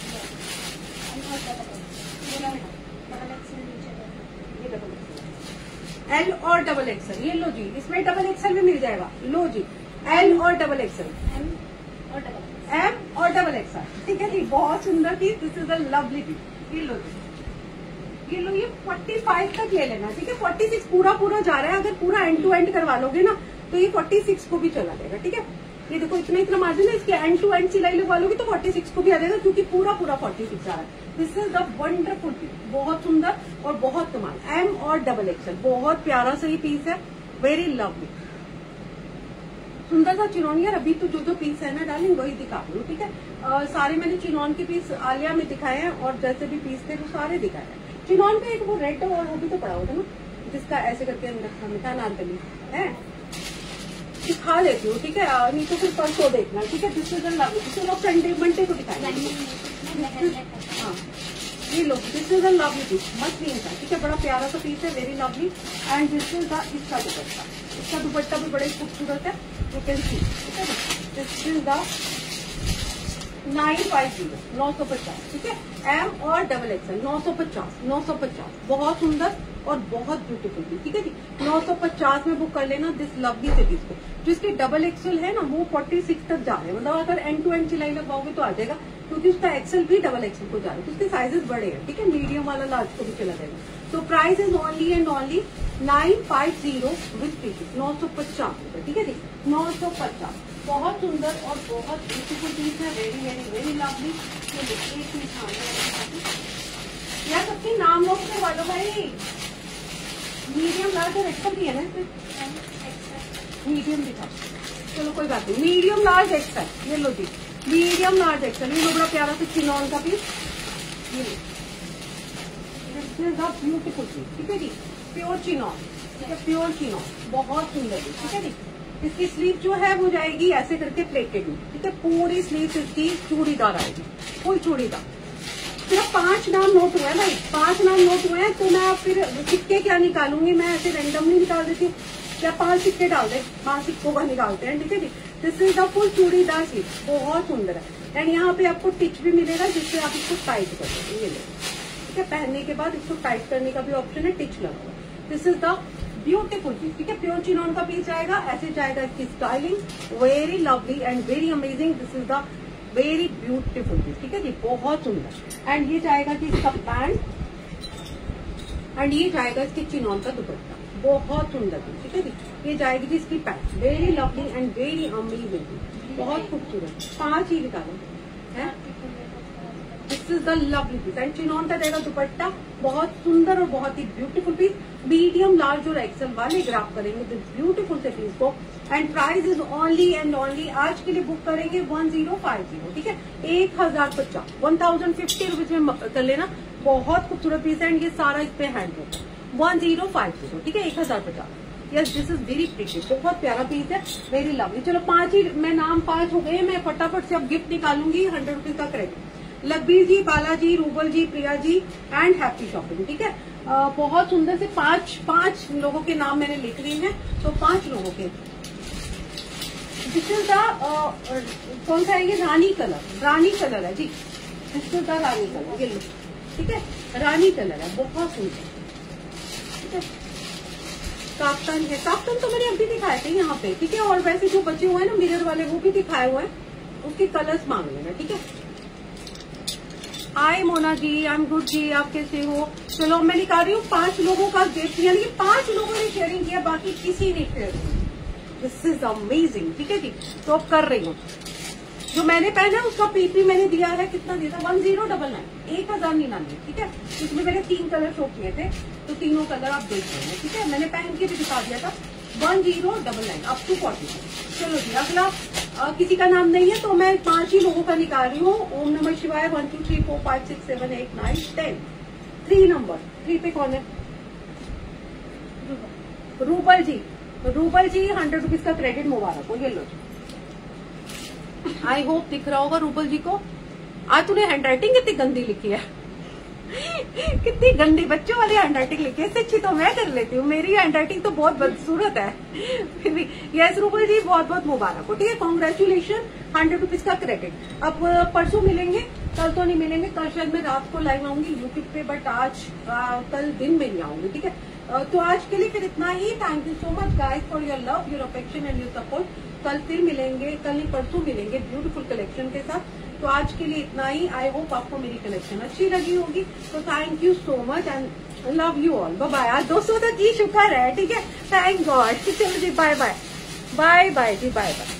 एल और डबल एक्सल। ये लो जी, इसमें डबल एक्सल भी मिल जाएगा। लो जी, एल और डबल एक्सल, एम और डबल एम और डबल एक्सल ठीक है जी। बहुत सुंदर piece. This is a lovely piece. ये लो जी, ये लो, ये पैंतालीस तक ले लेना ठीक है। छियालीस पूरा पूरा जा रहा है, अगर पूरा एंड टू एंड करवा लोगे ना तो ये छियालीस को भी चला जाएगा ठीक है। ये देखो इतना इतना मार्जिन है, इसके एंड टू एंड सिलाई लगवा लोगे तो छियालीस को भी आ जाएगा, क्योंकि पूरा पूरा छियालीस आ रहा है। This is the wonderful piece, बहुत सुंदर और बहुत कमाल। एम और डबल एक्सल, बहुत प्यारा सा ही पीस है, वेरी लवली। सुंदर सा चिनॉन। यार अभी तो जो जो पीस है ना डार्लिंग वही दिखा रही हूँ ठीक है। आ, सारे मैंने चिनॉन के पीस आलिया में दिखाए हैं और जैसे भी पीस थे वो सारे दिखाए हैं। चिनॉन पे एक वो रेड और वो भी तो पड़ा होता ना, जिसका ऐसे करके रखा मिठा नारकली है, दिखा देती हूँ, ठीक है, नहीं तो फिर परसों देखना, ठीक है। दिस इज अ लवली, चलो संडे मंडे को दिखाएंगे। हाँ ये लो, this is a lovely piece, मस्त नहीं था, ठीक है, बड़ा प्यारा सा पीस है, very lovely. And this is the इसका दुपट्टा, इसका दुपट्टा भी बड़ा खूबसूरत है, यू कैन सी, ठीक है। This is the nine five zero, नौ सौ पचास, ठीक है, एम और डबल एक्सएल, नौ सौ पचास, नौ सौ पचास, बहुत सुंदर और बहुत ब्यूटीफुल पीस, ठीक है जी। नौ सौ पचास में बुक कर लेना दिस लवली से पीस को। जो इसकी डबल एक्सएल है ना वो छियालीस तक जा रहे हैं, मतलब अगर एंड टू एंड सिलाई लगवाओगे तो आ जाएगा, क्योंकि उसका एक्सएल भी डबल एक्सएल को जा रहा है, तो उसके साइजेस बड़े हैं, ठीक है। मीडियम वाला लार्ज को भी चला जाएगा। तो price is only and only nine five zero with piece, नौ सौ पचास रुपए, ठीक है जी, नौ सौ पचास। बहुत सुंदर और बहुत ब्यूटीफुल पीस है, वेरी वेरी वेरी लवली। तो देखिए यार सबके नाम लोग से वालो भाई, मीडियम लार्ज और एक्सल भी है ना, मीडियम दिखा, चलो कोई बात नहीं, मीडियम लार्ज एक्सल, ये लो जी, मीडियम लार्ज एक्सल, ये लो बड़ा प्यारा सा चिनॉन का पीस, ये ब्यूटीफुल पीस, ठीक है जी, प्योर चिनॉन, ठीक है, प्योर चिनॉन, बहुत सुंदर पीस, ठीक है जी। इसकी स्लीव जो है वो जाएगी ऐसे करके प्लेटेड में, ठीक है, पूरी स्लीव इसकी चूड़ीदार आएगी, फुल चूड़ीदार। सिर्फ पांच नाम नोट हुए भाई, पांच नाम नोट हुए हैं, तो मैं फिर सिक्के क्या निकालूंगी, मैं ऐसे रेंडमली निकाल देती हूँ, या पांच सिक्के डाल दे, पांच सिक्कों का निकालते हैं, ठीक है जी। This is the full churidar sleeve, बहुत सुंदर है। एंड यहाँ पे आपको टिच भी मिलेगा जिससे आप इसको टाइट कर सकते, ये ले, ठीक है, पहनने के बाद इसको टाइट करने का भी ऑप्शन है, टिच लगा हुआ। This is the beautiful piece, ठीक है, प्योर चिनॉन का पीस आएगा, ऐसे जाएगा इसकी styling, very lovely and very amazing. This is the very beautiful piece, ठीक है जी, बहुत सुंदर। एंड ये जाएगा कि इसका पैंट, एंड ये जाएगा इसके चिनॉन का दुपट्टा, बहुत सुंदर पीस, ठीक है जी। ये जाएगी जी इसकी pant, very lovely and very amazing, बहुत खूबसूरत। पांच ही निकालो है, this is the lovely piece. And chiffon का जाएगा दुपट्टा, बहुत सुंदर और बहुत ही ब्यूटीफुल पीस। मीडियम लार्ज और एक्सेल वाले ग्राफ करेंगे दिस ब्यूटीफुल से पीस को। And price is only and only, आज के लिए बुक करेंगे वन जीरो फाइव जीरो, ठीक है, एक हजार पचास, वन थाउजेंड फिफ्टी रुपीज में कर लेना, बहुत खूबसूरत पीस है। एंड ये सारा इस पे हैंड होगा, वन जीरो फाइव जीरो, ठीक है, एक हजार पचास। Yes this is very pretty, बहुत प्यारा पीस है, वेरी लवली। चलो पांच ही मैं नाम पांच हो गए, मैं फटाफट से अब गिफ्ट निकालूंगी, हंड्रेड रुपीज का credit. Lakhbir ji, Balaji, Rubal ji, Priya ji and happy shopping, ठीक है। आ, बहुत सुंदर से पांच पांच लोगों के नाम मैंने लिख लिए हैं, तो पांच लोगों के। दिस इज द कौन सा है ये, रानी कलर, रानी कलर है जी, दिस इज द रानी कलर, ये लो, ठीक है, रानी कलर है, बहुत सुंदर, ठीक है। काफ्तान है, काफ्तान तो मैंने अभी दिखाए थे यहाँ पे, ठीक है, और वैसे जो बचे हुए हैं ना मिरर वाले वो भी दिखाए हुए हैं, उसके कलर्स मांग लेना, ठीक है। Hi Mona ji, I am good जी, आप कैसे हो। चलो मैं निकाल रही हूँ पांच लोगों का गिफ्ट, यानी कि पांच लोगों ने शेयरिंग किया, बाकी किसी ने शेयर किया। दिस इज अमेजिंग, ठीक है जी। तो अब कर रही हूँ, जो मैंने पहना उसका पीपी मैंने दिया है, कितना दिया था, वन जीरो डबल नाइन, एक हजार निन्यानवे, ठीक है। इसमें मैंने तीन कलर शो किए थे, तो तीनों कलर आप देख रहे हैं, ठीक है, मैंने पहन के भी दिखा दिया था, one zero double nine up to forty. चलो जी अगला, आ, किसी का नाम नहीं है तो मैं पांच ही लोगों का निकाल रही हूँ। ओम नमः शिवाय, one two three four five six seven eight nine ten, three number, three पे कौन है, रूबल जी, रूबल जी हंड्रेड रुपीज का क्रेडिट मुबारक हो, ये लो जी। आई होप दिख रहा होगा रूबल जी को। आज तूने हैंडराइटिंग कितनी गंदी लिखी है, कितनी गंदी बच्चों वाली हैंडराइटिंग लिखी है, इससे अच्छी तो मैं कर लेती हूँ, मेरी हैंडराइटिंग तो बहुत बदसूरत है। फिर भी यस रूबल जी बहुत बहुत मुबारक हो, ठीक है, कॉन्ग्रेचुलेशन, हंड्रेड रुपीज का क्रेडिट। अब परसों मिलेंगे, कल तो नहीं मिलेंगे, कल शायद मैं रात को लाइव आऊंगी यूट्यूब पे, बट आज आ, कल दिन में नहीं आऊंगी, ठीक है। आ, तो आज के लिए फिर इतना ही। Thank you so much guys for your love, your affection and your support. कल फिर मिलेंगे, कल नहीं परसों मिलेंगे ब्यूटीफुल कलेक्शन के साथ। तो आज के लिए इतना ही। आई होप आपको मेरी कलेक्शन अच्छी लगी होगी, तो thank you so much and love you all, bye bye. आज दो सौ तक ही शुक्र है, ठीक है, थैंक गॉड। चलो जी बाय बाय, बाय बाय जी, बाय बाय।